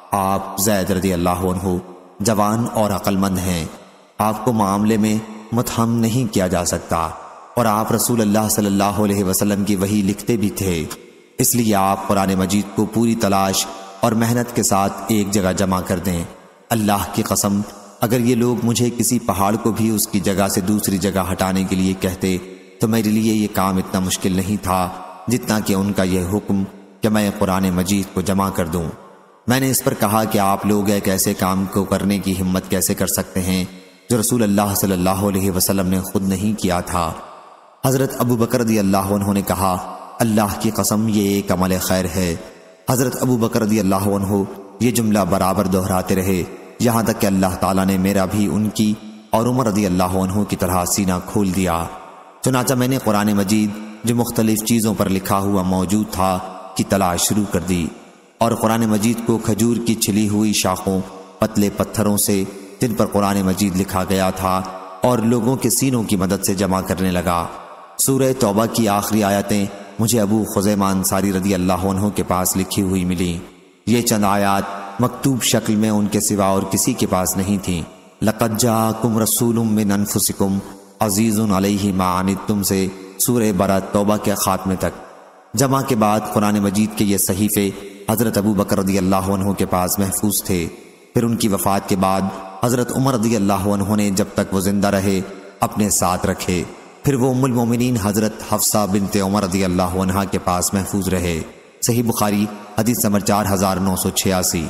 آپ زید رضی اللہ عنہ جوان اور عقل مند ہیں، آپ کو معاملے میں متہم نہیں کیا جا سکتا، اور آپ رسول اللہ صلی اللہ علیہ وسلم کی وحی لکھتے بھی تھے، اس لیے آپ قرآن مجید کو پوری تلاش اور محنت کے ساتھ ایک جگہ جمع کر دیں۔ اللہ کی قسم اگر یہ لوگ مجھے کسی پہاڑ کو بھی اس کی جگہ سے دوسری جگہ ہٹانے کے لیے کہتے تو میرے لیے یہ کام اتنا مشکل نہیں تھا جتنا کہ ان کا یہ حکم کہ میں قرآن مجید کو جمع کر دوں۔ میں نے اس پر کہا کہ آپ لوگ ایک ایسے کام کو کرنے کی ہمت کیسے کر سکتے ہیں جو رسول اللہ صلی اللہ علیہ وسلم نے خود نہیں کیا تھا؟ حضرت ابو بکر رضی اللہ عنہ نے کہا، اللہ کی قسم یہ ایک عمل خیر ہے۔ حضرت ابو بکر رضی اللہ عنہ یہ جملہ برابر دہراتے رہے یہاں تک کہ اللہ تعالیٰ نے میرا بھی ان کی اور عمر رضی اللہ عنہ کی طرح سینہ کھول دیا۔ چنانچہ میں نے قرآن مجید جو مختلف چیزوں پر لکھا ہوا موجود تھا کی تلاش شروع کر دی، اور قرآن مجید کو کھجور کی چھلی ہوئی شاخوں، پتلے پتھروں سے جن پر قرآن مجید لکھا گیا تھا اور لوگوں کے سینوں کی مدد سے جمع کرنے لگا۔ سورہ توبہ کی آخری آیتیں مجھے ابو خزیمہ انصاری رضی اللہ عنہ کے پاس لکھی ہوئی ملیں۔ یہ چند آیات مکتوب شکل میں ان کے سوا اور کسی کے پاس نہیں تھیں۔ لَقَدْ جَاءَكُمْ رَسُولٌ مِّنْ أَنفُسِكُمْ عَزِيزٌ عَلَيْهِ مَا عَنِتُّمْ سے سورہ برات توبہ کے خاتمے تک۔ جمع کے بعد قرآن مجید کے یہ صحیفے حضرت ابو بکر رضی اللہ عنہ کے پاس محفوظ تھے۔ پھر ان کی وفات کے بعد حضرت عمر رضی اللہ عنہ نے جب تک وہ زندہ رہے اپنے ساتھ رکھے، پھر وہ ام المومنین حضرت حفصہ بنت عمر رضی اللہ عنہ کے پاس محفوظ رہے۔ صحیح بخاری حدیث نمبر چار ہزار نو سو چھیاسی۔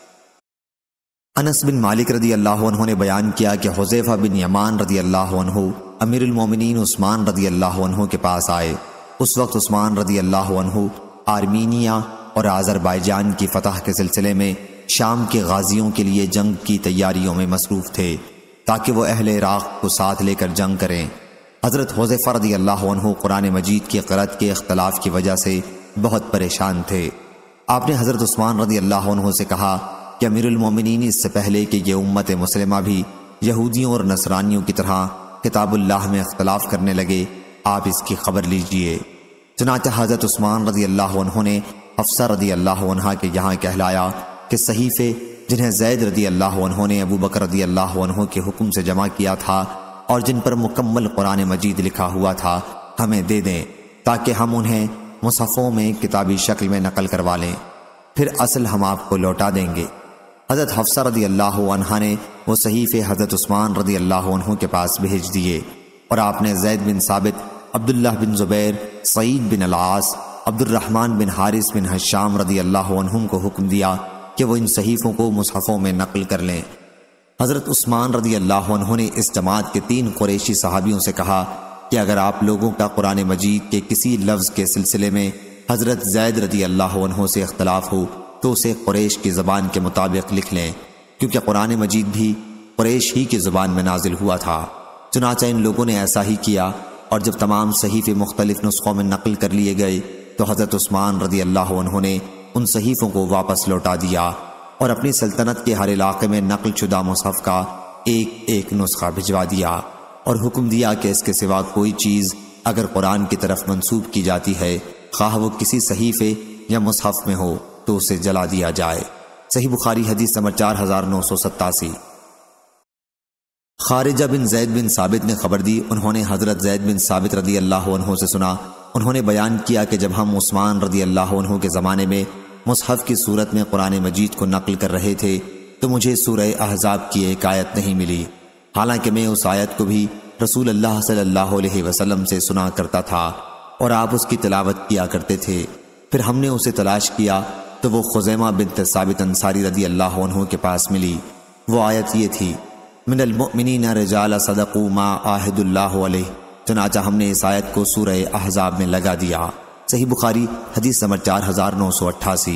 انس بن مالک رضی اللہ عنہ نے بیان کیا کہ حذیفہ بن یمان رضی اللہ عنہ امیر المومنین عثمان رضی اللہ عنہ کے پاس آئے۔ اس وقت عثمان رضی اللہ عنہ آرمینیا اور آذربائیجان کی فتح کے سلسلے میں شام کے غازیوں کے لیے جنگ کی تیاریوں میں مصروف تھے تاکہ وہ اہل عراق کو ساتھ لے کر جنگ کریں۔ حضرت حذیفہ رضی اللہ عنہ قرآن مجید کی قرأت کے اختلاف کی وجہ سے بہت پریشان تھے۔ آپ نے حضرت عثمان رضی اللہ عنہ سے کہا کہ امیر المومنین اس سے پہلے کہ یہ امت مسلمہ بھی یہودیوں اور نصرانیوں کی طرح کتاب اللہ میں اختلاف کرنے لگے، آپ اس کی خبر لیجئے۔ چنانچہ حضرت عثمان رضی اللہ عنہ نے حفصہ رضی اللہ عنہ کے یہاں کہلایا کہ صحیفے جنہیں زید رضی اللہ عنہ نے ابو بکر رضی اللہ عنہ کے حکم سے جمع کیا تھا اور جن پر مکمل قرآن مجید لکھا ہوا تھا ہمیں دے دیں تاکہ ہم انہیں مصحفوں میں کتابی شکل میں نقل کروا لیں، پھر اصل ہم آپ کو لوٹا دیں گے۔ حضرت حفصہ رضی اللہ عنہ نے وہ صحیفے حضرت عثمان رضی اللہ عنہ کے پاس بھیج دیے، اور آپ نے زید بن ثابت، عبداللہ بن زبیر، سعید بن العاص، عبد الرحمن بن حارث بن حشام رضی اللہ عنہم کو حکم دیا کہ وہ ان صحیفوں کو مصحفوں میں نقل کر لیں۔ حضرت عثمان رضی اللہ عنہ نے اس جماعت کے تین قریشی صحابیوں سے کہا کہ اگر آپ لوگوں کا قرآن مجید کے کسی لفظ کے سلسلے میں حضرت زید رضی اللہ عنہ سے اختلاف ہو تو اسے قریش کی زبان کے مطابق لکھ لیں، کیونکہ قرآن مجید بھی قریش ہی کی زبان میں نازل ہوا تھا۔ چنانچہ ان لوگوں نے ایسا ہی کیا، اور جب تمام صحیفے مختلف نسخوں میں نقل کر لیے گئے تو حضرت عثمان رضی اللہ عنہ نے ان صحیفوں کو واپس لوٹا دیا اور اپنی سلطنت کے ہر علاقے میں نقل شدہ مصحف کا ایک ایک نسخہ بھجوا دیا، اور حکم دیا کہ اس کے سوا کوئی چیز اگر قرآن کی طرف منسوب کی جاتی ہے، خواہ وہ کسی صحیفے یا مصحف میں ہو، تو اسے جلا دیا جائے۔ صحیح بخاری حدیث نمبر چار ہزار نو سو ستاسی۔ خارجہ بن زید بن ثابت نے خبر دی، انہوں نے حضرت زید بن ثابت رضی اللہ عنہ سے سنا، انہوں نے بیان کیا کہ جب ہم عثمان رضی اللہ عنہ کے زمانے میں مصحف کی صورت میں قرآن مجید کو نقل کر رہے تھے تو مجھے سورہ احزاب کی ایک آیت نہیں ملی، حالانکہ میں اس آیت کو بھی رسول اللہ صلی اللہ علیہ وسلم سے سنا کرتا تھا اور آپ اس کی تلاوت کیا کرتے تھے۔ پھر ہم نے اسے تلاش کیا تو وہ خزیمہ بنت ثابت انصاری رضی اللہ عنہ کے پاس ملی۔ وہ آیت یہ تھی، من المؤمنین رجال صدقوا ما عاہد اللہ علیہ۔ چنانچہ ہم نے اس آیت کو سورہ احزاب میں لگا دیا۔ صحیح بخاری حدیث نمبر چار ہزار نو سو اٹھاسی۔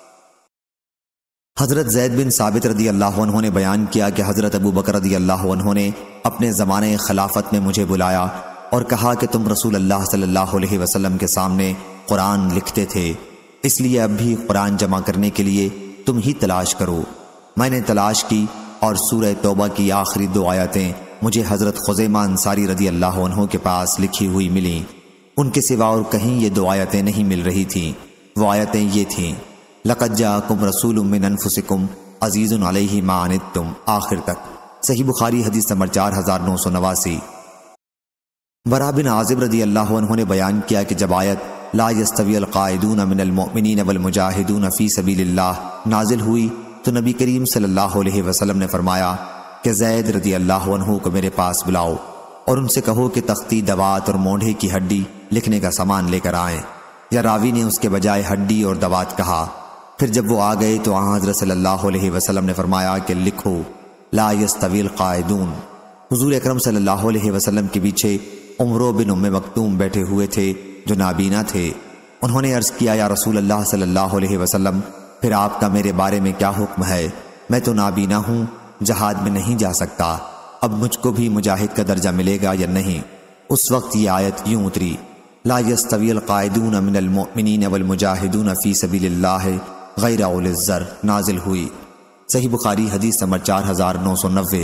حضرت زید بن ثابت رضی اللہ عنہ نے بیان کیا کہ حضرت ابو بکر رضی اللہ عنہ نے اپنے زمانے خلافت میں مجھے بلایا اور کہا کہ تم رسول اللہ صلی اللہ علیہ وسلم کے سامنے قرآن لکھتے تھے، اس لیے اب بھی قرآن جمع کرنے کے لیے تم ہی تلاش کرو۔ میں نے تلاش کی اور سورہ توبہ کی آخری دو آیتیں مجھے حضرت خزیمہ انصاری رضی اللہ عنہ کے پاس لکھی ہوئی ملیں، ان کے سوا اور کہیں یہ دو آیتیں نہیں مل رہی تھیں۔ وہ آیتیں یہ تھیں، لَقَدْ جَاءَكُمْ رَسُولٌ مِّنْ أَنفُسِكُمْ عَزِيزٌ عَلَيْهِ مَا عَنِتُّمْ، آخر تک۔ صحیح بخاری حدیث نمبر چار ہزار نو سو نواسی۔ برا بن عازب رضی اللہ عنہ نے بیان کیا کہ جب آیت لا يستوی القاعدون من المؤمنین والمجاہدون فی سبیل اللہ نازل ہوئی تو نبی کریم صلی اللہ علیہ وسلم نے فرمایا کہ زید رضی اللہ عنہ کو میرے پاس بلاؤ اور ان سے کہو کہ تختی، دوات اور مونڈھے کی ہڈی لکھنے کا سامان لے کر آئیں۔ یا راوی نے اس کے بجائے ہڈی اور دوات کہا۔ پھر جب وہ آ گئے تو آن حضرت صلی اللہ علیہ وسلم نے فرمایا کہ لکھو لا یستوی القاعدون۔ حضور اکرم صلی اللہ علیہ وسلم کے پیچھے عمرو بن ام مکتوم بیٹھے ہوئے تھے جو نابینا تھے۔ انہوں نے عرض کیا، یا رسول اللہ صلی اللہ علیہ وسلم، پھر آپ کا میرے بارے میں کیا حکم ہے؟ میں تو نابینا ہوں، جہاد میں نہیں جا سکتا۔ اب مجھ کو بھی مجاہد کا درجہ ملے گا یا نہیں؟ اس وقت یہ آیت یوں اتری، لا یستوی القاعدون من المؤمنین والمجاہدون فی سبیل اللہ غیر اولی الضرر نازل ہوئی۔ صحیح بخاری حدیث نمبر چار ہزار نو سو نوے۔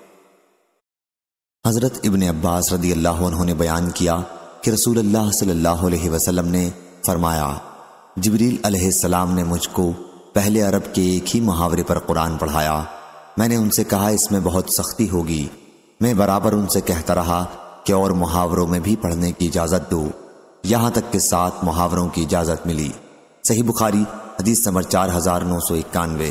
حضرت ابن عباس رضی اللہ عنہ نے بیان کیا کہ رسول اللہ صلی اللہ علیہ وسلم نے فرمایا، جبریل علیہ السلام نے مجھ کو پہلے عرب کے ایک ہی محاورے پر قرآن پڑھایا۔ میں نے ان سے کہا اس میں بہت سختی ہوگی۔ میں برابر ان سے کہتا رہا کہ اور محاوروں میں بھی پڑھنے کی اجازت دو، یہاں تک کہ سات محاوروں کی اجازت ملی۔ صحیح بخاری حدیث نمبر چار ہزار نو سو اکانوے۔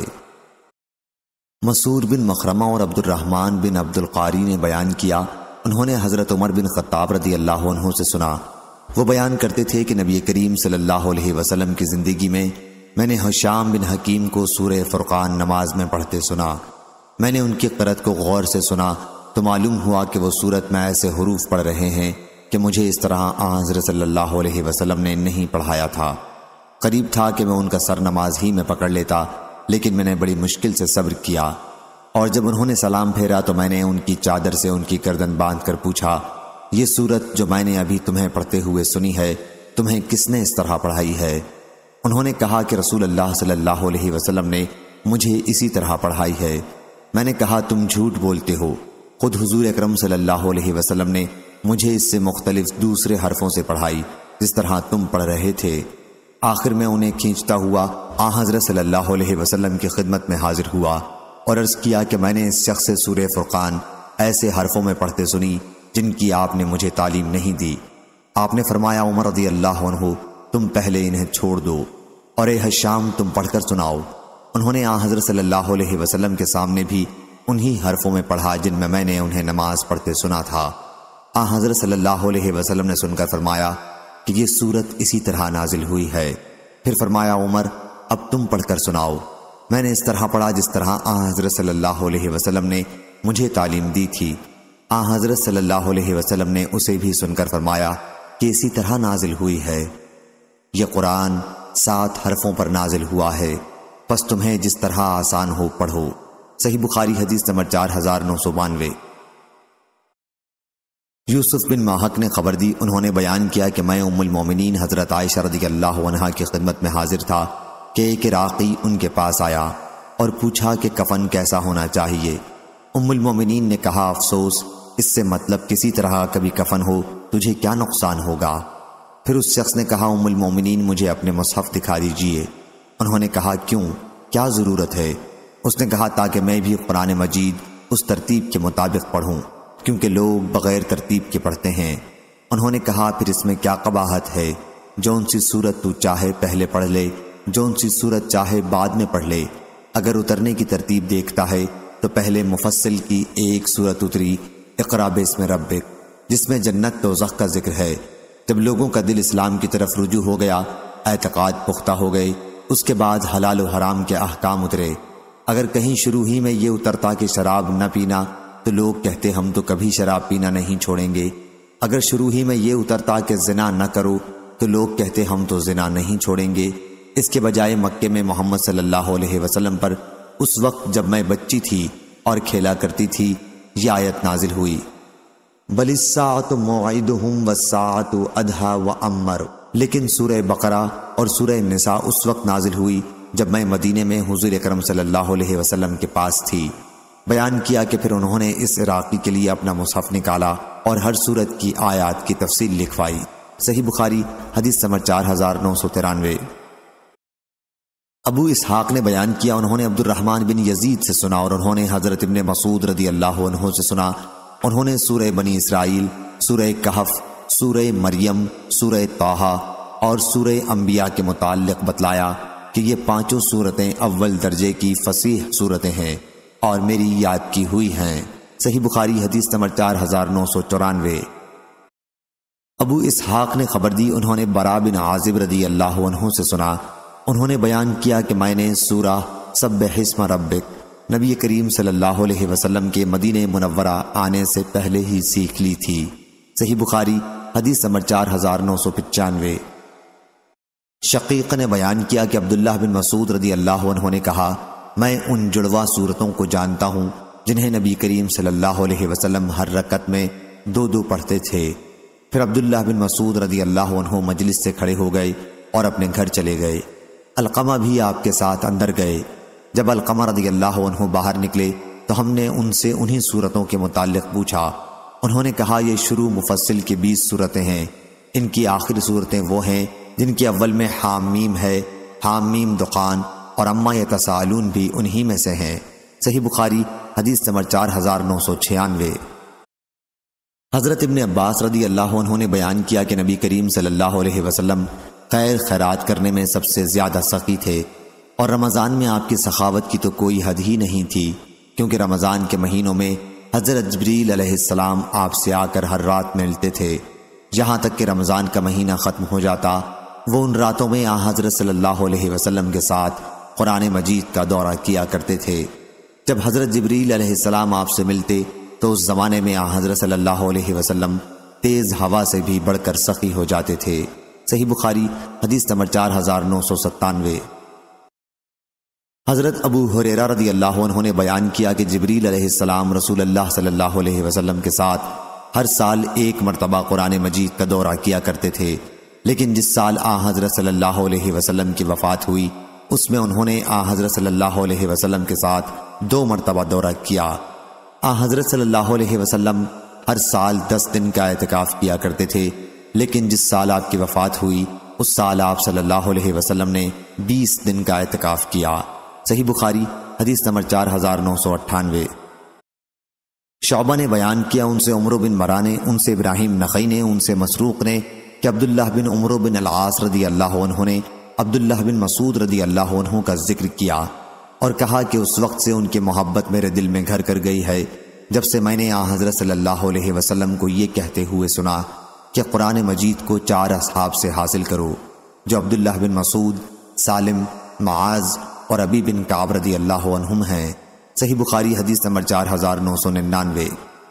مسعود بن مخرمہ اور عبد الرحمن بن عبد القاری نے بیان کیا، انہوں نے حضرت عمر بن خطاب رضی اللہ عنہ سے سنا، وہ بیان کرتے تھے کہ نبی کریم صلی اللہ علیہ وسلم کی زندگی میں میں نے ہشام بن حکیم کو سورہ فرقان نماز میں پڑھتے سنا۔ میں نے ان کی قرأت کو غور سے سنا تو معلوم ہوا کہ وہ سورت میں ایسے حروف پڑھ رہے ہیں کہ مجھے اس طرح آن حضرت صلی اللہ علیہ وسلم نے نہیں پڑھایا تھا۔ قریب تھا کہ میں ان کا سر نماز ہی میں پکڑ لیتا، لیکن میں نے بڑی مشکل سے صبر کیا، اور جب انہوں نے سلام پھیرا تو میں نے ان کی چادر سے ان کی گردن باندھ کر پوچھا، یہ سورت جو میں نے ابھی تمہیں پڑھتے ہوئے سنی ہے تمہیں کس نے اس طرح پڑھائی ہے؟ انہوں نے کہا کہ رسول اللہ صلی اللہ علیہ وسلم نے مجھے اسی طرح پڑھائی ہے۔ میں نے کہا تم جھوٹ بولتے ہو، خود حضور اکرم صلی اللہ علیہ وسلم نے مجھے اس سے مختلف دوسرے حرفوں سے پڑھائی جس طرح تم پڑھ رہے تھے۔ آخر میں انہیں کھینچتا ہوا آن حضرت صلی اللہ علیہ وسلم کی خدمت میں حاضر ہوا اور عرض کیا کہ میں نے اس شخص سے سورہ فرقان ایسے حرفوں میں پڑھتے سنی جن کی آپ نے مجھے تعلیم نہیں دی۔ آپ نے فرمایا، عمر رضی اللہ عنہ تم پہلے انہیں چھوڑ دو، اور اے ہشام تم پڑھ کر سناؤ۔ انہوں نے آن حضرت صلی اللہ علیہ وسلم کے سامنے بھی انہی حرفوں میں پڑھا جن میں میں نے انہیں نماز پڑھتے سنا تھا۔ آن حضرت صلی اللہ علیہ وسلم نے سن کر فرمایا کہ یہ سورت اسی طرح نازل ہوئی ہے۔ پھر فرمایا، عمر اب تم پڑھ کر سناؤ۔ میں نے اس طرح پڑھا جس طرح آن حضرت صلی اللہ علیہ وسلم نے مجھے تعلیم دی تھی۔ آن حضرت صلی اللہ علیہ وسلم نے اسے بھی سن کر فرمایا کہ اسی طرح نازل ہوئی ہے۔ یہ قرآن سات حرفوں پر نازل ہوا ہے، پس تمہیں جس طرح آسان ہو پڑھو۔ صحیح بخاری حدیث نمبر چار ہزار نو سو بانوے۔ یوسف بن ماہک نے خبر دی، انہوں نے بیان کیا کہ میں ام المومنین حضرت عائشہ رضی اللہ عنہا کی خدمت میں حاضر تھا کہ ایک عراقی ان کے پاس آیا اور پوچھا کہ کفن کیسا ہونا چاہیے۔ ام المومنین نے کہا، افسوس، اس سے مطلب کسی طرح کبھی کفن ہو تجھے کیا نقصان ہوگا؟ پھر اس شخص نے کہا، ام المومنین مجھے اپنے مصحف دکھا دیجئے۔ انہوں نے کہا، کیوں، کیا ضرورت ہے؟ اس نے کہا، تاکہ میں بھی قرآن مجید اس ترتیب کے مطابق پڑھوں، کیونکہ لوگ بغیر ترتیب کے پڑھتے ہیں۔ انہوں نے کہا، پھر اس میں کیا قباحت ہے؟ جون سی صورت تو چاہے پہلے پڑھ لے، جون سی صورت چاہے بعد میں پڑھ لے۔ اگر اترنے کی ترتیب دیکھتا ہے تو پہلے مفصل کی ایک صورت اتری، اقرا باسم ربک، جس میں جنت دوزخ کا ذکر ہے۔ جب لوگوں کا دل اسلام کی طرف رجوع ہو گیا، اعتقاد پختہ ہو گئے، اس کے بعد حلال و حرام کے احکام اترے۔ اگر کہیں شروع ہی میں یہ اترتا کہ شراب نہ پینا تو لوگ کہتے ہم تو کبھی شراب پینا نہیں چھوڑیں گے۔ اگر شروع ہی میں یہ اترتا کہ زنا نہ کرو تو لوگ کہتے ہم تو زنا نہیں چھوڑیں گے۔ اس کے بجائے مکے میں محمد صلی اللہ علیہ وسلم پر اس وقت جب میں بچی تھی اور کھیلا کرتی تھی یہ آیت نازل ہوئی، بل الساعۃ موعدہم والساعۃ ادھیٰ وامر۔ لیکن سورہ بقرہ اور سورہ نساء اس وقت نازل ہوئی جب میں مدینے میں حضور اکرم صلی اللہ علیہ وسلم کے پاس تھی۔ بیان کیا کہ پھر انہوں نے اس عراقی کے لیے اپنا مصحف نکالا اور ہر سورت کی آیات کی تفصیل لکھوائی۔ صحیح بخاری حدیث نمبر چار ہزار نو سو ترانوے۔ ابو اسحاق نے بیان کیا، انہوں نے عبد الرحمن بن یزید سے سنا اور انہوں نے حضرت ابن مسعود رضی اللہ عنہ سے سنا، انہوں نے سورہ بنی اسرائیل، سورہ کہف، سورہ مریم، سورہ طٰہٰ اور سورہ انبیاء کے متعلق بتلایا کہ یہ پانچوں سورتیں اول درجے کی فصیح سورتیں ہیں اور میری یاد کی ہوئی ہیں۔ صحیح بخاری حدیث نمبر چار ہزار نو سو چورانوے۔ ابو اسحاق نے خبر دی، انہوں نے برا بن عازب رضی اللہ عنہ سے سنا، انہوں نے بیان کیا کہ میں نے سورہ سبح اسم ربک نبی کریم صلی اللہ علیہ وسلم کے مدینہ منورہ آنے سے پہلے ہی سیکھ لی تھی۔ صحیح بخاری حدیث نمبر چار ہزار نو سو پچانوے۔ شقیق نے بیان کیا کہ عبداللہ بن مسعود رضی اللہ عنہ نے کہا، میں ان جڑواں صورتوں کو جانتا ہوں جنہیں نبی کریم صلی اللہ علیہ وسلم ہر رکعت میں دو دو پڑھتے تھے۔ پھر عبداللہ بن مسعود رضی اللہ عنہ مجلس سے کھڑے ہو گئے اور اپنے گھر چلے گئے۔ علقمہ بھی آپ کے ساتھ اندر گئے۔ جب علقمہ رضی اللہ عنہ باہر نکلے تو ہم نے ان سے انہی صورتوں کے متعلق پوچھا۔ انہوں نے کہا یہ شروع مفصل کی بیس صورتیں ہیں، ان کی آخری صورتیں وہ ہیں جن کے اول میں حامیم ہے، حامیم دخان اور اما یتساءلون بھی انہی میں سے ہیں۔ صحیح بخاری حدیث نمبر چار ہزار نو سو چھیانوے۔ حضرت ابن عباس رضی اللہ عنہ نے بیان کیا کہ نبی کریم صلی اللہ علیہ وسلم خیر خیرات کرنے میں سب سے زیادہ سخی تھے، اور رمضان میں آپ کی سخاوت کی تو کوئی حد ہی نہیں تھی، کیونکہ رمضان کے مہینوں میں حضرت جبریل علیہ السلام آپ سے آ کر ہر رات ملتے تھے، یہاں تک کہ رمضان کا مہینہ ختم ہو جاتا وہ ان راتوں میں آن حضرت صلی اللہ علیہ وسلم کے ساتھ قرآن مجید کا دورہ کیا کرتے تھے۔ جب حضرت جبریل علیہ السلام آپ سے ملتے تو اس زمانے میں آن حضرت صلی اللہ علیہ وسلم تیز ہوا سے بھی بڑھ کر سخی ہو جاتے تھے۔ صحیح بخاری حدیث نمبر چار ہزار نو سو ستانوے۔ حضرت ابو ہریرہ رضی اللہ عنہ نے بیان کیا کہ جبریل علیہ السلام رسول اللہ صلی اللہ علیہ وسلم کے ساتھ ہر سال ایک مرتبہ قرآن مجید کا دورہ کیا کرتے تھے، لیکن جس سال آن حضرت صلی اللہ علیہ وسلم کی وفات ہوئی اس میں انہوں نے آن حضرت صلی اللہ علیہ وسلم کے ساتھ دو مرتبہ دورہ کیا۔ آن حضرت صلی اللہ علیہ وسلم ہر سال دس دن کا اعتکاف کیا کرتے تھے، لیکن جس سال آپ کی وفات ہوئی اس سال آپ صلی اللہ علیہ وسلم نے بیس دن کا اعتکاف کیا۔ صحیح بخاری حدیث نمبر چار ہزار نو سو اٹھانوے۔ شعبہ نے بیان کیا ان سے عمرو بن مرہ نے، ان سے ابراہیم نخعی نے، ان سے مسروق نے کہ عبداللہ بن عمرو بن العاص رضی اللہ عنہ نے عبداللہ بن مسعود رضی اللہ عنہ کا ذکر کیا اور کہا کہ اس وقت سے ان کی محبت میرے دل میں گھر کر گئی ہے جب سے میں نے آن حضرت صلی اللہ علیہ وسلم کو یہ کہتے ہوئے سنا کہ قرآن مجید کو چار اصحاب سے حاصل کرو، جو عبداللہ بن مسعود، سالم، معاذ اور ابی بن کعب رضی اللہ عنہم ہیں۔ صحیح بخاری حدیث نمبر چار ہزار نو سو ننانوے۔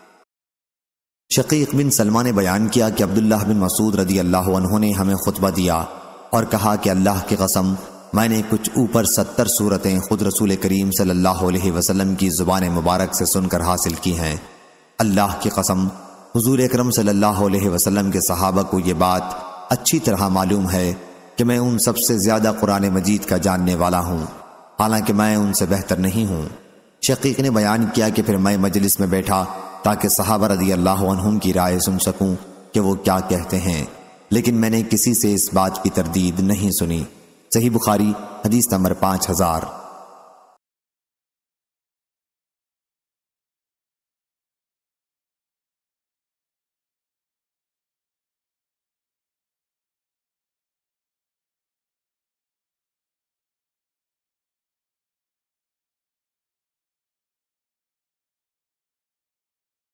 شقیق بن سلمہ نے بیان کیا کہ عبداللہ بن مسعود رضی اللہ عنہ نے ہمیں خطبہ دیا اور کہا کہ اللہ کی قسم میں نے کچھ اوپر ستر صورتیں خود رسول کریم صلی اللہ علیہ وسلم کی زبان مبارک سے سن کر حاصل کی ہیں۔ اللہ کی قسم حضور اکرم صلی اللہ علیہ وسلم کے صحابہ کو یہ بات اچھی طرح معلوم ہے کہ میں ان سب سے زیادہ قرآن مجید کا جاننے والا ہوں، حالانکہ میں ان سے بہتر نہیں ہوں۔ شقیق نے بیان کیا کہ پھر میں مجلس میں بیٹھا تاکہ صحابہ رضی اللہ عنہم کی رائے سن سکوں کہ وہ کیا کہتے ہیں، لیکن میں نے کسی سے اس بات کی تردید نہیں سنی۔ صحیح بخاری حدیث نمبر پانچ ہزار۔